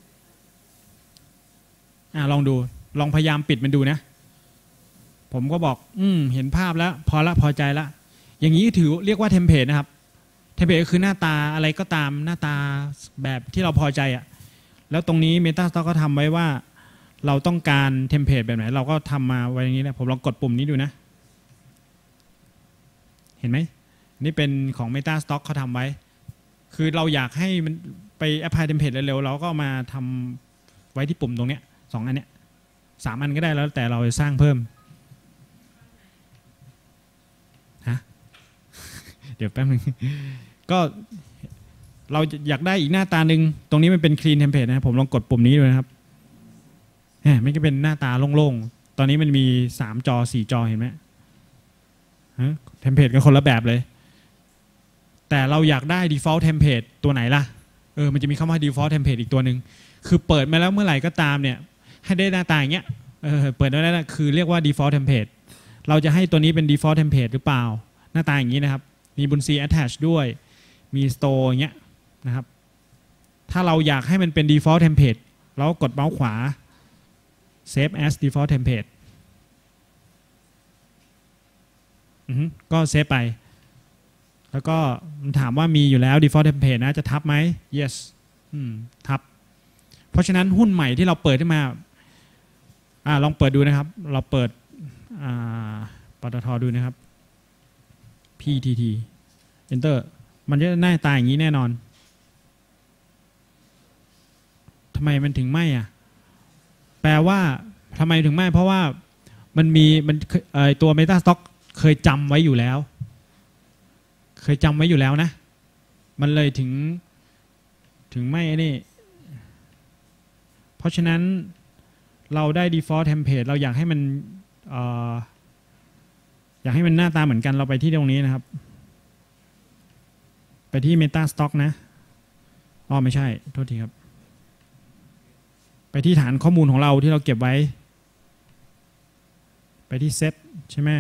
ลองดูลองพยายามปิดมันดูนะผมก็บอกเห็นภาพแล้วพอใจละอย่างนี้ถือเรียกว่าเทมเพลตนะครับเทมเพลตก็คือหน้าตาอะไรก็ตามหน้าตาแบบที่เราพอใจแล้วตรงนี้ Meta Stock ก็ทำไว้ว่าเราต้องการเทมเพลตแบบไหนเราก็ทำมาไว้อย่างนี้แหละผมลองกดปุ่มนี้ดูนะเห็นไหมนี่เป็นของ Meta Stock เขาทำไว้คือเราอยากให้มันไป apply template เร็วๆเราก็มาทำไว้ที่ปุ่มตรงเนี้ย2อันเนี้ย3อันก็ได้แล้วแต่เราจะสร้างเพิ่มเดี๋ยวแป๊บนึงก็เราอยากได้อีกหน้าตาหนึ่งตรงนี้มันเป็น clean template นะครับผมลองกดปุ่มนี้ดูนะครับไม่ก็เป็นหน้าตาโล่งๆตอนนี้มันมี3จอ4จอเห็นไหมเทมเพลตกันคนละแบบเลยแต่เราอยากได้ default template ตัวไหนล่ะมันจะมีคำว่า default template อีกตัวหนึ่งคือเปิดมาแล้วเมื่อไหร่ก็ตามเนี่ยให้ได้หน้าตาอย่างเงี้ยเปิดมาแล้วคือเรียกว่า default template เราจะให้ตัวนี้เป็น default template หรือเปล่าหน้าตาอย่างนี้นะครับมีบน C attach ด้วยมี store อย่างเงี้ยนะครับถ้าเราอยากให้มันเป็น default template เรากดเมาส์ขวา save as default template ก็เซฟไปแล้วก็มันถามว่ามีอยู่แล้ว default template นะจะทับไหม yes ทับเพราะฉะนั้นหุ้นใหม่ที่เราเปิดขึ้นมาลองเปิดดูนะครับเราเปิดปตท.ดูนะครับ PTT enter มันจะหน้าตาอย่างนี้แน่นอนทำไมมันถึงไม่แปลว่าทำไมถึงไม่เพราะว่ามันตัว Metastock เคยจำไว้อยู่แล้วนะมันเลยถึงไม่นี่เพราะฉะนั้นเราได้ default template เราอยากให้มันหน้าตาเหมือนกันเราไปที่ตรงนี้นะครับไปที่ Metastock นะไม่ใช่โทษทีครับไปที่ฐานข้อมูลของเราที่เราเก็บไว้ไปที่ set ใช่ไหม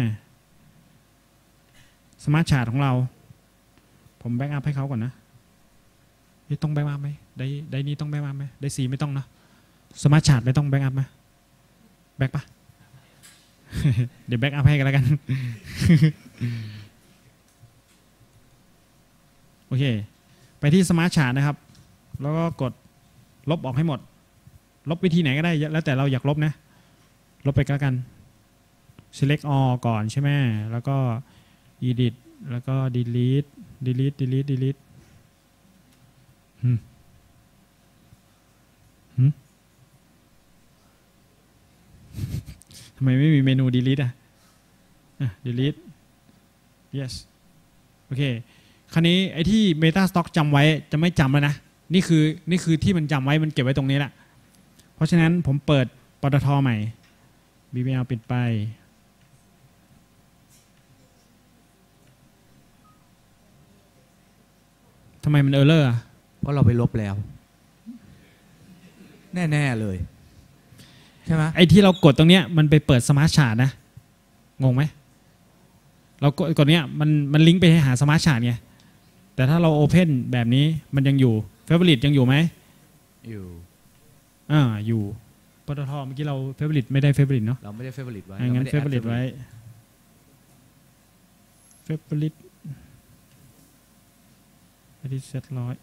Smart Chart ของเราผมแบ็กอัพให้เขาก่อนนะนี่ต้องแบ็กอัพไหมได้นี้ต้องแบ็กอัพไหมได้สีไม่ต้องเนาะSmart Chartไม่ต้องแบ็กอัพไหมแบ็กปะ เดี๋ยวแบ็กอัพให้กันแล้วกัน โอเคไปที่ Smart Chart นะครับแล้วก็กดลบออกให้หมดลบวิธีไหนก็ได้แล้วแต่เราอยากลบนะลบไปกัน select all ก่อนใช่ไหมแล้วก็ edit แล้วก็ delete ทำไมไม่มีเมนู delete delete yes โอเคคราวนี้ไอ้ที่ Metastock จำไว้จะไม่จำแล้วนะนี่คือที่มันจำไว้มันเก็บไว้ตรงนี้แหละเพราะฉะนั้นผมเปิดปตท.ใหม่ BBL ปิดไปทำไมมันเออร์เลอร์เพราะเราไปลบแล้วแน่ๆเลยใช่ไหมไอ้ที่เรากดตรงเนี้ยมันไปเปิด Smart Chart นะงงไหมเรากดเนี้ยมันลิงก์ไปให้หา Smart Chart ไงแต่ถ้าเรา Open แบบนี้มันยังอยู่ Favorite ยังอยู่ไหมอยู่ปตท.เมื่อกี้เรา Favorite ไม่ได้ Favorite เนาะเราไม่ได้ Favorite ไว้งั้น Favorite ไว้ Favoriteที่เซตร้อย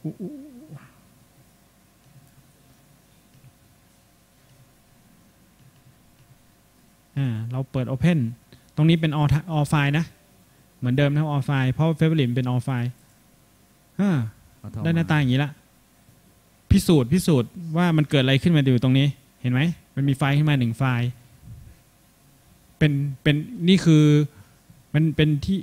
เราเปิด Open ตรงนี้เป็น all file นะเหมือนเดิมนะ all file เพราะ Favorite เป็น all file ได้หน้าตาอย่างนี้ละพิสูจน์ว่ามันเกิดอะไรขึ้นมาอยู่ตรงนี้เห็นไหมมันมีไฟล์ขึ้นมา1ไฟล์เป็นนี่คือมันเป็นที่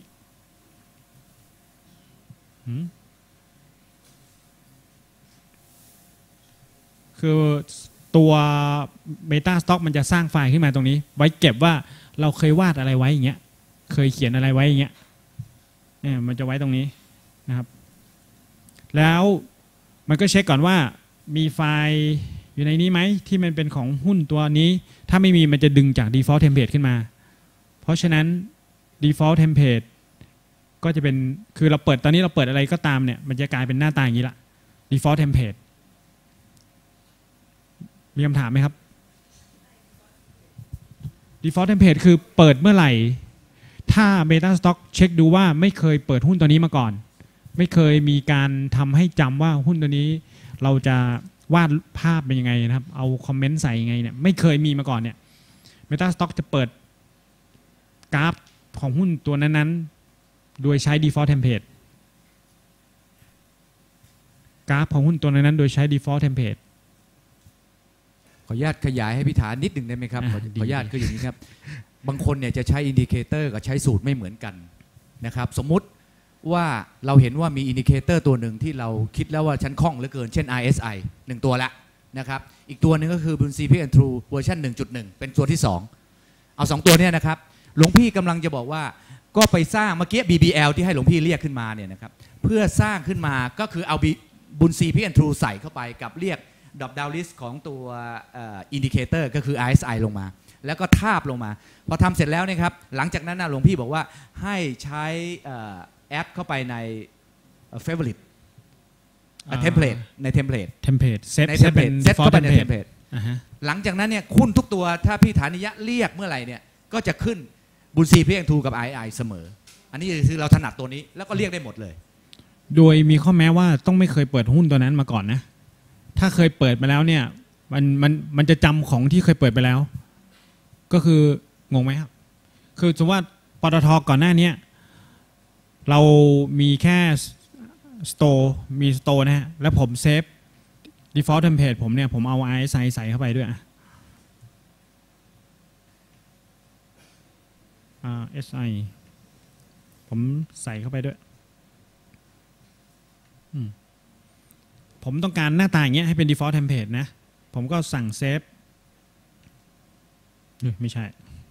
คือตัว Metastock มันจะสร้างไฟล์ขึ้นมาตรงนี้ไว้เก็บว่าเราเคยวาดอะไรไว้อย่างเงี้ยเคยเขียนอะไรไว้อย่างเงี้ยมันจะไว้ตรงนี้นะครับแล้วมันก็เช็คก่อนว่ามีไฟล์อยู่ในนี้ไหมที่มันเป็นของหุ้นตัวนี้ถ้าไม่มีมันจะดึงจาก default template ขึ้นมาเพราะฉะนั้น default template ก็จะเป็นคือเราเปิดตอนนี้เราเปิดอะไรก็ตามเนี่ยมันจะกลายเป็นหน้าตาอย่างนี้ละ default template มีคำถามไหมครับ default template คือเปิดเมื่อไหร่ถ้า Metastock เช็คดูว่าไม่เคยเปิดหุ้นตัวนี้มาก่อนไม่เคยมีการทำให้จำว่าหุ้นตัวนี้เราจะวาดภาพเป็นยังไงนะครับเอาคอมเมนต์ใส่ยังไงเนี่ยไม่เคยมีมาก่อนเนี่ย Metastock จะเปิดกราฟของหุ้นตัวนั้นๆโดยใช้ default template กราฟของหุ้นตัวนั้นๆโดยใช้ default template ขออนุญาตขยายให้พิธานิดหนึ่งได้ไหมครับขออนุญาตคืออย่างนี้ครับบางคนเนี่ยจะใช้อินดิเคเตอร์กับใช้สูตรไม่เหมือนกันนะครับสมมุติว่าเราเห็นว่ามีอินดิเคเตอร์ตัวหนึ่งที่เราคิดแล้วว่าฉันคล่องเหลือเกินเช่น RSI 1 ตัวละนะครับอีกตัวหนึ่งก็คือ CP and True เวอร์ชัน 1.1 เป็นตัวที่ 2 เอา2ตัวนี้นะครับหลวงพี่กำลังจะบอกว่าก็ไปสร้างเมื่อกี้ BBL ที่ให้หลวงพี่เรียกขึ้นมาเนี่ยนะครับเพื่อสร้างขึ้นมาก็คือเอาบุญ CP and True ใส่เข้าไปกับเรียกดรอปดาวน์ลิสต์ของตัวอินดิเคเตอร์ก็คือ RSI ลงมาแล้วก็ทาบลงมาพอทำเสร็จแล้วเนี่ยครับหลังจากนั้นหลวงพี่บอกว่าให้ใช้แอปเข้าไปใน favorite template ใน template เซตเข้าไปใน template หลังจากนั้นเนี่ยหุ้นทุกตัวถ้าพี่ฐานิยะเรียกเมื่อไหร่เนี่ยก็จะขึ้นบุญ CP and True กับ RSI เสมออันนี้คือเราถนัดตัวนี้แล้วก็เรียกได้หมดเลยโดยมีข้อแม้ว่าต้องไม่เคยเปิดหุ้นตัวนั้นมาก่อนนะถ้าเคยเปิดมาแล้วเนี่ยมันจะจำของที่เคยเปิดไปแล้วก็คืองงไหมครับคือสมมติว่าปตท.ก่อนหน้านี้เรามีแค่สโตร์มีสโตร์นะฮะแล้วผมเซฟ default template ผมเนี่ยผมเอา RSI ใส่เข้าไปด้วยRSI ผมใส่เข้าไปด้วยผมต้องการหน้าตาอย่างเงี้ยให้เป็น default template นะผมก็สั่งเซฟไม่ใช่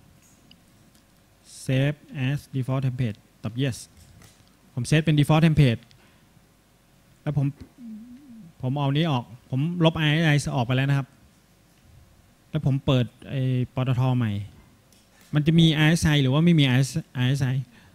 save as default template ตอบ yes ผมเซฟเป็น default template แล้วผมเอานี้ออกผมลบ RSI ออกไปแล้วนะครับแล้วผมเปิดไอ้ปตท.ใหม่มันจะมี RSI หรือว่าไม่มี RSI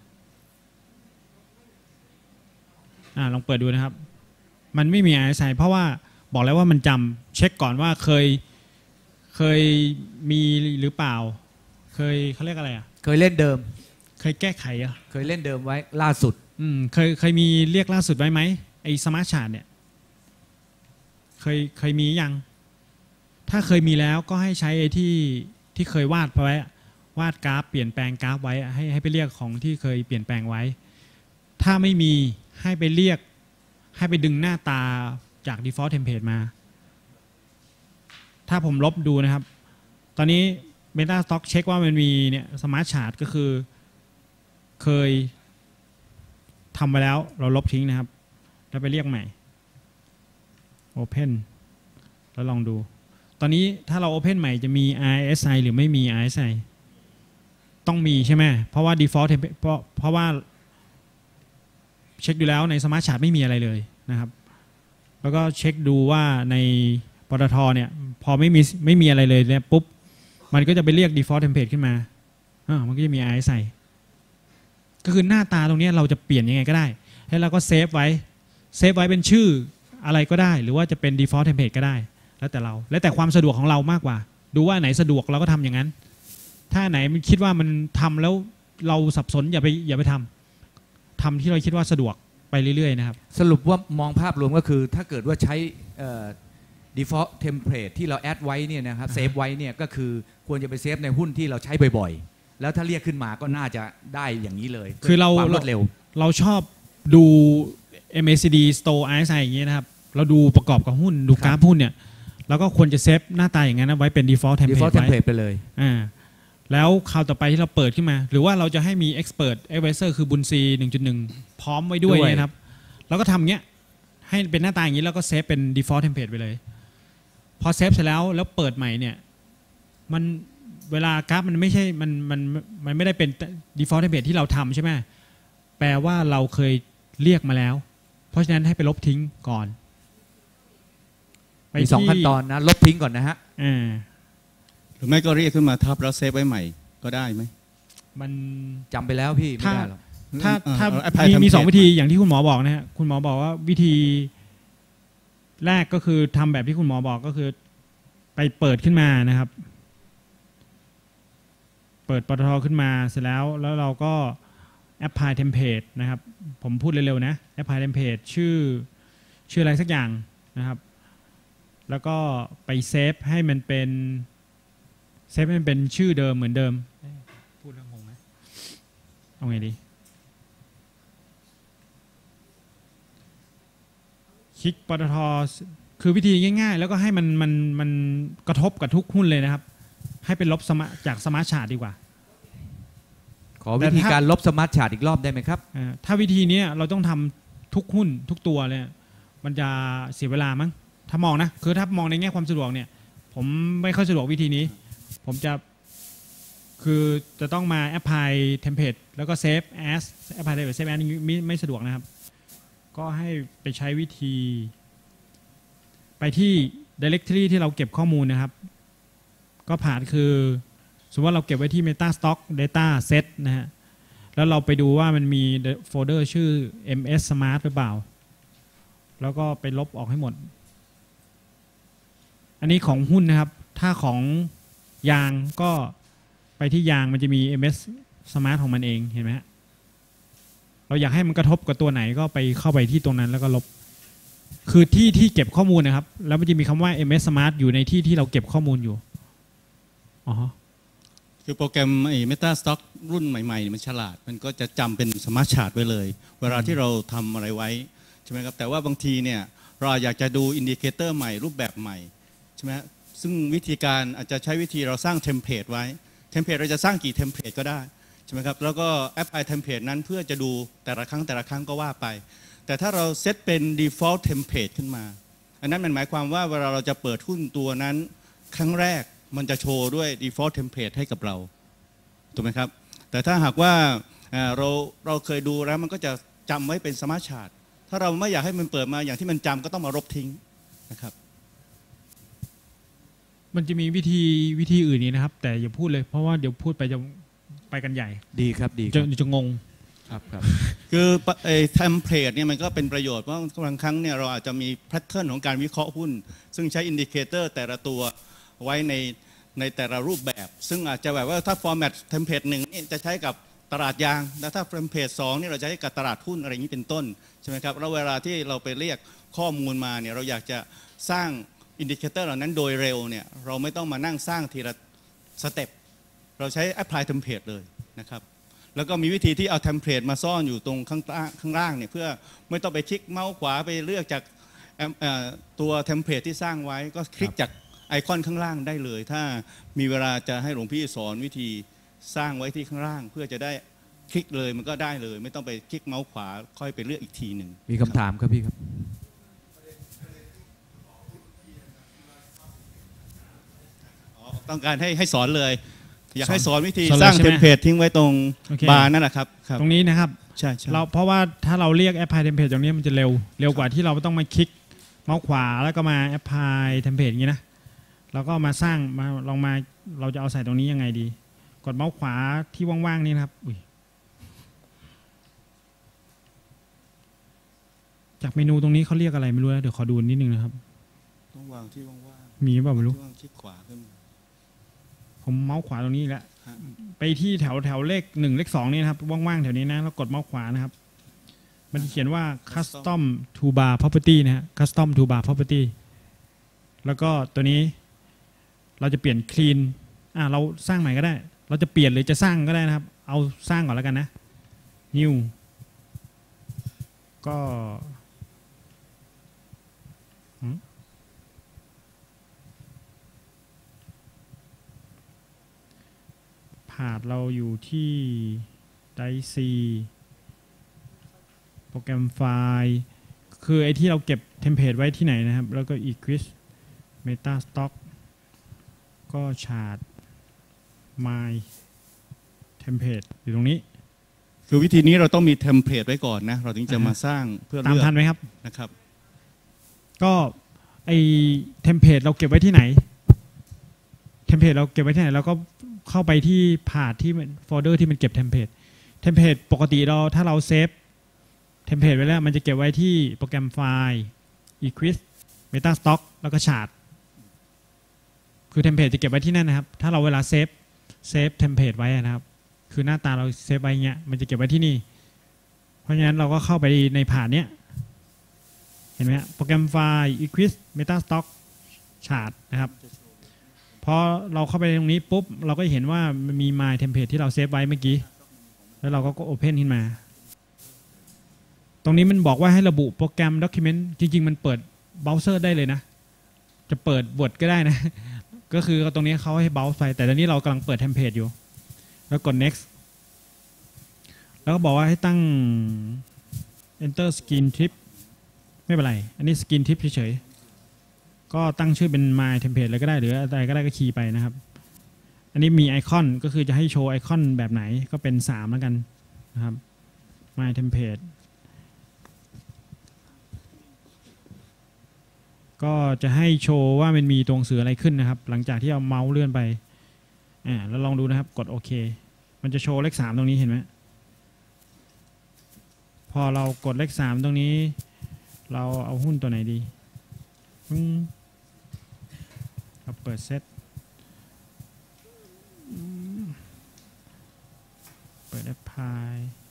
ลองเปิดดูนะครับมันไม่มี RSI เพราะว่าบอกแล้วว่ามันจำเช็คก่อนว่าเคยมีหรือเปล่าเขาเรียกอะไรเคยเล่นเดิมเคยแก้ไขเคยเล่นเดิมไว้ล่าสุดเคยมีเรียกล่าสุดไว้ไหมไอ้สมาร์ทชาร์ตเนี่ยเคยมียังถ้าเคยมีแล้วก็ให้ใช้ไอ้ที่เคยวาดไว้วาดกราฟเปลี่ยนแปลงกราฟไว้ให้ไปเรียกของที่เคยเปลี่ยนแปลงไว้ถ้าไม่มีให้ไปเรียกให้ไปดึงหน้าตาจาก default template มาถ้าผมลบดูนะครับตอนนี้ Metastock เช็คว่ามันมีเนี่ย Smart Chart ก็คือเคยทำไปแล้วเราลบทิ้งนะครับแล้วไปเรียกใหม่ Open แล้วลองดูตอนนี้ถ้าเรา Open ใหม่จะมี RSI หรือไม่มี RSI ต้องมีใช่ไหมเพราะว่า default template เพราะว่าเช็คดูแล้วใน Smart Chart ไม่มีอะไรเลยนะครับแล้วก็เช็คดูว่าในปตท.เนี่ยพอไม่มีอะไรเลยเนี่ยปุ๊บมันก็จะไปเรียก default template ขึ้นมามันก็จะมี RSI ก็คือหน้าตาตรงนี้เราจะเปลี่ยนยังไงก็ได้ให้เราก็เซฟไว้เป็นชื่ออะไรก็ได้หรือว่าจะเป็น default template ก็ได้แล้วแต่เราแล้วแต่ความสะดวกของเรามากกว่าดูว่าไหนสะดวกเราก็ทำอย่างนั้นถ้าไหนมันคิดว่ามันทำแล้วเราสับสนอย่าไปทำที่เราคิดว่าสะดวกไปเรื่อยๆนะครับสรุปว่ามองภาพรวมก็คือถ้าเกิดว่าใช้default template ที่เราแอดไว้เนี่ยนะครับเซฟไว้เนี่ยก็คือควรจะไปเซฟในหุ้นที่เราใช้บ่อยๆแล้วถ้าเรียกขึ้นมาก็น่าจะได้อย่างนี้เลยคือเรารวดเร็วเราชอบดู MACD Store RSI อย่างเงี้ยนะครับเราดูประกอบกับหุ้นดูกราฟหุ้นเนี่ยเราก็ควรจะเซฟหน้าตาอย่างนั้นไว้เป็น default template ไปเลยแล้วคราวต่อไปที่เราเปิดขึ้นมาหรือว่าเราจะให้มี expert advisor คือบุญ C 1.1 พร้อมไว้ด้วยนะครับเราก็ทำเงี้ยให้เป็นหน้าตาอย่างนี้แล้วก็เซฟเป็น default template ไปเลยพอเซฟเสร็จแล้วเปิดใหม่เนี่ยมันเวลากราฟมันไม่ใช่มันไม่ได้เป็น default template ที่เราทำใช่ไหมแปลว่าเราเคยเรียกมาแล้วเพราะฉะนั้นให้ไปลบทิ้งก่อนมี2 ขั้นตอนนะลบทิ้งก่อนนะฮะหรือไม่ก็เรียกขึ้นมาทับแล้วเซฟไว้ใหม่ก็ได้ไหมมันจำไปแล้วพี่ไม่ได้หรอกถ้ามี2 วิธีอย่างที่คุณหมอบอกนะฮะคุณหมอบอกว่าวิธีแรกก็คือทำแบบที่คุณหมอบอกก็คือไปเปิดขึ้นมานะครับเปิดปตท.ขึ้นมาเสร็จแล้วเราก็ apply template นะครับผมพูดเร็วๆนะ apply template ชื่ออะไรสักอย่างนะครับแล้วก็ไปเซฟให้มันเป็นชื่อเดิมเหมือนเดิมพูดแล้วงงไหมเอาไงดีคลิกปตท.คือวิธีง่ายๆแล้วก็ให้มันกระทบกับทุกหุ้นเลยนะครับให้เป็นลบจากสมาร์ทชาร์ตดีกว่าขอวิธีการลบสมาร์ทชาร์ตอีกรอบได้ไหมครับถ้าวิธีนี้เราต้องทำทุกหุ้นทุกตัวเลยมันจะเสียเวลามั้งถ้ามองนะคือถ้ามองในแง่ความสะดวกเนี่ยผมไม่ค่อยสะดวกวิธีนี้ผมจะต้องมา apply template แล้วก็ save as apply template save as ไม่สะดวกนะครับก็ให้ไปใช้วิธีไปที่ directory ที่เราเก็บข้อมูลนะครับก็ผ่านคือสมมติว่าเราเก็บไว้ที่ metastock data set นะฮะแล้วเราไปดูว่ามันมีโฟลเดอร์ชื่อ ms smart หรือเปล่าแล้วก็ไปลบออกให้หมดอันนี้ของหุ้นนะครับถ้าของยางก็ไปที่ยางมันจะมี ms smart ของมันเองเห็นไหมฮะเราอยากให้มันกระทบกับตัวไหนก็ไปเข้าไปที่ตรงนั้นแล้วก็ลบคือที่เก็บข้อมูลนะครับแล้วมันจะมีคำว่า ms smart อยู่ในที่เราเก็บข้อมูลอยู่อ๋อคือโปรแกรมMetastock รุ่นใหม่ๆมันฉลาดมันก็จะจำเป็นสมาร์ทชาร์ตไว้เลยเวลาที่เราทำอะไรไว้ใช่ไหมครับแต่ว่าบางทีเนี่ยเราอยากจะดูอินดิเคเตอร์ใหม่รูปแบบใหม่ใช่ไหมซึ่งวิธีการอาจจะใช้วิธีเราสร้างเทมเพลตไว้เทมเพลตเราจะสร้างกี่เทมเพลตก็ได้ใช่ไหมครับแล้วก็แอปพลายเทมเพลตนั้นเพื่อจะดูแต่ละครั้งก็ว่าไปแต่ถ้าเราเซตเป็น default template ขึ้นมาอันนั้นมันหมายความว่าเวลาเราจะเปิดหุ้นตัวนั้นครั้งแรกมันจะโชว์ด้วย default template ให้กับเราถูกไหมครับแต่ถ้าหากว่าเราเคยดูแล้วมันก็จะจำไว้เป็นสมาร์ทชาร์ตถ้าเราไม่อยากให้มันเปิดมาอย่างที่มันจำก็ต้องมาลบทิ้งนะครับมันจะมีวิธีอื่นนี้นะครับแต่อย่าพูดเลยเพราะว่าเดี๋ยวพูดไปจะไปกันใหญ่ดีครับดีจะงงครับคือเทมเพลตเนี่ยมันก็เป็นประโยชน์เพราะบางครั้งเนี่ยเราอาจจะมีแพทเทิร์นของการวิเคราะห์หุ้นซึ่งใช้อินดิเคเตอร์แต่ละตัวไว้ในแต่ละรูปแบบซึ่งอาจจะแบบว่าถ้าฟอร์แมตเทมเพลต1นี่จะใช้กับตลาดยางแล้วถ้าเทมเพลต2นี่เราจะใช้กับตลาดหุ้นอะไรอย่างนี้เป็นต้นใช่ไหมครับแล้วเวลาที่เราไปเรียกข้อมูลมาเนี่ยเราอยากจะสร้างอินดิเคเตอร์เหล่านั้นโดยเร็วเนี่ยเราไม่ต้องมานั่งสร้างทีละสเต็ปเราใช้ apply template เลยนะครับแล้วก็มีวิธีที่เอาเทมเพลตมาซ่อนอยู่ตรงข้างล่างเนี่ยเพื่อไม่ต้องไปคลิกเมาส์ขวาไปเลือกจากตัวเทมเพลตที่สร้างไว้ก็คลิกจากไอคอนข้างล่างได้เลยถ้ามีเวลาจะให้หลวงพี่สอนวิธีสร้างไว้ที่ข้างล่างเพื่อจะได้คลิกเลยมันก็ได้เลยไม่ต้องไปคลิกเมาส์ขวาค่อยไปเลือกอีกทีหนึ่งมีคำถามครับพี่ครับต้องการให้สอนเลยอยากให้สอนวิธีสร้างเทมเพลตทิ้งไว้ตรงบาร์นั่นแหละครับตรงนี้นะครับใช่เราเพราะว่าถ้าเราเรียก apply template ตรงนี้มันจะเร็วกว่าที่เราต้องมาคลิกเมาส์ขวาแล้วก็มา apply template อย่างนี้นะเราก็มาสร้างมาลองมาเราจะเอาใส่ตรงนี้ยังไงดีกดเมาส์ขวาที่ว่างๆนี่นะครับจากเมนูตรงนี้เขาเรียกอะไรไม่รู้นะเดี๋ยวขอดูนิดนึงนะครับต้องวางที่ว่างๆมีเปล่าไม่รู้คลิกขวาขึ้นผมเมาส์ขวาตรงนี้แหละไปที่แถวเลข1เลข2นี่นะครับว่างๆแถวนี้นะแล้วกดเมาส์ขวานะครับมันเขียนว่า custom toolbar property นะฮะ custom toolbar property แล้วก็ตัวนี้เราจะเปลี่ยน clean เราสร้างใหม่ก็ได้เราจะเปลี่ยนหรือจะสร้างก็ได้นะครับเอาสร้างก่อนแล้วกันนะ new ก็พาธเราอยู่ที่ Dice โปรแกรมไฟล์คือไอ้ที่เราเก็บเทมเพลตไว้ที่ไหนนะครับแล้วก็ Equis Metastock ก็ชาร์ต My Template อยู่ตรงนี้คือวิธีนี้เราต้องมีเทมเพลตไว้ก่อนนะเราถึงจะมาสร้างเพื่อตามทันไหมครับนะครับก็ไอเทมเพลตเราเก็บไว้ที่ไหนเทมเพลตเราเก็บไว้ที่ไหนเราก็เข้าไปที่พาธที่โฟลเดอร์ที่มันเก็บเทมเพลตปกติเราถ้าเราเซฟเทมเพลตไว้แล้วมันจะเก็บไว้ที่โปรแกรมไฟล์ Equis Metastock แล้วก็ชาร์ตคือเทมเพลตจะเก็บไว้ที่นั่นนะครับถ้าเราเวลาเซฟเทมเพลตไว้นะครับคือหน้าตาเราเซฟไว้เงี้ยมันจะเก็บไว้ที่นี่เพราะฉะนั้นเราก็เข้าไปในผ่านเนี้ยเห็นไหมโปรแกรมไฟล์ Equis Metastock Chart นะครับพอเราเข้าไปตรงนี้ปุ๊บเราก็เห็นว่ามันมี My Template ที่เราเซฟไว้เมื่อกี้แล้วเราก็ Open ขึ้นมาตรงนี้มันบอกว่าให้ระบุโปรแกรม Document จริงๆมันเปิดเบราว์เซอร์ได้เลยนะจะเปิด Word ก็ได้นะก็คือตรงนี้เขาให้เบราว์ไปแต่ตอนนี้เรากำลังเปิด Template อยู่แล้วกด next แล้วก็บอกว่าให้ตั้ง enter skin tip ไม่เป็นไรอันนี้ skin tip เฉยๆก็ตั้งชื่อเป็น my template เลยก็ได้หรืออะไรก็ได้ก็คีย์ไปนะครับอันนี้มีไอคอนก็คือจะให้โชว์ไอคอนแบบไหนก็เป็น3แล้วกันนะครับ my template ก็จะให้โชว์ว่ามันมีตัวหนังสืออะไรขึ้นนะครับหลังจากที่เอาเมาส์เลื่อนไปแล้วลองดูนะครับกดโอเคมันจะโชว์เลข3ตรงนี้เห็นไหมพอเรากดเลข3ตรงนี้เราเอาหุ้นตัวไหนดีเราเปิดเซตเปิดแอปพลาย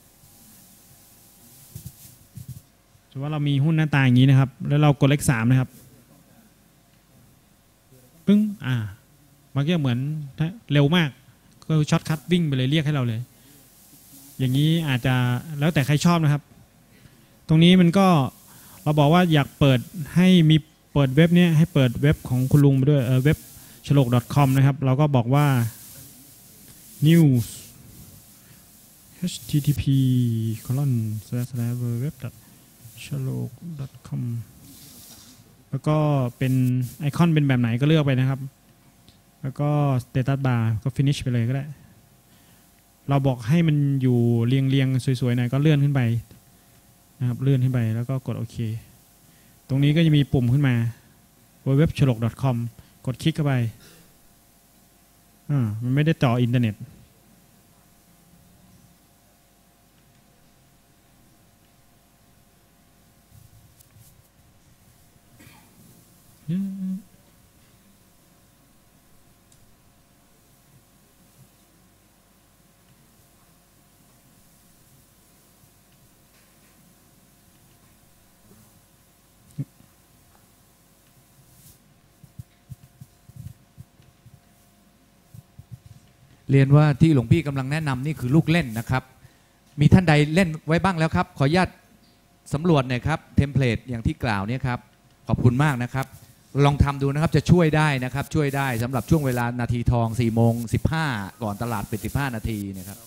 สมมติว่าเรามีหุ้นหน้าตาอย่างนี้นะครับแล้วเรากดเลข3นะครับปึ้งมันก็เหมือนเร็วมากก็ช็อตคัทวิ่งไปเลยเรียกให้เราเลยอย่างนี้อาจจะแล้วแต่ใครชอบนะครับตรงนี้มันก็เราบอกว่าอยากเปิดให้มีเปิดเว็บนี้ให้เปิดเว็บของคุณลุงไปด้วยเว็บฉลก .com นะครับเราก็บอกว่า news http://web.chalok.com แล้วก็เป็นไอคอนเป็นแบบไหนก็เลือกไปนะครับแล้วก็ status bar ก็ finish ไปเลยก็ได้เราบอกให้มันอยู่เรียงสวยๆหน่อยก็เลื่อนขึ้นไปนะครับเลื่อนขึ้นไปแล้วก็กดโอเคตรงนี้ก็จะมีปุ่มขึ้นมา www.chalok.com กดคลิกเข้าไปมันไม่ได้ต่ออินเทอร์เน็ตเรียนว่าที่หลวงพี่กำลังแนะนำนี่คือลูกเล่นนะครับมีท่านใดเล่นไว้บ้างแล้วครับขออนุญาตสำรวจหน่อยครับเทมเพลตอย่างที่กล่าวเนี่ยครับขอบคุณมากนะครับลองทำดูนะครับจะช่วยได้นะครับช่วยได้สำหรับช่วงเวลานาทีทอง4:15ก่อนตลาดปิด15 นาทีนะครับ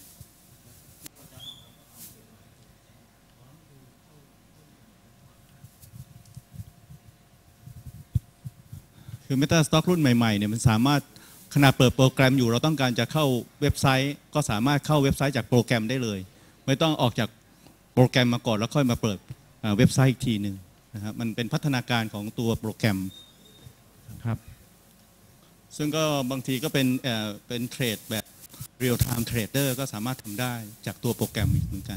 คือ MetaStock รุ่นใหม่ๆเนี่ยมันสามารถขณะเปิดโปรแกรมอยู่เราต้องการจะเข้าเว็บไซต์ก็สามารถเข้าเว็บไซต์จากโปรแกรมได้เลยไม่ต้องออกจากโปรแกรมมาก่อนแล้วค่อยมาเปิดเว็บไซต์อีกทีหนึ่งนะครับมันเป็นพัฒนาการของตัวโปรแกรมครับซึ่งก็บางทีก็เป็นเทรดแบบ real time trader ก็สามารถทำได้จากตัวโปรแกรมอีกเหมือนกัน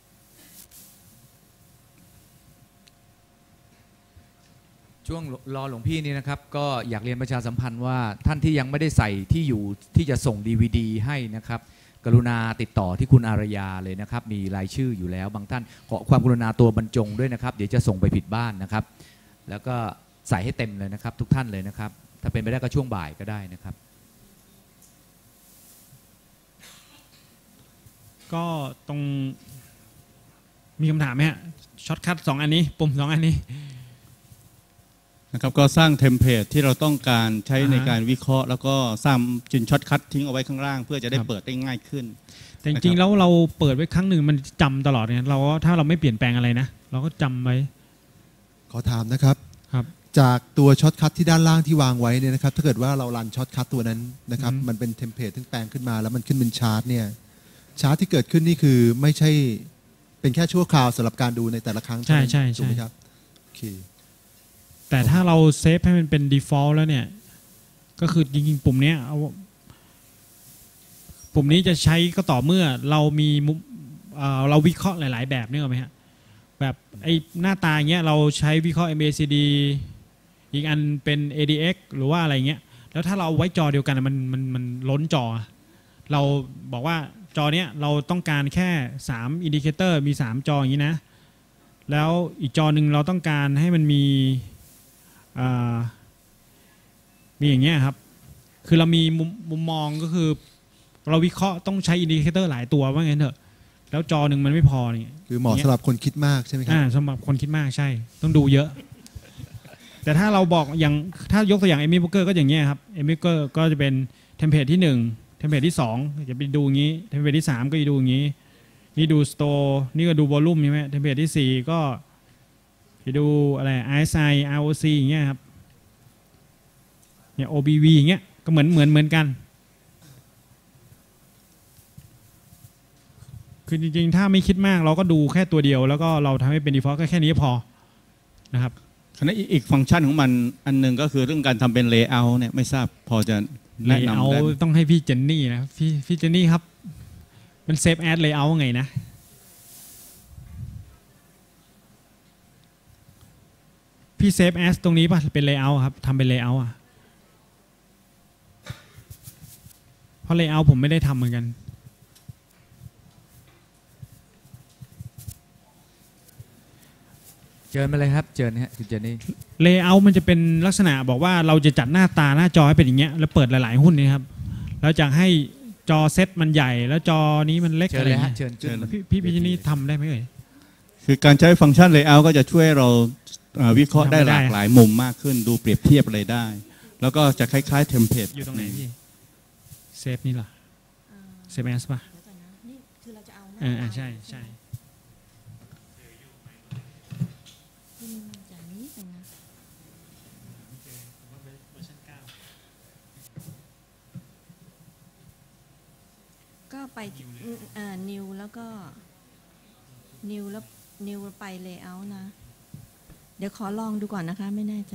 ช่วงรอหลวงพี่นี่นะครับก็อยากเรียนประชาสัมพันธ์ว่าท่านที่ยังไม่ได้ใส่ที่อยู่ที่จะส่ง DVD ให้นะครับกรุณาติดต่อที่คุณอารยาเลยนะครับมีรายชื่ออยู่แล้วบางท่านขอความกรุณาตัวบรรจงด้วยนะครับเดี๋ยวจะส่งไปผิดบ้านนะครับแล้วก็ใส่ให้เต็มเลยนะครับทุกท่านเลยนะครับถ้าเป็นไปได้ก็ช่วงบ่ายก็ได้นะครับก็ตรงมีคำถามไหมฮะช็อตคัท2อันนี้ปุ่ม2อันนี้นะครับก็สร้างเทมเพลตที่เราต้องการใช้ในการวิเคราะห์แล้วก็สร้างจุดช็อตคัททิ้งเอาไว้ข้างล่างเพื่อจะได้เปิดได้ง่ายขึ้นแต่จริงๆแล้วเราเปิดไว้ครั้งหนึ่งมันจำตลอดเนี่ยเราถ้าเราไม่เปลี่ยนแปลงอะไรนะเราก็จำไว้ขอถามนะครับจากตัวช็อตคัทที่ด้านล่างที่วางไว้เนี่ยนะครับถ้าเกิดว่าเรารันช็อตคัทตัวนั้นนะครับมันเป็นเทมเพลตที่แปลงขึ้นมาแล้วมันขึ้นเป็นชาร์ตเนี่ยชาร์ตที่เกิดขึ้นนี่คือไม่ใช่เป็นแค่ชั่วคราวสำหรับการดูในแต่ละครั้งใช่ใช่ถูกไหมครับโอเคแต่ถ้าเราเซฟให้มันเป็น default แล้วเนี่ยก็คือจริงๆปุ่มนี้ปุ่มนี้จะใช้ก็ต่อเมื่อเรามีเราวิเคราะห์หลายๆแบบนี่หรอไหมฮะแบบไอ้หน้าตาอย่างเงี้ยเราใช้วิเคราะห์ MACD อีกอันเป็น ADX หรือว่าอะไรเงี้ยแล้วถ้าเราไว้จอเดียวกันมันล้นจอเราบอกว่าจอเนี้ยเราต้องการแค่3อินดิเคเตอร์มี3จออย่างนี้นะแล้วอีกจอหนึ่งเราต้องการให้มันมีอย่างเงี้ยครับคือเรามีมุมมองก็คือเราวิเคราะห์ต้องใช้อินดิเคเตอร์หลายตัวว่างั้นเถอะแล้วจอหนึ่งมันไม่พอเนี่ยคือเหมาะสำหรับคนคิดมากใช่ไหมครับสำหรับคนคิดมากใช่ต้องดูเยอะแต่ถ้าเราบอกอย่างถ้ายกตัวอย่าง Amy Booker ก็อย่างเงี้ยครับ Amy Booker ก็จะเป็นเทมเพลตที่1เทมเพลตที่2จะไปดูอย่างงี้เทมเพลตที่3ก็จะดูอย่างงี้นี่ดู store นี่ก็ดู volume ใช่ไหมเทมเพลตที่ 4 ก็จะดูอะไร RSI ROC อย่างเงี้ยครับเนี่ย OBV อย่างเงี้ยก็เหมือนกันคือจริงๆถ้าไม่คิดมากเราก็ดูแค่ตัวเดียวแล้วก็เราทำให้เป็น default แค่นี้พอนะครับคณะอีกฟังก์ชันของมันอันหนึ่งก็คือเรื่องการทำเป็น layout เนี่ยไม่ทราบพอจะแนะนำได้ต้องให้พี่เจนนี่นะพี่เจนนี่ครับมัน save as layout ไงนะพี่ save as ตรงนี้ป่ะเป็น layout ครับทำเป็น layout อ่ะเพราะ layout ผมไม่ได้ทำเหมือนกันเชิญมาเลยครับเชิญฮะคุณเจนนี่ layout มันจะเป็นลักษณะบอกว่าเราจะจัดหน้าตาหน้าจอให้เป็นอย่างเงี้ยแล้วเปิดหลายๆหุ้นนี่ครับแล้วจะให้จอเซตมันใหญ่แล้วจอนี้มันเล็กอะไรเชิญพี่เจนนี่ทำได้ไหมเอ่ยคือการใช้ฟังก์ชัน layout ก็จะช่วยเราวิเคราะห์ได้หลากหลายมุมมากขึ้นดูเปรียบเทียบอะไรได้แล้วก็จะคล้ายๆเทมเพลตอยู่ตรงไหนพี่เซฟนี่ล่ะเซฟแอสป่ะนี่คือเราจะเอาใช่ก็ไปนิวแล้วก็นิวแล้วนิวไปเลเยอร์นะเดี๋ยวขอลองดูก่อนนะคะไม่แน่ใจ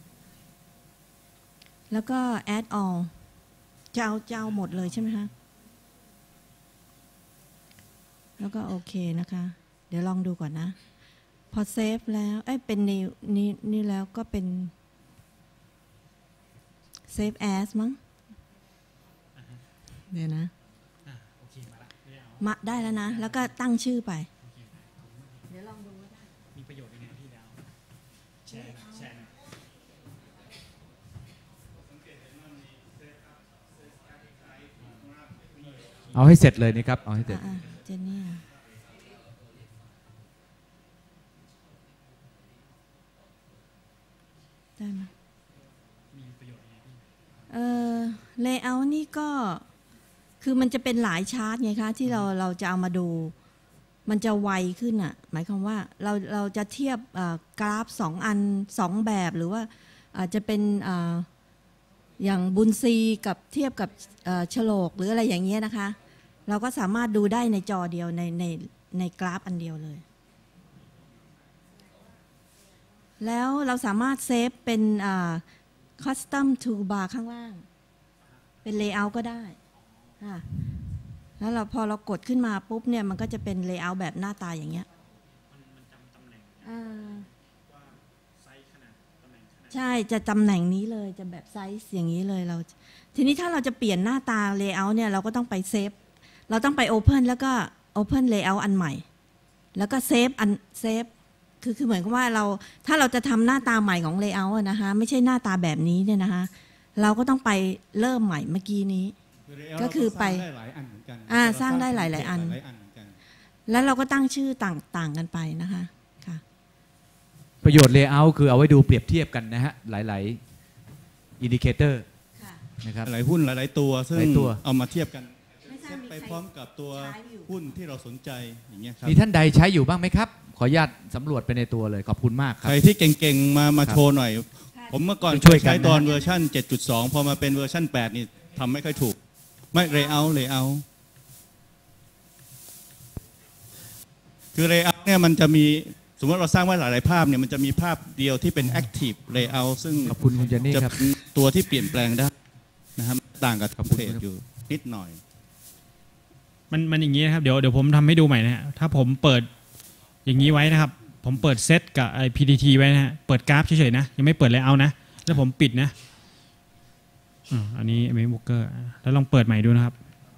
แล้วก็ add all จะเอาหมดเลยใช่ไหมคะแล้วก็โอเคนะคะเดี๋ยวลองดูก่อนนะพอเซฟแล้วเป็นนี่แล้วก็เป็น save as มั้งเดี๋ยวนะมาได้แล้วนะแล้วก็ตั้งชื่อไปเดี๋ยวลองดูว่าได้มีประโยชน์ยังไงพี่ดาวแชร์เอาให้เสร็จเลยนี่ครับเอาให้เสร็จเจนนี่ได้ไหมมีประโยชน์ยังไงพี่layout นี่ก็คือมันจะเป็นหลายชาร์ตไงคะที่เราจะเอามาดูมันจะไวขึ้นอ่ะหมายความว่าเราจะเทียบกราฟ2อัน2แบบหรือว่าอาจจะเป็นอย่างบุญซีกับเทียบกับฉลกหรืออะไรอย่างเงี้ยนะคะเราก็สามารถดูได้ในจอเดียวในกราฟอันเดียวเลยแล้วเราสามารถเซฟเป็นcustom toolbar ข้างล่างเป็น layout ก็ได้แล้วพอเรากดขึ้นมาปุ๊บเนี่ยมันก็จะเป็น layout แบบหน้าตาอย่างเงี้ยใช่จะตำแหน่งนี้เลยจะแบบไซส์อย่างนี้เลยเราทีนี้ถ้าเราจะเปลี่ยนหน้าตา layout เนี่ยเราก็ต้องไปเซฟเราต้องไป open แล้วก็ open layout อันใหม่แล้วก็เซฟคือเหมือนกับว่าถ้าเราจะทำหน้าตาใหม่ของ layout นะคะไม่ใช่หน้าตาแบบนี้เนี่ยนะคะเราก็ต้องไปเริ่มใหม่เมื่อกี้นี้ก็คือไปสร้างได้หลายอันแล้วเราก็ตั้งชื่อต่างกันไปนะคะค่ะประโยชน์ layout คือเอาไว้ดูเปรียบเทียบกันนะฮะหลายๆอินดิเคเตอร์นะครับหลายหุ้นหลายตัวซึ่งเอามาเทียบกันเซตไปพร้อมกับตัวหุ้นที่เราสนใจอย่างเงี้ยครับมีท่านใดใช้อยู่บ้างไหมครับขออนุญาตสำรวจไปในตัวเลยขอบคุณมากครับใครที่เก่งๆมาโชว์หน่อยผมเมื่อก่อนใช้ตอนเวอร์ชัน 7.2 พอมาเป็นเวอร์ชัน 8 นี่ทำไม่ค่อยถูกไม่layout คือ layout เนี่ยมันจะมีสมมติเราสร้างไว้หลายๆภาพเนี่ยมันจะมีภาพเดียวที่เป็น active layout ซึ่งขอบคุณคุณเจนนี่ครับตัวที่เปลี่ยนแปลงได้นะครับต่างกับเทมเพลตอยู่นิดหน่อยมันอย่างนี้นะครับเดี๋ยวผมทำให้ดูใหม่นะฮะถ้าผมเปิดอย่างนี้ไว้นะครับผมเปิดเซตกับPDT ไว้นะฮะเปิดกราฟเฉยๆนะยังไม่เปิดlayoutนะแล้วผมปิดนะอันนี้เมมโบเกอร์แล้วลองเปิดใหม่ดูนะครับ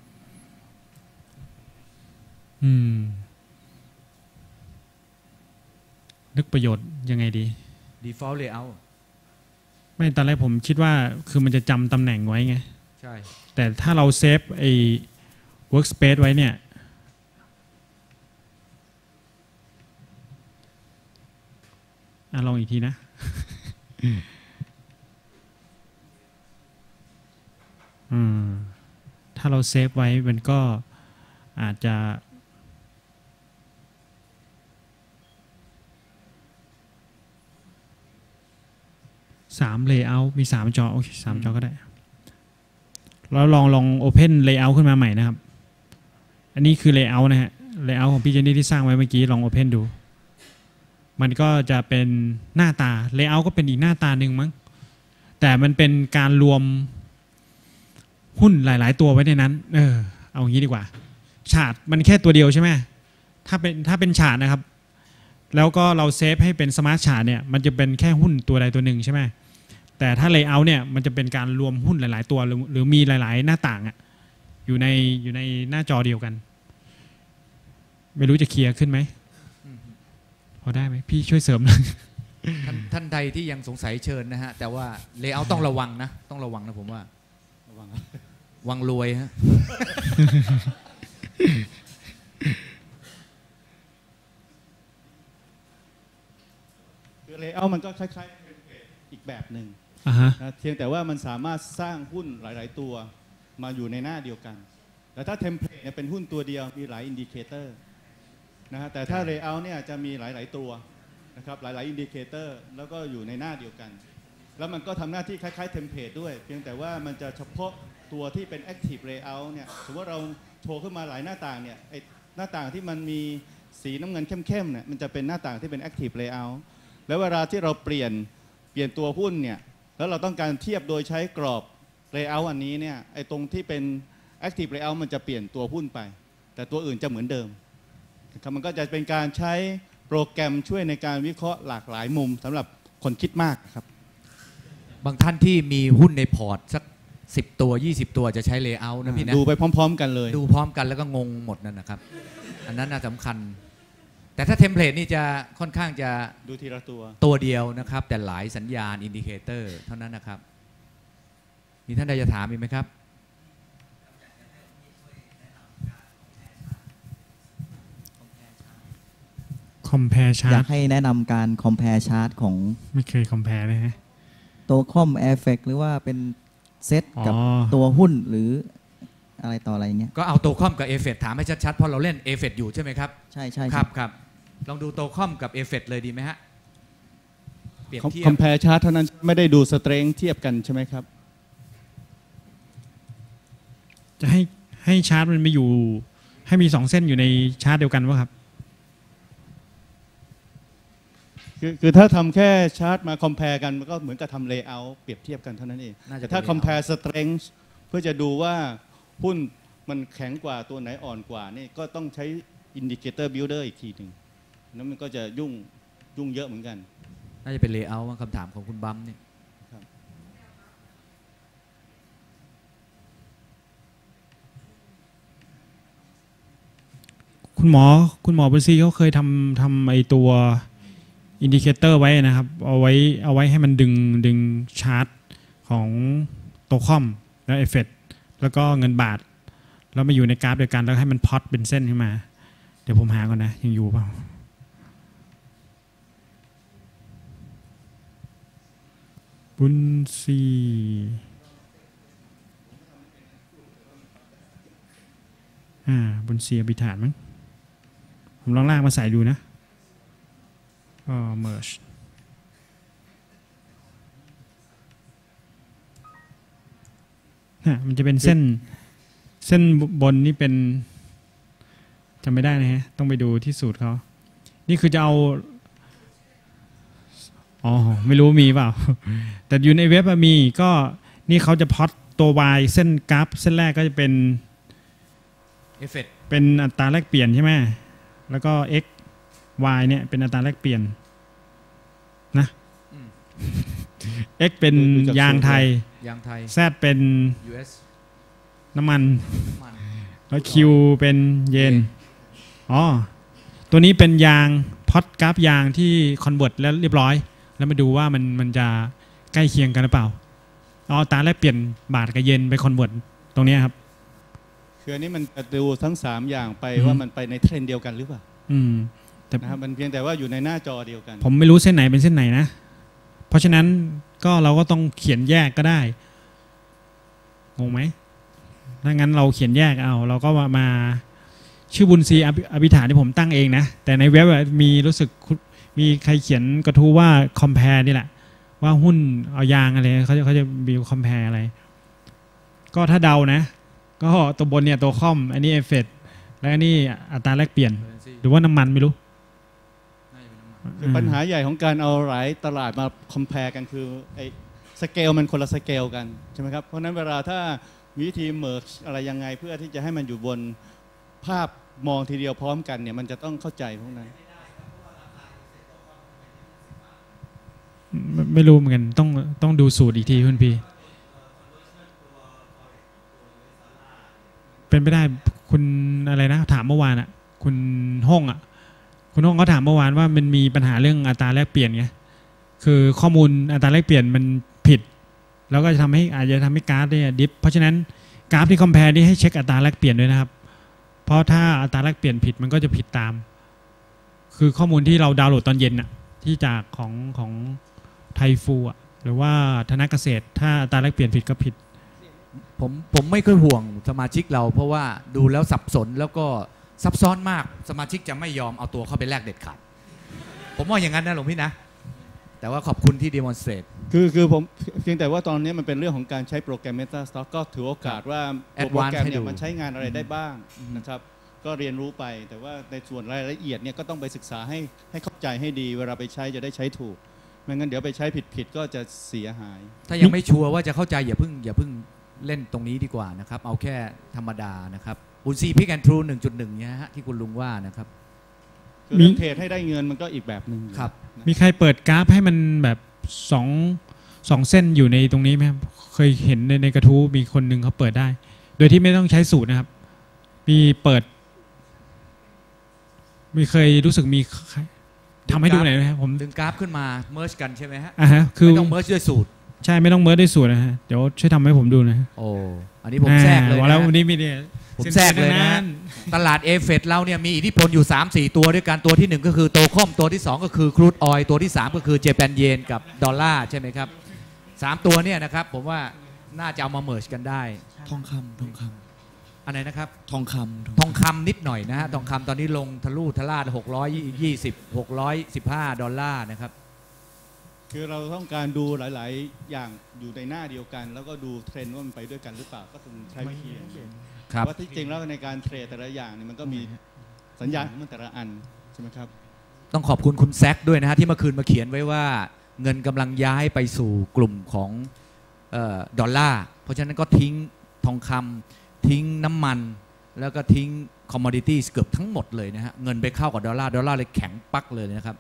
นึกประโยชน์ยังไงดี default layout ไม่ตอนแรกผมคิดว่าคือมันจะจำตำแหน่งไว้ไงใช่แต่ถ้าเราเซฟไอ้ workspace ไว้เนี่ยลองอีกทีนะถ้าเราเซฟไว้มันก็อาจจะ 3 layout มี3จอโอเค3จอก็ได้แล้วลอง open layout ขึ้นมาใหม่นะครับอันนี้คือ layout นะฮะ layout ของพี่เจนนี่ที่สร้างไว้เมื่อกี้ลอง open ดูมันก็จะเป็นหน้าตา layout ก็เป็นอีกหน้าตาหนึ่งมั้งแต่มันเป็นการรวมหุ้นหลายๆตัวไว้ในนั้นเอางี้ดีกว่าชาร์ตมันแค่ตัวเดียวใช่ไหมถ้าเป็นชาร์ตนะครับแล้วก็เราเซฟให้เป็นสมาร์ทชาร์ตเนี่ยมันจะเป็นแค่หุ้นตัวใดตัวหนึ่งใช่ไหมแต่ถ้า layout เนี่ยมันจะเป็นการรวมหุ้นหลายๆตัวหรือมีหลายๆหน้าต่างอยู่ในหน้าจอเดียวกันไม่รู้จะเคลียร์ขึ้นไหมพอได้ไหมพี่ช่วยเสริมหน่อยท่านใดที่ยังสงสัยเชิญนะฮะแต่ว่า layout ต้องระวังนะผมว่าวังรวยฮะคือ layout มันก็คล้ายๆเป็นอีกแบบหนึ่งนะเพียงแต่ว่ามันสามารถสร้างหุ้นหลายๆตัวมาอยู่ในหน้าเดียวกันแต่ถ้าเทมเพลตเนี่ยเป็นหุ้นตัวเดียวมีหลายอินดิเคเตอร์นะฮะแต่ถ้า layout เนี่ยจะมีหลายๆตัวนะครับหลายๆอินดิเคเตอร์แล้วก็อยู่ในหน้าเดียวกันแล้วมันก็ทำหน้าที่คล้ายๆเทมเพลตด้วยเพียงแต่ว่ามันจะเฉพาะตัวที่เป็น active layout เนี่ยสมมติว่าเราโชว์ขึ้นมาหลายหน้าต่างเนี่ยไอ้หน้าต่างที่มันมีสีน้ำเงินเข้มๆเนี่ยมันจะเป็นหน้าต่างที่เป็น active layout แล้วเวลาที่เราเปลี่ยนตัวหุ้นเนี่ยแล้วเราต้องการเทียบโดยใช้กรอบ layout อันนี้เนี่ยไอ้ตรงที่เป็น active layout มันจะเปลี่ยนตัวหุ้นไปแต่ตัวอื่นจะเหมือนเดิมนะครับมันก็จะเป็นการใช้โปรแกรมช่วยในการวิเคราะห์หลากหลายมุมสำหรับคนคิดมากครับบางท่านที่มีหุ้นในพอร์ตสัก10 ตัว20 ตัวจะใช้ layout นะพี่นะดูไปพร้อมๆกันเลยดูพร้อมกันแล้วก็งงหมดนั่นนะครับอันนั้นน่าสำคัญแต่ถ้าเทมเพลตนี่จะค่อนข้างจะดูทีละตัวเดียวนะครับแต่หลายสัญญาณอินดิเคเตอร์เท่านั้นนะครับมีท่านใดจะถามอีกไหมครับ compare chart อยากให้แนะนำการ compare chart ของไม่เคย compare เลยฮะตัวคอม effect หรือว่าเป็นเซตกับตัวหุ้นหรืออะไรต่ออะไรเงี้ยก็เอาตัวคอมกับเอฟเฟกถามให้ชัดๆเพราะเราเล่นเอฟเฟกอยู่ใช่ไหมครับใช่ใช่ครับลองดูตัวคอมกับเอฟเฟกเลยดีไหมฮะเปรียบเทียบ compare chart เท่านั้นไม่ได้ดู strength เทียบกันใช่ไหมครับจะให้ชาร์ตมันมาอยู่ให้มี2เส้นอยู่ในชาร์ตเดียวกันวะครับคือถ้าทำแค่ชาร์ตมา compare กันมันก็เหมือนกับทำ layout เปรียบเทียบกันเท่านั้นเองแต่ถ้า compare strength เพื่อจะดูว่าหุ้นมันแข็งกว่าตัวไหนอ่อนกว่านี่ก็ต้องใช้ indicator builder อีกทีหนึ่งนั้นมันก็จะยุ่งเยอะเหมือนกันน่าจะเป็น layout คำถามของคุณบัมเนี่ยคุณหมอบุญศรีเขาเคยทำไอตัวอินดิเคเตอร์ไว้นะครับเอาไว้ให้มันดึงชาร์ตของตัวคอมแล้วเอฟเฟกต์แล้วก็เงินบาทแล้วมาอยู่ในกราฟเดียวกันแล้วให้มันพอตเป็นเส้นขึ้นมาเดี๋ยวผมหาก่อนนะยังอยู่เปล่าบุญศรีบุญศรีอภิธานมั้งผมลองลากมาใส่ดูนะmerge มันจะเป็นเส้นบนนี่เป็นจำไม่ได้นะฮะต้องไปดูที่สูตรเขานี่คือจะเอาไม่รู้มีเปล่าแต่อยู่ในเว็บมีก็นี่เขาจะพล็อตตัว y เส้นกราฟเส้นแรกก็จะเป็น effect เป็นอัตราแลกเปลี่ยนใช่ไหมแล้วก็ x y เนี่ยเป็นอัตราแลกเปลี่ยนนะ X เป็นยางไทย Z เป็น US น้ำมันแล้ว Q เป็นเยนตัวนี้เป็นยางพอดกราฟยางที่คอนเวิร์ตแล้วเรียบร้อยแล้วมาดูว่ามันจะใกล้เคียงกันหรือเปล่าอัตราแลกเปลี่ยนบาทกับเยนไปคอนเวิร์ตตรงนี้ครับคืออันนี้มันจะดูทั้ง3อย่างไปว่ามันไปในเทรนด์เดียวกันหรือเปล่าแต่นะครับมันเพียงแต่ว่าอยู่ในหน้าจอเดียวกันผมไม่รู้เส้นไหนเป็นเส้นไหนนะเพราะฉะนั้นก็เราก็ต้องเขียนแยกก็ได้งงไหมถ้างั้นเราเขียนแยกเราก็มาชื่อบุญศรีอภิธานที่ผมตั้งเองนะแต่ในเว็บมีรู้สึกมีใครเขียนกระทู้ว่า compare นี่แหละว่าหุ้นเอายางอะไรเขาจะบิวคอมเพลอะไรก็ถ้าเดานะก็ตัวบนเนี่ยตัวคอมอันนี้เอฟเฟกแล้วอันนี้อัตราแลกเปลี่ยนหรือว่าน้ำมันไม่รู้คือปัญหาใหญ่ของการเอาหลายตลาดมาคอมเพลกันคือไอ้สเกลมันคนละสเกลกันใช่ไหมครับเพราะฉะนั้นเวลาถ้าวิธีเมิร์จอะไรยังไงเพื่อที่จะให้มันอยู่บนภาพมองทีเดียวพร้อมกันเนี่ยมันจะต้องเข้าใจพวกนั้นไม่รู้เหมือนกันต้องดูสูตรอีกทีคุณพี่เป็นไปได้คุณอะไรนะถามเมื่อวานอ่ะคุณห้องเขาถามเมื่อวานว่ามันมีปัญหาเรื่องอัตราแลกเปลี่ยนไงคือข้อมูลอัตราแลกเปลี่ยนมันผิดแล้วก็จะทำให้อาจจะทำให้กราฟเนี่ยดิฟเพราะฉะนั้นกราฟที่คอมเพลนี่ให้เช็คอัตราแลกเปลี่ยนด้วยนะครับเพราะถ้าอัตราแลกเปลี่ยนผิดมันก็จะผิดตามคือข้อมูลที่เราดาวน์โหลดตอนเย็นน่ะที่จากของไทฟูอ่ะหรือว่าธนเกษตรถ้าอัตราแลกเปลี่ยนผิดก็ผิดผมไม่ค่อยห่วงสมาชิกเราเพราะว่าดูแล้วสับสนแล้วก็ซับซ้อนมากสมาชิกจะไม่ยอมเอาตัวเข้าไปแลกเด็ดขาดผมว่าอย่างนั้นนะหลวงพี่นะแต่ว่าขอบคุณที่ demonstrate คือผมเพียงแต่ว่าตอนนี้มันเป็นเรื่องของการใช้โปรแกรม MetaStock ก็ถือโอกาสว่าตัวโปรแกรมเนี่ยมันใช้งานอะไรได้บ้างนะครับก็เรียนรู้ไปแต่ว่าในส่วนรายละเอียดเนี่ยก็ต้องไปศึกษาให้เข้าใจให้ดีเวลาไปใช้จะได้ใช้ถูกไม่งั้นเดี๋ยวไปใช้ผิดก็จะเสียหายถ้ายังไม่ชัวร์ว่าจะเข้าใจอย่าเพิ่งเล่นตรงนี้ดีกว่านะครับเอาแค่ธรรมดานะครับอุนซีพิกแอนทรู 1.1 เนี่ยฮะที่คุณลุงว่านะครับคือเรื่องเทรดให้ได้เงินมันก็อีกแบบหนึ่งครับมีใครเปิดกราฟให้มันแบบสองเส้นอยู่ในตรงนี้ไหมครับเคยเห็นในกระทู้มีคนหนึ่งเขาเปิดได้โดยที่ไม่ต้องใช้สูตรนะครับมีเปิดมีเคยรู้สึกมีทำให้ดูหน่อยนะครับผมดึงกราฟขึ้นมาเมิร์จกันใช่ไหมฮะคือไม่ต้องเมิร์จด้วยสูตรใช่ไม่ต้องเมิร์จด้วยสูตรนะฮะเดี๋ยวช่วยทำให้ผมดูนะโอ้อันนี้ผมแทรกเลยนะแล้ววันนี้มีเนี่ยผมแทรกเลยนะตลาดเอฟเฟกเราเนี่ยมีอิทธิพลอยู่ 3-4 ตัวด้วยกันตัวที่1ก็คือโตคอมตัวที่2ก็คือครูดออยตัวที่3ก็คือเจแปนเยนกับดอลลาร์ใช่ไหมครับ3ตัวเนี่ยนะครับผมว่าน่าจะเอามาเมิร์จกันได้ทองคำอะไรนะครับทองคำนิดหน่อยนะฮะทองคำตอนนี้ลงทะลุทะลาด615 ดอลลาร์นะครับคือเราต้องการดูหลายๆอย่างอยู่ในหน้าเดียวกันแล้วก็ดูเทรนด์ว่ามันไปด้วยกันหรือเปล่าก็ต้องใช้วิธีว่าที่จริงแล้วในการเทรดแต่ละอย่างเนี่ยมันก็มีสัญญาณของมันแต่ละอันใช่ไหมครับต้องขอบคุณคุณแซคด้วยนะฮะที่เมื่อคืนมาเขียนไว้ว่าเงินกำลังย้ายไปสู่กลุ่มของดอลลาร์เพราะฉะนั้นก็ทิ้งทองคำทิ้งน้ำมันแล้วก็ทิ้งคอมมอดิตี้เกือบทั้งหมดเลยนะฮะเงินไปเข้ากับดอลลาร์เลยแข็งปักเลยนะครับ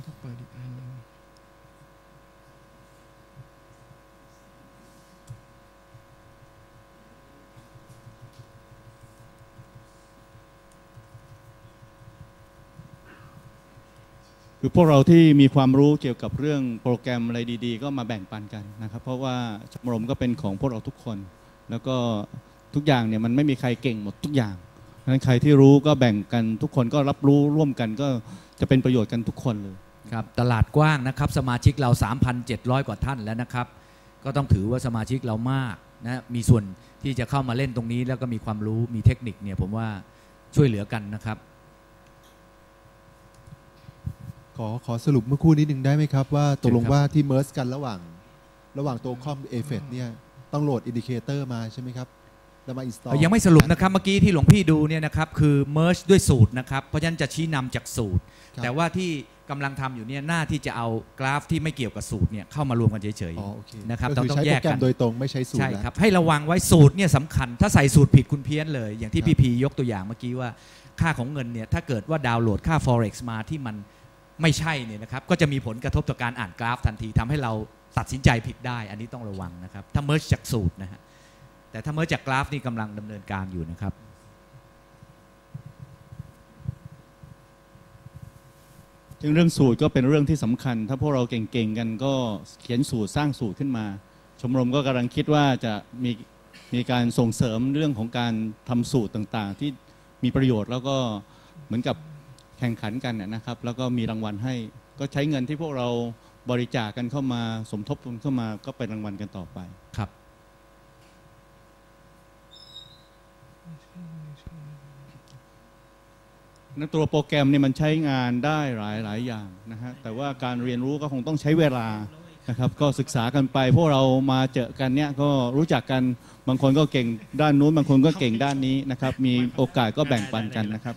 คือพวกเราที่มีความรู้เกี่ยวกับเรื่องโปรแกรมอะไรดีๆก็มาแบ่งปันกันนะครับเพราะว่าชมรมก็เป็นของพวกเราทุกคนแล้วก็ทุกอย่างเนี่ยมันไม่มีใครเก่งหมดทุกอย่างดังนั้นใครที่รู้ก็แบ่งกันทุกคนก็รับรู้ร่วมกันก็จะเป็นประโยชน์กันทุกคนเลยครับตลาดกว้างนะครับสมาชิกเรา 3,700 กว่าท่านแล้วนะครับก็ต้องถือว่าสมาชิกเรามากนะมีส่วนที่จะเข้ามาเล่นตรงนี้แล้วก็มีความรู้มีเทคนิคเนี่ยผมว่าช่วยเหลือกันนะครับขอสรุปเมื่อคู่นิดนึงได้ไหมครับว่าตกลงว่าที่เมิร์จกันระหว่างตัวคอมเอฟเฟกเนี่ยต้องโหลดอินดิเคเตอร์มาใช่ไหมครับแล้วมาอินสตอลยังไม่สรุปนะครับเมื่อกี้ที่หลวงพี่ดูเนี่ยนะครับคือเมิร์จด้วยสูตรนะครับเพราะฉะนั้นจะชี้นำจากสูตรแต่ว่าที่กำลังทำอยู่เนี่ยหน้าที่จะเอากราฟที่ไม่เกี่ยวกับสูตรเนี่ยเข้ามารวมกันเฉยๆนะครับต้องแยกกันโดยตรงไม่ใช้สูตรใช่ครับให้ระวังไว้สูตรเนี่ยสำคัญถ้าใส่สูตรผิดคุณเพี้ยนเลยอย่างที่พี่พียกตัวอย่างเมื่อกี้ว่าค่าของเงินเนี่ยถ้าเกิดว่าดาวน์โหลดค่า forex มาที่มันไม่ใช่เนี่ยนะครับก็จะมีผลกระทบต่อการอ่านกราฟทันทีทำให้เราตัดสินใจผิดได้อันนี้ต้องระวังนะครับถ้าเมิร์จจากสูตรนะฮะแต่ถ้าเมิร์จจากกราฟนี่กำลังดำเนินการอยู่นะครับเรื่องสูตรก็เป็นเรื่องที่สำคัญถ้าพวกเราเก่งๆกันก็เขียนสูตรสร้างสูตรขึ้นมาชมรมก็กำลังคิดว่าจะมีการส่งเสริมเรื่องของการทำสูตรต่างๆที่มีประโยชน์แล้วก็เหมือนกับแข่งขันกันนะครับแล้วก็มีรางวัลให้ก็ใช้เงินที่พวกเราบริจาคกันเข้ามาสมทบทุนเข้ามาก็เป็นรางวัลกันต่อไปครับนั่นตัวโปรแกรมเนี่ยมันใช้งานได้หลายอย่างนะฮะแต่ว่าการเรียนรู้ก็คงต้องใช้เวลานะครับก็ศึกษากันไปพวกเรามาเจอกันเนี่ยก็รู้จักกันบางคนก็เก่งด้านนู้นบางคนก็เก่งด้านนี้นะครับมีโอกาสก็แบ่งปันกันนะครับ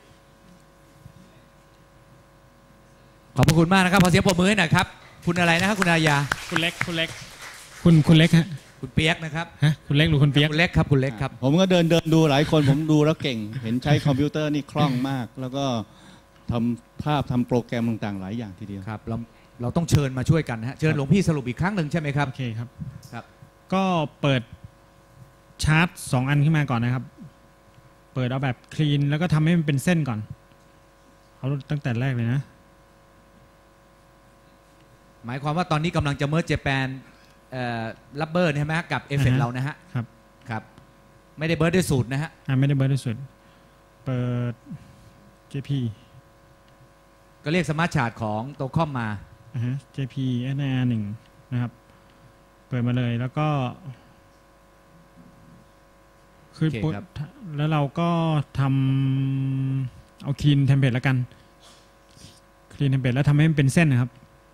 ขอบคุณมากนะครับขอเสียงปรบมือให้หน่อยครับคุณอะไรนะครับคุณอารยาคุณเล็กคุณเล็กคุณเล็กฮะคุณเปียกนะครับฮะคุณเล็กหรือคุณเปียกคุณเล็กครับคุณเล็กครับผมก็เดินดูหลายคนผมดูแล้วเก่งเห็นใช้คอมพิวเตอร์นี่คล่องมากแล้วก็ทำภาพทำโปรแกรมต่างๆหลายอย่างทีเดียวครับเราต้องเชิญมาช่วยกันนะฮะเชิญหลวงพี่สรุปอีกครั้งหนึ่งใช่ไหมครับโอเคครับก็เปิดชาร์ต2 อันขึ้นมาก่อนนะครับเปิดเอาแบบคลีนแล้วก็ทำให้มันเป็นเส้นก่อนเอาตั้งแต่แรกเลยนะหมายความว่าตอนนี้กำลังจะเมิร์จเจแปนลับเบอร์ใช่ไหมกับเอฟเฟกต์เรานะฮะครับไม่ได้เบิร์ดด้วยสูตรนะฮะไม่ได้เบิร์ดด้วยสูตรเปิด JP ก็เรียกสมาร์ทชาร์ตของโตคอมมา JP NR 1นะครับเปิดมาเลยแล้วก็คือแล้วเราก็ทำเอาคลีนเทมเพลตแล้วกันคลีนเทมเพลตแล้วทำให้มันเป็นเส้นนะครับ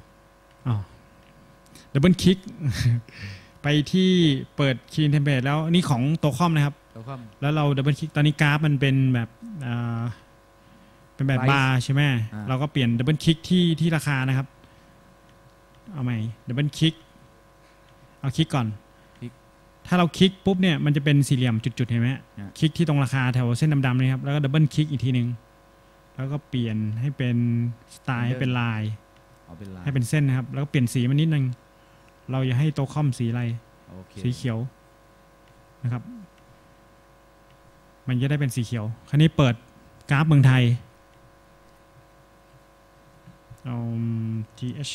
ดับเบิลคลิกไปที่เปิดคลีนเทมเพลตแล้วนี่ของโตคอมนะครับแล้วเราดับเบิลคลิกตอนนี้กราฟมันเป็นแบบบาร์ใช่ไหมเราก็เปลี่ยนดับเบิลคลิกที่ราคานะครับเอาใหม่ดับเบิลคลิกเอาคลิกก่อนถ้าเราคลิกปุ๊บเนี่ยมันจะเป็นสี่เหลี่ยมจุดๆเห็นไหมคลิกที่ตรงราคาแถวเส้นดำๆนี่ครับแล้วก็ดับเบิลคลิกอีกทีนึงแล้วก็เปลี่ยนให้เป็นสไตล์ให้เป็นลายให้เป็นเส้นนะครับแล้วก็เปลี่ยนสีมันนิดนึงเราจะให้โตคอมสีอะไรสีเขียวนะครับมันจะได้เป็นสีเขียวคราวนี้เปิดกราฟเมืองไทยเอา GH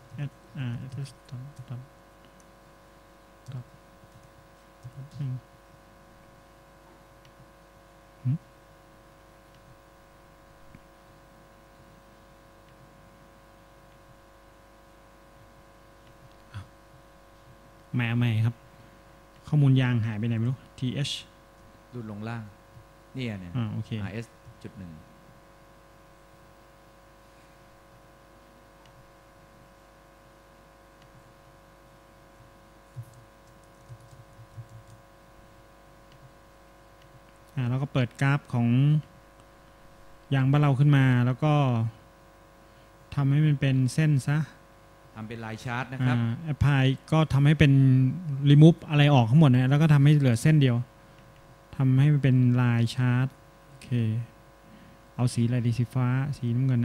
แม่ครับข้อมูลยางหายไปไหนไม่รู้ TH ดูลงล่างนี่เนี่ยโอเค RS จุดหนึ่งแล้วก็เปิดกราฟของยางบ้านเราขึ้นมาแล้วก็ทำให้มันเป็นเส้นซะทำเป็นลายชาร์ตนะครับแอปพลายก็ทำให้เป็นรีมูฟอะไรออกทั้งหมดนะแล้วก็ทำให้เหลือเส้นเดียวทำให้มันเป็นลายชาร์ตโอเคเอาสีอะไรดีสีฟ้าสีน้ำเงิน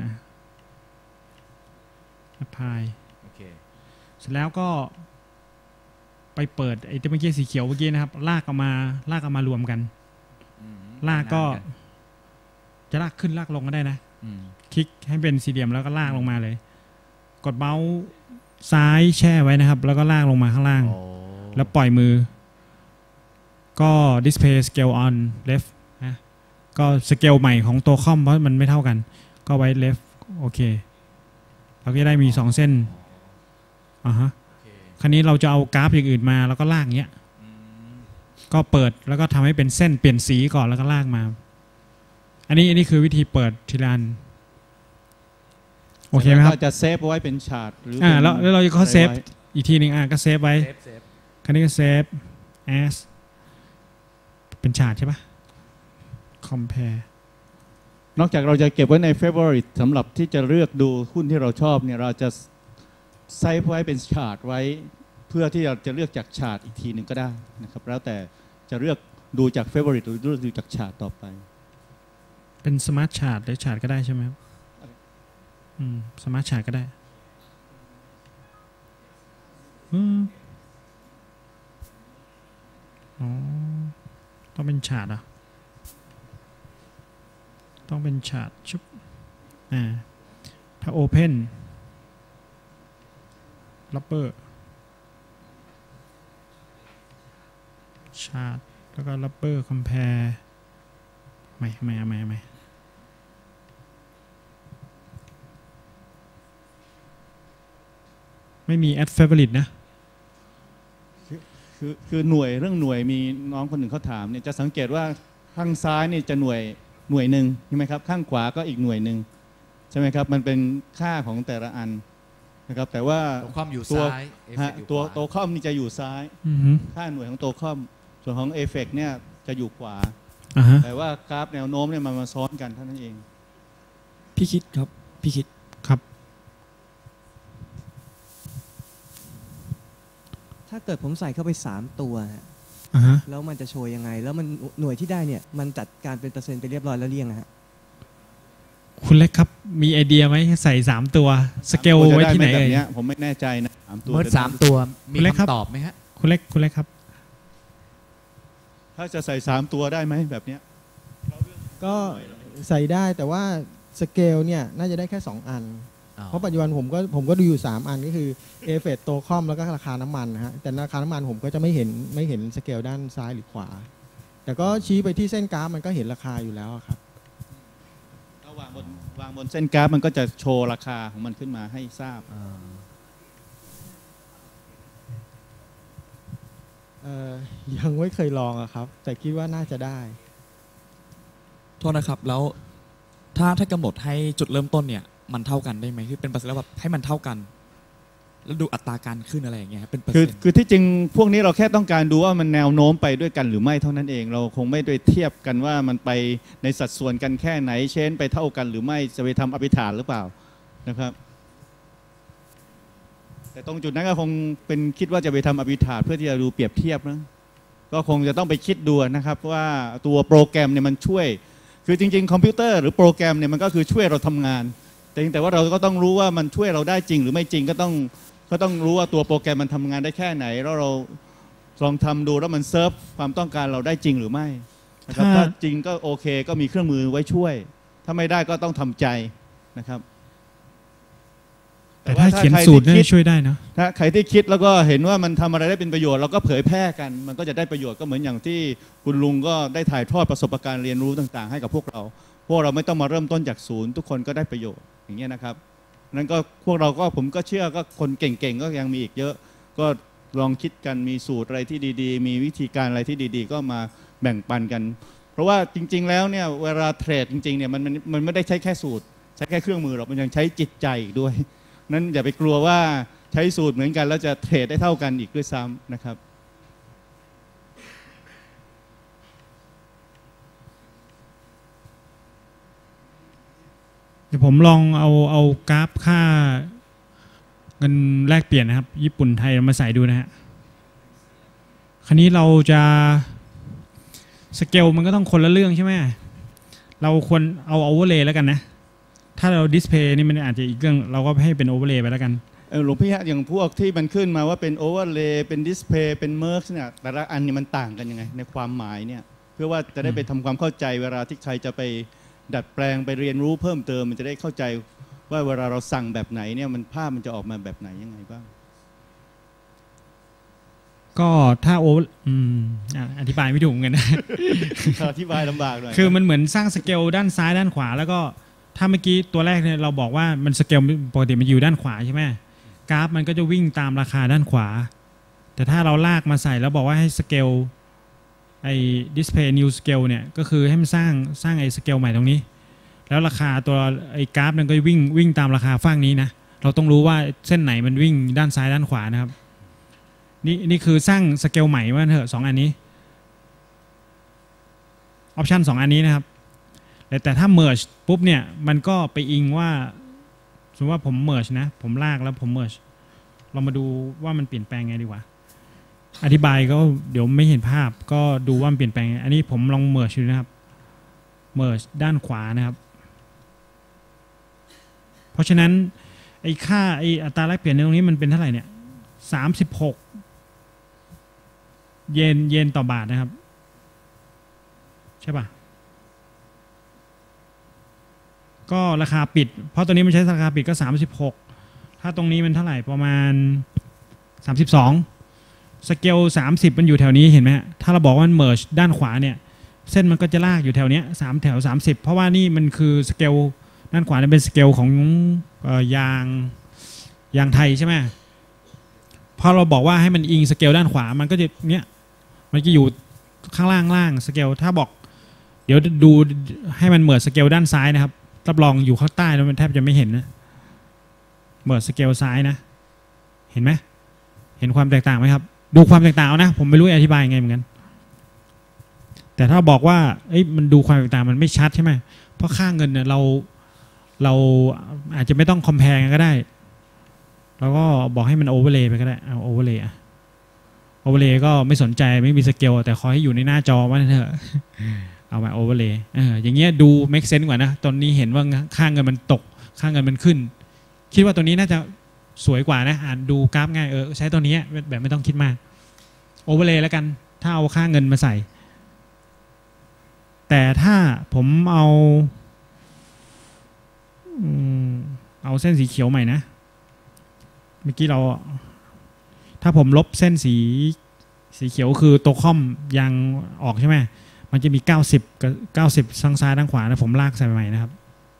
แอปพลายโอเคเสร็จแล้วก็ไปเปิดไอ้ที่เมื่อกี้สีเขียวเมื่อกี้นะครับลากออกมารวมกันลากก็จะลากขึ้นลากลงก็ได้นะคลิกให้เป็นสี่เหลี่ยมแล้วก็ลากลงมาเลยกดเมาส์ซ้ายแช่ไว้นะครับแล้วก็ลากลงมาข้างล่างแล้วปล่อยมือก็ display scale on left นะก็สเกลใหม่ของตัวคอมเพราะมันไม่เท่ากันก็ไว้ left โอเคเราก็ได้มี2เส้นคราวนี้เราจะเอากราฟอย่างอื่นมาแล้วก็ลากอย่างเงี้ยก็เปิดแล้วก็ทำให้เป็นเส้นเปลี่ยนสีก่อนแล้วก็ลากมาอันนี้คือวิธีเปิดทีละอันโอเคไหมครับจะเซฟไว้เป็นชาร์ตหรือแล้วเราก็เซฟอีกทีหนึ่งก็เซฟไว้คราวนี้ก็เซฟ as เป็นชาร์ตใช่ปะ compare นอกจากเราจะเก็บไว้ใน favorite สำหรับที่จะเลือกดูหุ้นที่เราชอบเนี่ยเราจะเซฟไว้เป็นชาร์ตไว้เพื่อที่เราจะเลือกจากชาร์ตอีกทีหนึ่งก็ได้นะครับแล้วแต่จะเลือกดูจาก favorite หรือดูจากชาร์ตต่อไปเป็นสมาร์ทชาร์ตหรือชาร์ตก็ได้ใช่ไหมครับสมาร์ทชาร์ตก็ได้ต้องเป็นชาร์ตต้องเป็นชาร์ตชุบถ้า Open Rubber ชาร์ตแล้วก็ Rubber Compare ไม่มี add favorite นะคือหน่วยเรื่องหน่วยมีน้องคนหนึ่งเขาถามเนี่ยจะสังเกตว่าข้างซ้ายนี่จะหน่วยหนึ่งใช่ไหมครับข้างขวาก็อีกหน่วยหนึ่งใช่ไหมครับมันเป็นค่าของแต่ละอันนะครับแต่ว่าตัวคอมอยู่ตัวซ้ายฮะ Effect อยู่ตัวขวาตัวคอมนี่จะอยู่ซ้ายอือฮึค่าหน่วยของตัวคอมส่วนของเอฟเฟกเนี่ยจะอยู่ขวาอ่าฮะแต่ว่ากราฟแนวโน้มเนี่ยมันมาซ้อนกันเท่านั้นเองพี่คิดครับพี่คิดครับถ้าเกิดผมใส่เข้าไป3ตัวฮะอ่าฮะแล้วมันจะโชว์ยังไง แล้วมันหน่วยที่ได้เนี่ยมันจัดการเป็นเปอร์เซ็นต์ไปเรียบร้อยแล้วเรียงนะฮะคุณเล็กครับมีไอเดียไหมใส่3ตัวสเกลไว้ที่ไหนแบบเอ่ยเนี้ยผมไม่แน่ใจนะ3ตัวเมิร์ด3ตัวมีคุณเล็กครับคำตอบไหมฮะคุณเล็กครับถ้าจะใส่3ตัวได้ไหมแบบเนี้ยก็ใส่ได้แต่ว่าสเกลเนี่ยน่าจะได้แค่2อันเพราะปัจจุบันผมก็ดูอยู่3อันก็คือเอฟเฟกตัวคอมแล้วก็ราคาน้ำมันนะฮะแต่ราคาน้ำมันผมก็จะไม่เห็นสเกลด้านซ้ายหรือขวาแต่ก็ชี้ไปที่เส้นกราฟมันก็เห็นราคาอยู่แล้วครับถ้าวางบนเส้นกราฟมันก็จะโชว์ราคาของมันขึ้นมาให้ทราบยังไม่เคยลองอะครับแต่คิดว่าน่าจะได้โทษนะครับแล้วถ้ากำหนดให้จุดเริ่มต้นเนี่ยมันเท่ากันได้ไหมคือเป็นเปอร์เซ็นต์แล้วแบบให้มันเท่ากัน แล้วดูอัตราการขึ้นอะไรอย่างเงี้ยเป็นเปอร์เซ็นต์คือที่จริงพวกนี้เราแค่ต้องการดูว่ามันแนวโน้มไปด้วยกันหรือไม่เท่านั้นเองเราคงไม่ได้เทียบกันว่ามันไปในสัดส่วนกันแค่ไหนเช่นไปเท่ากันหรือไม่จะไปทำอภิธานหรือเปล่านะครับแต่ตรงจุดนั้นก็คงเป็นคิดว่าจะไปทำอภิธานเพื่อที่จะดูเปรียบเทียบนะก็คงจะต้องไปคิดดูนะครับว่าตัวโปรแกรมเนี่ยมันช่วยคือจริงๆคอมพิวเตอร์หรือโปรแกรมเนี่ยมันก็คือช่วยเราทำงานแต่ว่าเราก็ต้องรู้ว่ามันช่วยเราได้จริงหรือไม่จริงก็ต้องรู้ว่าตัวโปรแกรมมันทำงานได้แค่ไหนแล้วเราลองทำดูแล้วมันเซิร์ฟความต้องการเราได้จริงหรือไม่นะครับถ้าจริงก็โอเคก็มีเครื่องมือไว้ช่วย ถ้าไม่ได้ก็ต้องทำใจนะครับแต่ถ้าเขียนสูตรน่าจะช่วยได้นะถ้าใครที่คิดแล้วก็เห็นว่ามันทำอะไรได้เป็นประโยชน์เราก็เผยแพร่กันมันก็จะได้ประโยชน์ก็เหมือนอย่างที่คุณลุงก็ได้ถ่ายทอดประสบการณ์เรียนรู้ต่างๆให้กับพวกเราไม่ต้องมาเริ่มต้นจากศูนย์ทุกคนก็ได้ประโยชน์อย่างเงี้ยนะครับนั้นก็พวกเราก็ผมก็เชื่อก็คนเก่งๆก็ยังมีอีกเยอะก็ลองคิดกันมีสูตรอะไรที่ดีๆมีวิธีการอะไรที่ดีๆก็มาแบ่งปันกันเพราะว่าจริงๆแล้วเนี่ยเวลาเทรดจริงๆเนี่ยมันไม่ได้ใช้แค่สูตรใช้แค่เครื่องมือหรอกมันยังใช้จิตใจอีกด้วยนั้นอย่าไปกลัวว่าใช้สูตรเหมือนกันแล้วจะเทรดได้เท่ากันอีกด้วยซ้ำนะครับเดี๋ยวผมลองเอากราฟค่าเงินแลกเปลี่ยนนะครับญี่ปุ่นไทยมาใส่ดูนะฮะคราวนี้เราจะสเกลมันก็ต้องคนละเรื่องใช่ไหมเราควรเอาโอเวอร์เลย์แล้วกันนะถ้าเราดิสเพย์นี่มันอาจจะอีกเรื่องเราก็ให้เป็นโอเวอร์เลย์ไปแล้วกันหลวงพี่ฮะอย่างพวกที่มันขึ้นมาว่าเป็นโอเวอร์เลย์เป็นดิสเพย์เป็นเมอร์กเนี่ยแต่ละอันนี่มันต่างกันยังไงในความหมายเนี่ยเพื่อว่าจะได้ไปทำความเข้าใจเวลาที่ใครจะไปดัดแปลงไปเรียนรู้เพิ่มเติมมันจะได้เข้าใจว่าเวลาเราสั่งแบบไหนเนี่ยมันภาพมันจะออกมาแบบไหนยังไงบ้างก็ถ้าอธิบายไม่ถูกกันนะอธิบายลำบากหน่อยคือมันเหมือนสร้างสเกลด้านซ้ายด้านขวาแล้วก็ถ้าเมื่อกี้ตัวแรกเนี่ยเราบอกว่ามันสเกลปกติมันอยู่ด้านขวาใช่ไหมกราฟมันก็จะวิ่งตามราคาด้านขวาแต่ถ้าเราลากมาใส่แล้วบอกว่าให้สเกลไอ้ display new scale เนี่ยก็คือให้มันสร้างไอ้สเกลใหม่ตรงนี้แล้วราคาตัวไอ้กราฟมันก็วิ่งตามราคาฝั่งนี้นะเราต้องรู้ว่าเส้นไหนมันวิ่งด้านซ้ายด้านขวานะครับนี่คือสร้างสเกลใหม่ว่าเถอะ2อันนี้ออปชัน2อันนี้นะครับแต่ถ้า merge ปุ๊บเนี่ยมันก็ไปอิงว่าสมมติว่าผม merge นะผมลากแล้วผม merge เรามาดูว่ามันเปลี่ยนแปลงไงดีกว่าอธิบายก็เดี๋ยวไม่เห็นภาพก็ดูว่ามันเปลี่ยนแปลงอันนี้ผมลอง merge ดูนะครับ merge ด้านขวานะครับเพราะฉะนั้นไอ้ค่าไอ้อัตราแลกเปลี่ยนในตรงนี้มันเป็นเท่าไหร่เนี่ย36เยนต่อบาทนะครับใช่ป่ะก็ราคาปิดเพราะตัวนี้มันใช้ราคาปิดก็36ถ้าตรงนี้มันเท่าไหร่ประมาณ32สเกล30มันอยู่แถวนี้เห็นไหมถ้าเราบอกว่ามันเมิร์จด้านขวาเนี่ยเส้นมันก็จะลากอยู่แถวเนี้ย3แถว30เพราะว่านี่มันคือสเกลด้านขวาเนี่ยเป็นสเกลของยางไทยใช่ไหมพอเราบอกว่าให้มันอิงสเกลด้านขวามันก็จะเนี้ยมันจะอยู่ข้างล่างสเกลถ้าบอกเดี๋ยวดูให้มันเหมือนสเกลด้านซ้ายนะครับรับรองอยู่ข้างใต้แล้วมันแทบจะไม่เห็นนะเบิร์ดสเกลซ้ายนะเห็นไหมเห็นความแตกต่างไหมครับดูความแตกต่างเอานะผมไม่รู้อธิบายยังไงเหมือนกันแต่ถ้าบอกว่ามันดูความแตกต่างมันไม่ชัดใช่ไหมเพราะค่าเงินเนี่ยเราอาจจะไม่ต้องคอมเพลกันก็ได้แล้วก็บอกให้มันโอเวอร์เลย์ไปก็ได้เอาโอเวอร์เลย์โอเวอร์เลย์ก็ไม่สนใจไม่มีสเกลแต่ขอให้อยู่ในหน้าจอว่าเถอะเอามาโอเวอร์เลย์อย่างเงี้ยดู make sense กว่านะตอนนี้เห็นว่าค่าเงินมันตกค่าเงินมันขึ้นคิดว่าตัวนี้น่าจะสวยกว่านะอ่านดูกราฟง่ายใช้ตัวนี้แบบไม่ต้องคิดมากโอเวอร์เลย์แล้วกันถ้าเอาค่าเงินมาใส่แต่ถ้าผมเอาเส้นสีเขียวใหม่นะเมื่อกี้ถ้าผมลบเส้นสีเขียวคือตัวค่อมยางออกใช่ไหมมันจะมี90กับ90ทางซ้ายทางขวานะผมลากใส่ใหม่นะครับ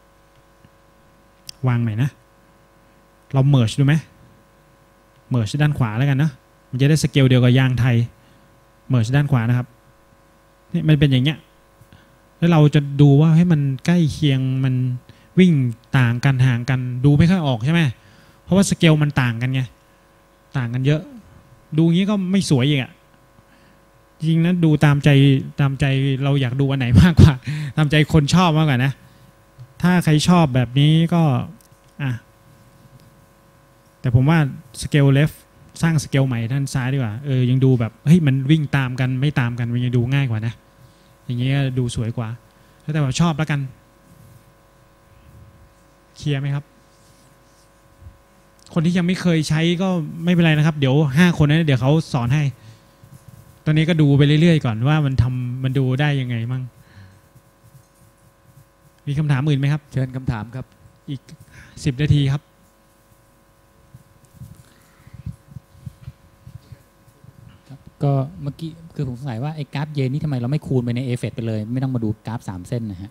วางใหม่นะเราเมิร์ชดูไหมเมิร์ชด้านขวาแล้วกันนะมันจะได้สเกลเดียวกับยางไทยเมิร์ชด้านขวานะครับนี่มันเป็นอย่างเงี้ยแล้วเราจะดูว่าให้มันใกล้เคียงมันวิ่งต่างกันห่างกันดูไม่ค่อยออกใช่ไหมเพราะว่าสเกลมันต่างกันไงต่างกันเยอะดูอย่างนี้ก็ไม่สวยอีกอ่ะจริงนะดูตามใจเราอยากดูอันไหนมากกว่าตามใจคนชอบมากกว่านะถ้าใครชอบแบบนี้ก็แต่ผมว่าสเกลเลฟสร้างสเกลใหม่ด้านซ้ายดีกว่ายังดูแบบเฮ้ยมันวิ่งตามกันไม่ตามกันมันยังดูง่ายกว่านะอย่างเงี้ยดูสวยกว่าแต่ว่าชอบแล้วกันเคลียร์ไหมครับคนที่ยังไม่เคยใช้ก็ไม่เป็นไรนะครับเดี๋ยว5คนนั้นเดี๋ยวเขาสอนให้ตอนนี้ก็ดูไปเรื่อยๆก่อนว่ามันดูได้ยังไงมั่งมีคำถามอื่นไหมครับเชิญคำถามครับอีก10 นาทีครับก็เมื่อกี้คือผมสงสัยว่าไอ้กราฟเยนนี่ทำไมเราไม่คูณไปในเอฟเฟกต์ไปเลยไม่ต้องมาดูกราฟ3 เส้นนะฮะ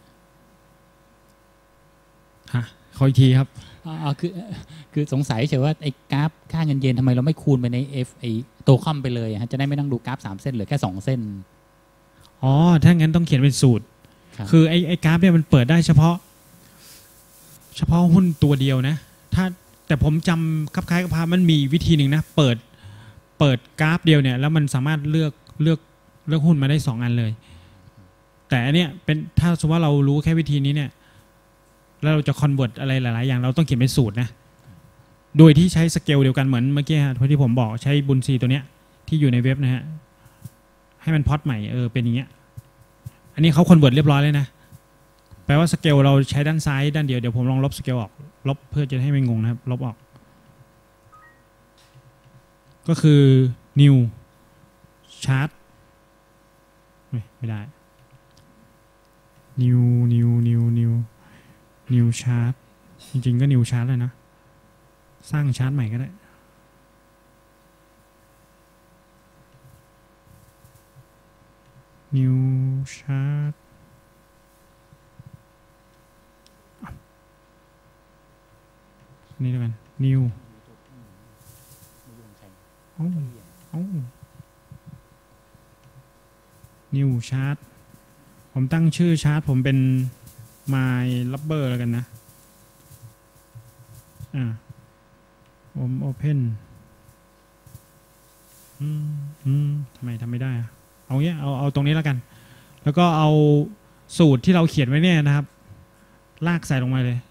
ขออีกทีครับคือสงสัยเฉยว่าไอ้กราฟค่าเงินเยนทำไมเราไม่คูณไปในไอ้ตัวค่อมไปเลยฮะจะได้ไม่ต้องดูกราฟ3 เส้นเหลือแค่2 เส้นถ้างั้นต้องเขียนเป็นสูตรคือไอ้กราฟเนี่ยมันเปิดได้เฉพาะหุ้นตัวเดียวนะแต่ผมจำคล้ายๆกับมันมีวิธีหนึ่งนะเปิดกราฟเดียวเนี่ยแล้วมันสามารถเลือกหุ้นมาได้2 อันเลยแต่อันเนี้ยเป็นถ้าสมมติว่าเรารู้แค่วิธีนี้เนี่ยแล้วเราจะคอนเวิร์ตอะไรหลายๆอย่างเราต้องเขียนเป็นสูตรนะโดยที่ใช้สเกลเดียวกันเหมือนเมื่อกี้ที่ผมบอกใช้บุญซีตัวเนี้ยที่อยู่ในเว็บนะฮะให้มันพอตใหม่เป็นอย่างเงี้ยอันนี้เขาคอนเวิร์ตเรียบร้อยเลยนะแปลว่าสเกลเราใช้ด้านซ้ายด้านเดียวเดี๋ยวผมลองลบสเกลออกลบเพื่อจะให้ไม่งงนะครับลบออกก็คือ new chart ไม่ได้ new chart จริงๆก็ new chart เลยนะสร้างชาร์ตใหม่ก็ได้ new chart นี่แล้วกัน new new chart ผมตั้งชื่อชาร์ตผมเป็น my rubber แล้วกันนะผม open ทำไมทำไม่ได้เอาเงี้ยเอาตรงนี้แล้วกันแล้วก็เอาสูตรที่เราเขียนไว้เนี่ยนะครับลากใส่ลงมาเลย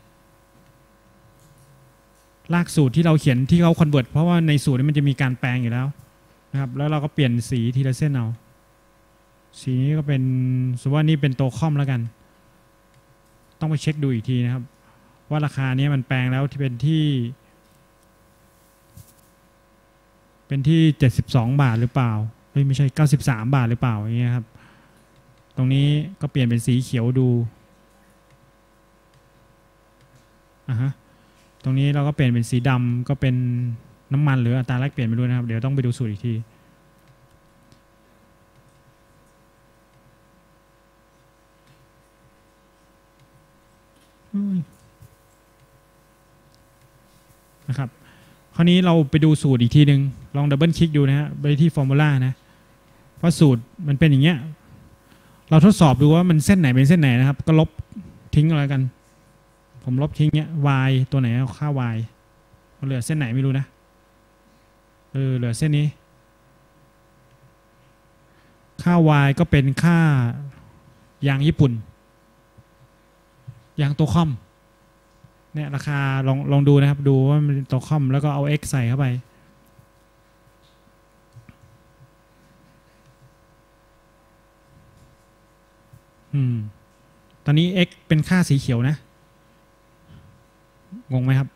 ลากสูตรที่เราเขียนที่เขาคอนเวิร์ตเพราะว่าในสูตรนี้มันจะมีการแปลงอยู่แล้วนะครับแล้วเราก็เปลี่ยนสีทีละเส้นเอาสีนี้ก็เป็นสมมติว่านี่เป็นตัวค่อมแล้วกันต้องไปเช็คดูอีกทีนะครับว่าราคานี้มันแปลงแล้วที่เป็นที่72 บาทหรือเปล่าไม่ใช่93 บาทหรือเปล่าอย่างเงี้ยครับตรงนี้ก็เปลี่ยนเป็นสีเขียวดูตรงนี้เราก็เปลี่ยนเป็นสีดำก็เป็นน้ำมันหรืออัตราแลกเปลี่ยนไปด้วยนะครับเดี๋ยวต้องไปดูสูตรอีกทีนะครับคราวนี้เราไปดูสูตรอีกทีหนึ่งลองดับเบิลคลิกดูนะฮะไปที่ฟอร์มูลานะเพราะสูตรมันเป็นอย่างเงี้ยเราทดสอบดูว่ามันเส้นไหนเป็นเส้นไหนนะครับก็ลบทิ้งอะไรกันผมลบทิ้งเนี้ย y ตัวไหนเอาค่า y เหลือเส้นไหนไม่รู้นะเหลือเส้นนี้ค่า y ก็เป็นค่ายางญี่ปุ่นยางตัวคอมเนี่ยราคาลองดูนะครับดูว่ามันเป็นตัวคอมแล้วก็เอา x ใส่เข้าไปตอนนี้ x เป็นค่าสีเขียวนะงงไหมครับ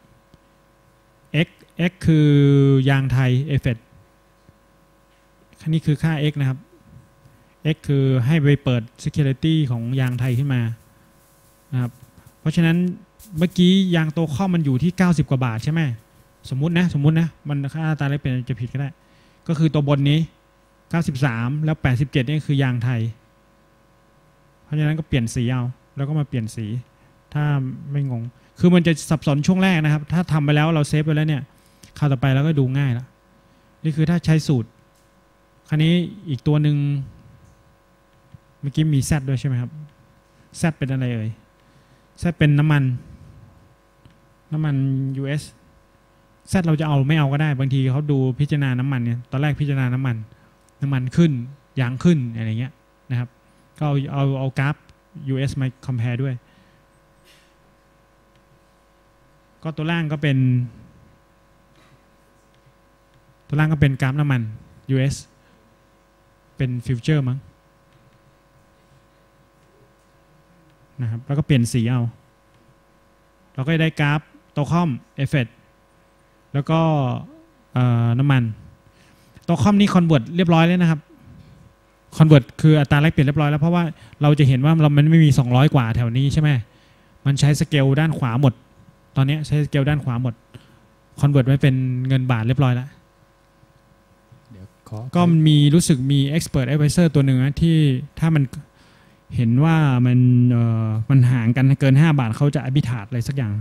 x คือยางไทยเอฟเฟกต์นี่คือค่า x นะครับ x คือให้ไปเปิด security ของยางไทยขึ้นมานะครับเพราะฉะนั้นเมื่อกี้ยางตัวข้อมันอยู่ที่90กว่าบาทใช่ไหมสมมุตินะมันค่าตาเล็กเป็นจะผิดก็ได้ก็คือตัวบนนี้93แล้ว87นี่คือยางไทยเพราะฉะนั้นก็เปลี่ยนสีเอาแล้วก็มาเปลี่ยนสีถ้าไม่งงคือมันจะสับสนช่วงแรกนะครับถ้าทำไปแล้วเราเซฟไปแล้วเนี่ยคราวต่อไปเราก็ดูง่ายแล้วนี่คือถ้าใช้สูตรคราวนี้อีกตัวหนึ่งเมื่อกี้มี Z ด้วยใช่ไหมครับ Z เป็นอะไรเอ่ย Z เป็นน้ำมันUS Z เราจะเอาไม่เอาก็ได้บางทีเขาดูพิจารณาน้ำมันเนี่ยตอนแรกพิจารณาน้ำมันขึ้นยางขึ้นอะไรเงี้ยนะครับก็เอากราฟ US มา compare ด้วยก็ตัวล่างก็เป็นกราฟน้ำมัน US เป็นฟิวเจอร์มั้งนะครับแล้วก็เปลี่ยนสีเอาเราก็ได้กราฟตัวคอมเอฟเฟกต์แล้วก็น้ำมันตัวคอมนี่คอนเวิร์ตเรียบร้อยเลยนะครับคอนเวิร์ตคืออัตราแลกเปลี่ยนเรียบร้อยแล้วเพราะว่าเราจะเห็นว่ามันไม่มี200กว่าแถวนี้ใช่ไหมมันใช้สเกลด้านขวาหมดตอนนี้ใช้สเกลด้านขวาหมดคอนเวิร์ตไว้เป็นเงินบาทเรียบร้อยแล้วก็มีรู้สึกมี Expert Advisor ตัวหนึ่งนะที่ถ้ามันเห็นว่ามันห่างกันเกิน5 บาทเขาจะอภิธาอะไรสักอย่าง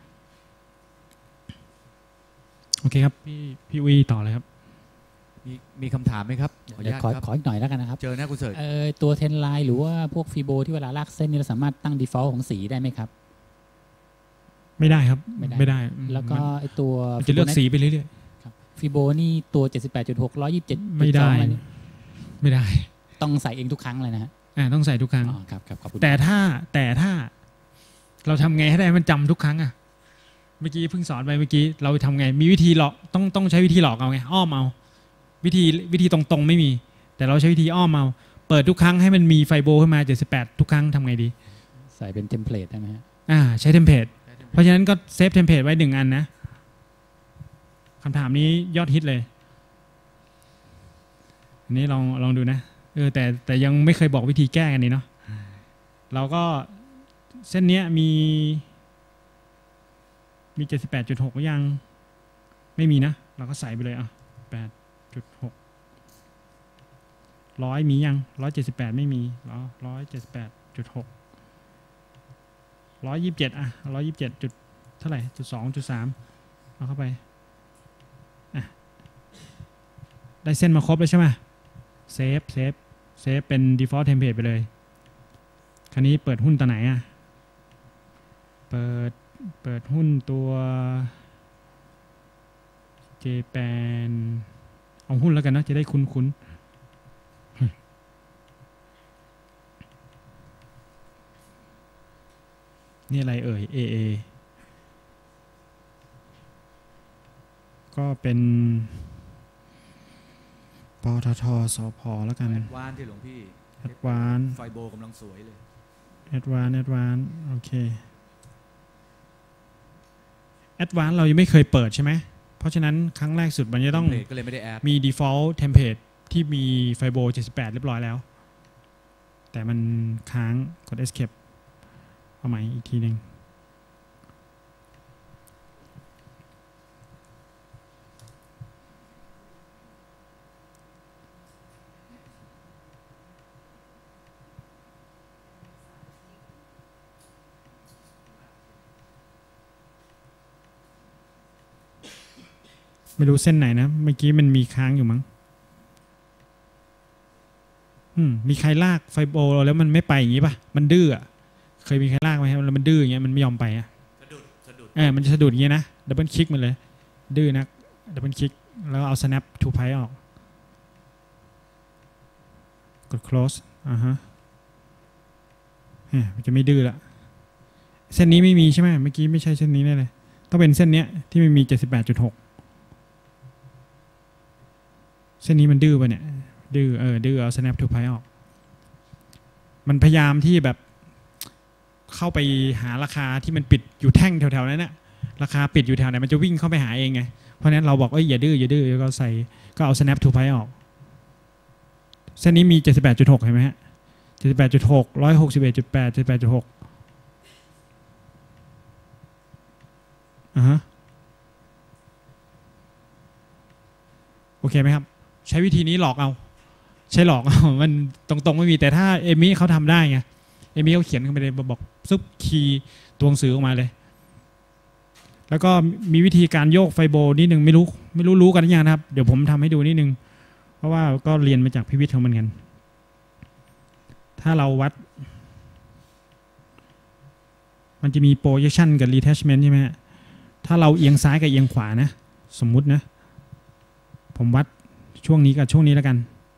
โอเคครับพี่วีต่อเลยครับมีคำถามไหมครับขออีกหน่อยแล้วกันนะครับเจอหน้าคุณเสิร์ชตัวเทนไลน์หรือว่าพวกฟีโบที่เวลาลากเส้นนี่เราสามารถตั้ง default ของสีได้ไหมครับไม่ได้ครับไม่ได้แล้วก็ไอตัวจะเลือกสีไปเรื่อยๆฟีโบนี่ตัว 78.6 127 ไม่ได้ต้องใส่เองทุกครั้งเลยนะฮะต้องใส่ทุกครั้งครับขอบคุณแต่ถ้าเราทำไงให้ได้มันจำทุกครั้งอ่ะเมื่อกี้เพิ่งสอนไปเมื่อกี้เราทำไงมีวิธีหลอกต้องใช้วิธีหลอกเอาไงอ้อมเอาวิธีตรงๆไม่มีแต่เราใช้วิธีอ้อมเอาเปิดทุกครั้งให้มันมีไฟโบขึ้นมา78ทุกครั้งทำไงดีใส่เป็นเทมเพลตได้ไหมฮะใช้เทมเพลตเพราะฉะนั้นก็เซฟเทมเพลตไว้1 อันนะคำถามนี้ยอดฮิตเลยอันนี้ลองดูนะแต่ยังไม่เคยบอกวิธีแก้กันนี่เนาะเราก็เส้นนี้มี78.6ยังไม่มีนะเราก็ใส่ไปเลย8.6 100มียัง178ไม่มี178.6 127127จุดเท่าไหร่.2.3เอาเข้าไปได้เส้นมาครบแล้วใช่ไหมเซฟเป็น default template ไปเลยคราวนี้เปิดหุ้นตัวไหนเปิดหุ้นตัวเจแปนเอาหุ้นแล้วกันนะจะได้คุ้นนี่อะไรเอ่ย AA ก็เป็นปตท.สผ.แล้วกันแอดวานซ์ที่หลวงพี่แอดวานซ์ไฟโบกำลังสวยเลยแอดวานซ์โอเคแอดวานซ์เรายังไม่เคยเปิดใช่ไหมเพราะฉะนั้นครั้งแรกสุดมันจะต้องมี default template ที่มีไฟโบ78เรียบร้อยแล้วแต่มันค้างกด escape เอาใหม่อีกทีหนึ่งไม่รู้เส้นไหนนะเมื่อกี้มันมีค้างอยู่มั้งมีใครลากไฟโบแล้วมันไม่ไปอย่างนี้ป่ะมันดื้อเคยมีใครลากไหมครับแล้วมันดื้ออย่างเงี้ยมันไม่ยอมไปสะดุดมันจะสะดุดอย่างเงี้ยนะดับเบิลคลิกมันเลยดื้อนักดับเบิลคลิกแล้วเอา snap to pipe ออกกด close มันจะไม่ดื้อละเส้นนี้ไม่มีใช่ไหมเมื่อกี้ไม่ใช่เส้นนี้แน่เลยต้องเป็นเส้นเนี้ยที่มันมี 78.6 เส้นนี้มันดื้อป่ะเนี่ยดื้อดื้อเอา snap to pipe ออกมันพยายามที่แบบเข้าไปหาราคาที่มันปิดอยู่แท่งแถวๆนั้นน่ะราคาปิดอยู่แถวไหนมันจะวิ่งเข้าไปหาเองไงเพราะฉะนั้นเราบอกอย่าดื้อแล้วก็ใส่ก็เอา snap to pipe ออกเส้นนี้มี 78.6 เห็นไหมฮะ 78.6 161.8 78.6 โอเคไหมครับใช้วิธีนี้หลอกเอาใช้หลอกเอามันตรงๆไม่มีแต่ถ้าเอมี่เขาทำได้ไงเอมี่เขาเขียนขึ้นไปเลยบอกซุปคีย์ตัวหนังสือออกมาเลยแล้วก็มีวิธีการโยกไฟโบนิดนึงไม่รู้กันหรือยังนะครับเดี๋ยวผมทำให้ดูนิดนึงเพราะว่าก็เรียนมาจากพิวิทย์เขาเหมือนกันถ้าเราวัดมันจะมี projection กับ detachment ใช่ไหมฮะถ้าเราเอียงซ้ายกับเอียงขวานะสมมุตินะผมวัดช่วงนี้กับช่วงนี้แล้วกัน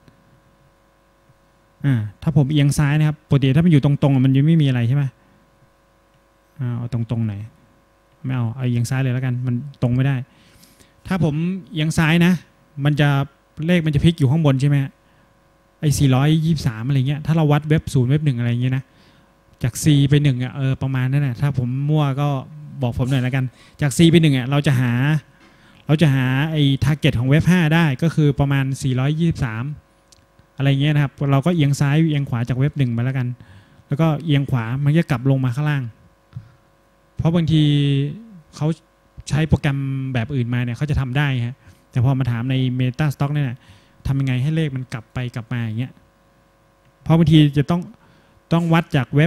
ถ้าผมเอียงซ้ายนะครับปกติถ้ามันอยู่ตรงๆมันยังไม่มีอะไรใช่ไหมเอาตรงๆหน่อยไม่เอาเอียงซ้ายเลยแล้วกันมันตรงไม่ได้ถ้าผมเอียงซ้ายนะมันจะเลขมันจะพลิกอยู่ข้างบนใช่ไหมไอ้423อะไรเงี้ยถ้าเราวัดเว็บ0เว็บ1อะไรเงี้ยนะจาก C ไป 1ประมาณนั้นนะถ้าผมมั่วก็บอกผมหน่อยแล้วกันจาก C ไป1เราจะหาไอ้ target ของเว็บ5ได้ก็คือประมาณ423อะไรเงี้ยนะครับเราก็เอียงซ้ายเอียงขวาจากเว็บ1มาแล้วกันแล้วก็เอียงขวามันจะกลับลงมาข้างล่างเพราะบางทีเขาใช้โปรแกรมแบบอื่นมาเนี่ยเขาจะทำได้ฮะแต่พอมาถามใน MetaStock เนี่ยทำยังไงให้เลขมันกลับไปกลับมาอย่างเงี้ยเพราะบางทีจะต้องวัดจากเว็บ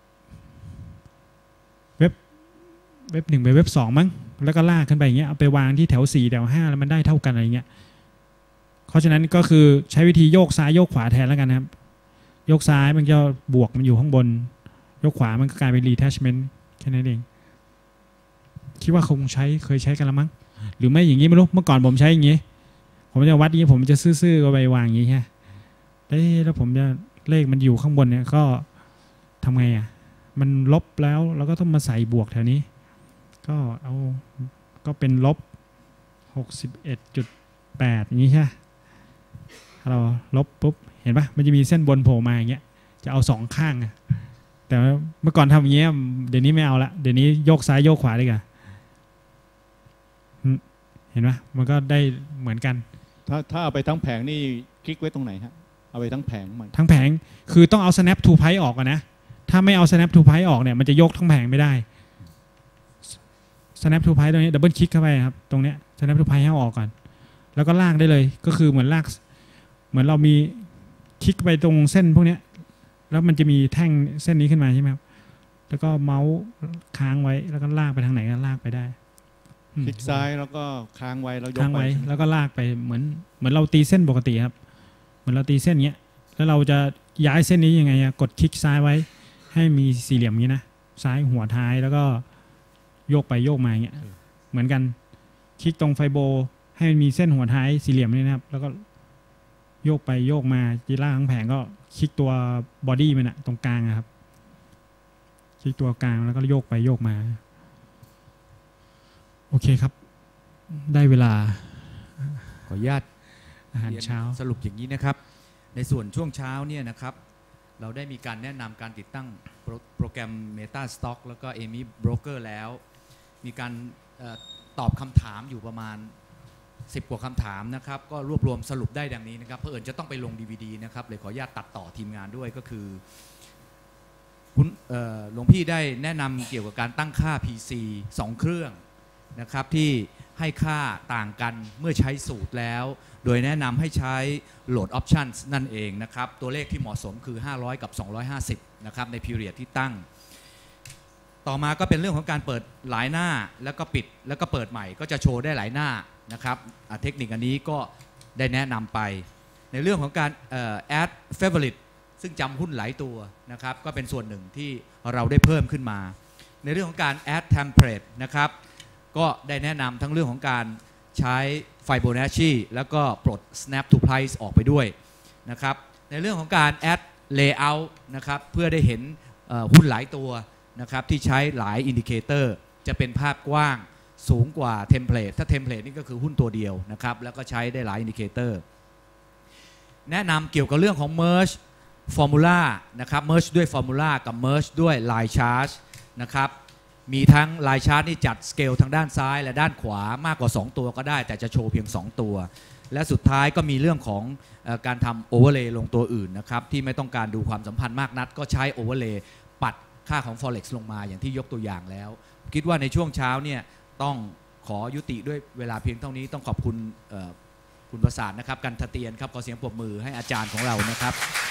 1ไปเว็บ2มั้งแล้วก็ลากขึ้นไปอย่างเงี้ยเอาไปวางที่แถว4แถว5แล้วมันได้เท่ากันอะไรเงี้ยเพราะฉะนั้นก็คือใช้วิธีโยกซ้ายโยกขวาแทนแล้วกันนะครับโยกซ้ายมันจะบวกมันอยู่ข้างบนโยกขวามันก็กลายเป็น detachment แค่นั้นเองคิดว่าเคยใช้กันแล้วมั้งหรือไม่อย่างนี้ไม่รู้เมื่อก่อนผมใช้อย่างนี้ผมจะวัดอย่างนี้ผมจะซื่อๆก็ไปวางอย่างนี้ใช่แล้วผมจะเลขมันอยู่ข้างบนเนี่ยก็ทำไงมันลบแล้วเราก็ต้องมาใส่บวกแถวนี้ก็เป็นลบ 61.8 อย่างนี้ใช่เราลบปุ๊บเห็นปะมันจะมีเส้นบนโผล่มาอย่างเงี้ยจะเอา2ข้างแต่เมื่อก่อนทำอย่างเงี้ยเดี๋ยวนี้ไม่เอาละเดี๋ยวนี้โยกซ้ายโยกขวาได้กันเห็นไหมมันก็ได้เหมือนกันถ้าเอาไปทั้งแผงนี่คลิกไว้ตรงไหนฮะเอาไปทั้งแผงมันทั้งแผงคือต้องเอา snap to pipe ออกนะถ้าไม่เอา snap to pipe ออกเนี่ยมันจะยกทั้งแผงไม่ได้ snap to pipe ตรงนี้ดับเบิลคลิกเข้าไปครับตรงเนี้ย snap to pipe ให้ออกก่อนแล้วก็ลากได้เลยก็คือเหมือนลากเหมือนเรามีคลิกไปตรงเส้นพวกเนี้ยแล้วมันจะมีแท่งเส้นนี้ขึ้นมาใช่ไหมครับแล้วก็เมาส์ค้างไว้แล้วก็ลากไปทางไหนก็ลากไปได้คลิกซ้ายแล้วก็ค้างไว้แล้วยกไปแล้วก็ลากไปเหมือนเราตีเส้นปกติครับเหมือนเราตีเส้นเงี้ยแล้วเราจะย้ายเส้นนี้ยังไงกดคลิกซ้ายไว้ให้มีสี่เหลี่ยมนี้นะซ้ายหัวท้ายแล้วก็โยกไปโยกมาเงี้ยเหมือนกันคลิกตรงไฟโบให้มันมีเส้นหัวท้ายสี่เหลี่ยมนี้นะครับแล้วก็โยกไปโยกมาจีล่าทั้งแผงก็คลิกตัวบอดี้มันตรงกลางครับคลิกตัวกลางแล้วก็โยกไปโยกมาโอเคครับได้เวลาขออนุญาตอาหารเช้าสรุปอย่างนี้นะครับในส่วนช่วงเช้าเนี่ยนะครับเราได้มีการแนะนำการติดตั้งโปรแกรม MetaStock แล้วก็ AMI Broker แล้วมีการตอบคำถามอยู่ประมาณ10 กว่าคำถามนะครับก็รวบรวมสรุปได้ดังนี้นะครับเพื่อจะต้องไปลง DVD นะครับเลยขออนุญาตตัดต่อทีมงานด้วยก็คือคุณหลวงพี่ได้แนะนำเกี่ยวกับการตั้งค่า PC 2 เครื่องนะครับที่ให้ค่าต่างกันเมื่อใช้สูตรแล้วโดยแนะนำให้ใช้ Load Options นั่นเองนะครับตัวเลขที่เหมาะสมคือ500กับ250นะครับใน period ที่ตั้งต่อมาก็เป็นเรื่องของการเปิดหลายหน้าแล้วก็ปิดแล้วก็เปิดใหม่ก็จะโชว์ได้หลายหน้านะครับเทคนิคอันนี้ก็ได้แนะนำไปในเรื่องของการadd favorite ซึ่งจำหุ้นหลายตัวนะครับก็เป็นส่วนหนึ่งที่เราได้เพิ่มขึ้นมาในเรื่องของการ add template นะครับก็ได้แนะนำทั้งเรื่องของการใช้ Fibonacci แล้วก็ปลด snap to price ออกไปด้วยนะครับในเรื่องของการ add layout นะครับเพื่อได้เห็นหุ้นหลายตัวนะครับที่ใช้หลายอินดิเคเตอร์จะเป็นภาพกว้างสูงกว่าเทมเพลตถ้าเทมเพลตนี่ก็คือหุ้นตัวเดียวนะครับแล้วก็ใช้ได้หลายอินดิเคเตอร์แนะนำเกี่ยวกับเรื่องของ merge formula นะครับ merge ด้วย formula กับ merge ด้วย line chart นะครับมีทั้ง line chart นี่จัดสเกลทางด้านซ้ายและด้านขวามากกว่า2ตัวก็ได้แต่จะโชว์เพียง2ตัวและสุดท้ายก็มีเรื่องของการทำ overlay ลงตัวอื่นนะครับที่ไม่ต้องการดูความสัมพันธ์มากนักก็ใช้ overlay ปัดค่าของ forex ลงมาอย่างที่ยกตัวอย่างแล้วคิดว่าในช่วงเช้าเนี่ยต้องขอยุติด้วยเวลาเพียงเท่านี้ต้องขอบคุณคุณประสานนะครับกันทะเตียนครับขอเสียงปรบมือให้อาจารย์ของเรานะครับ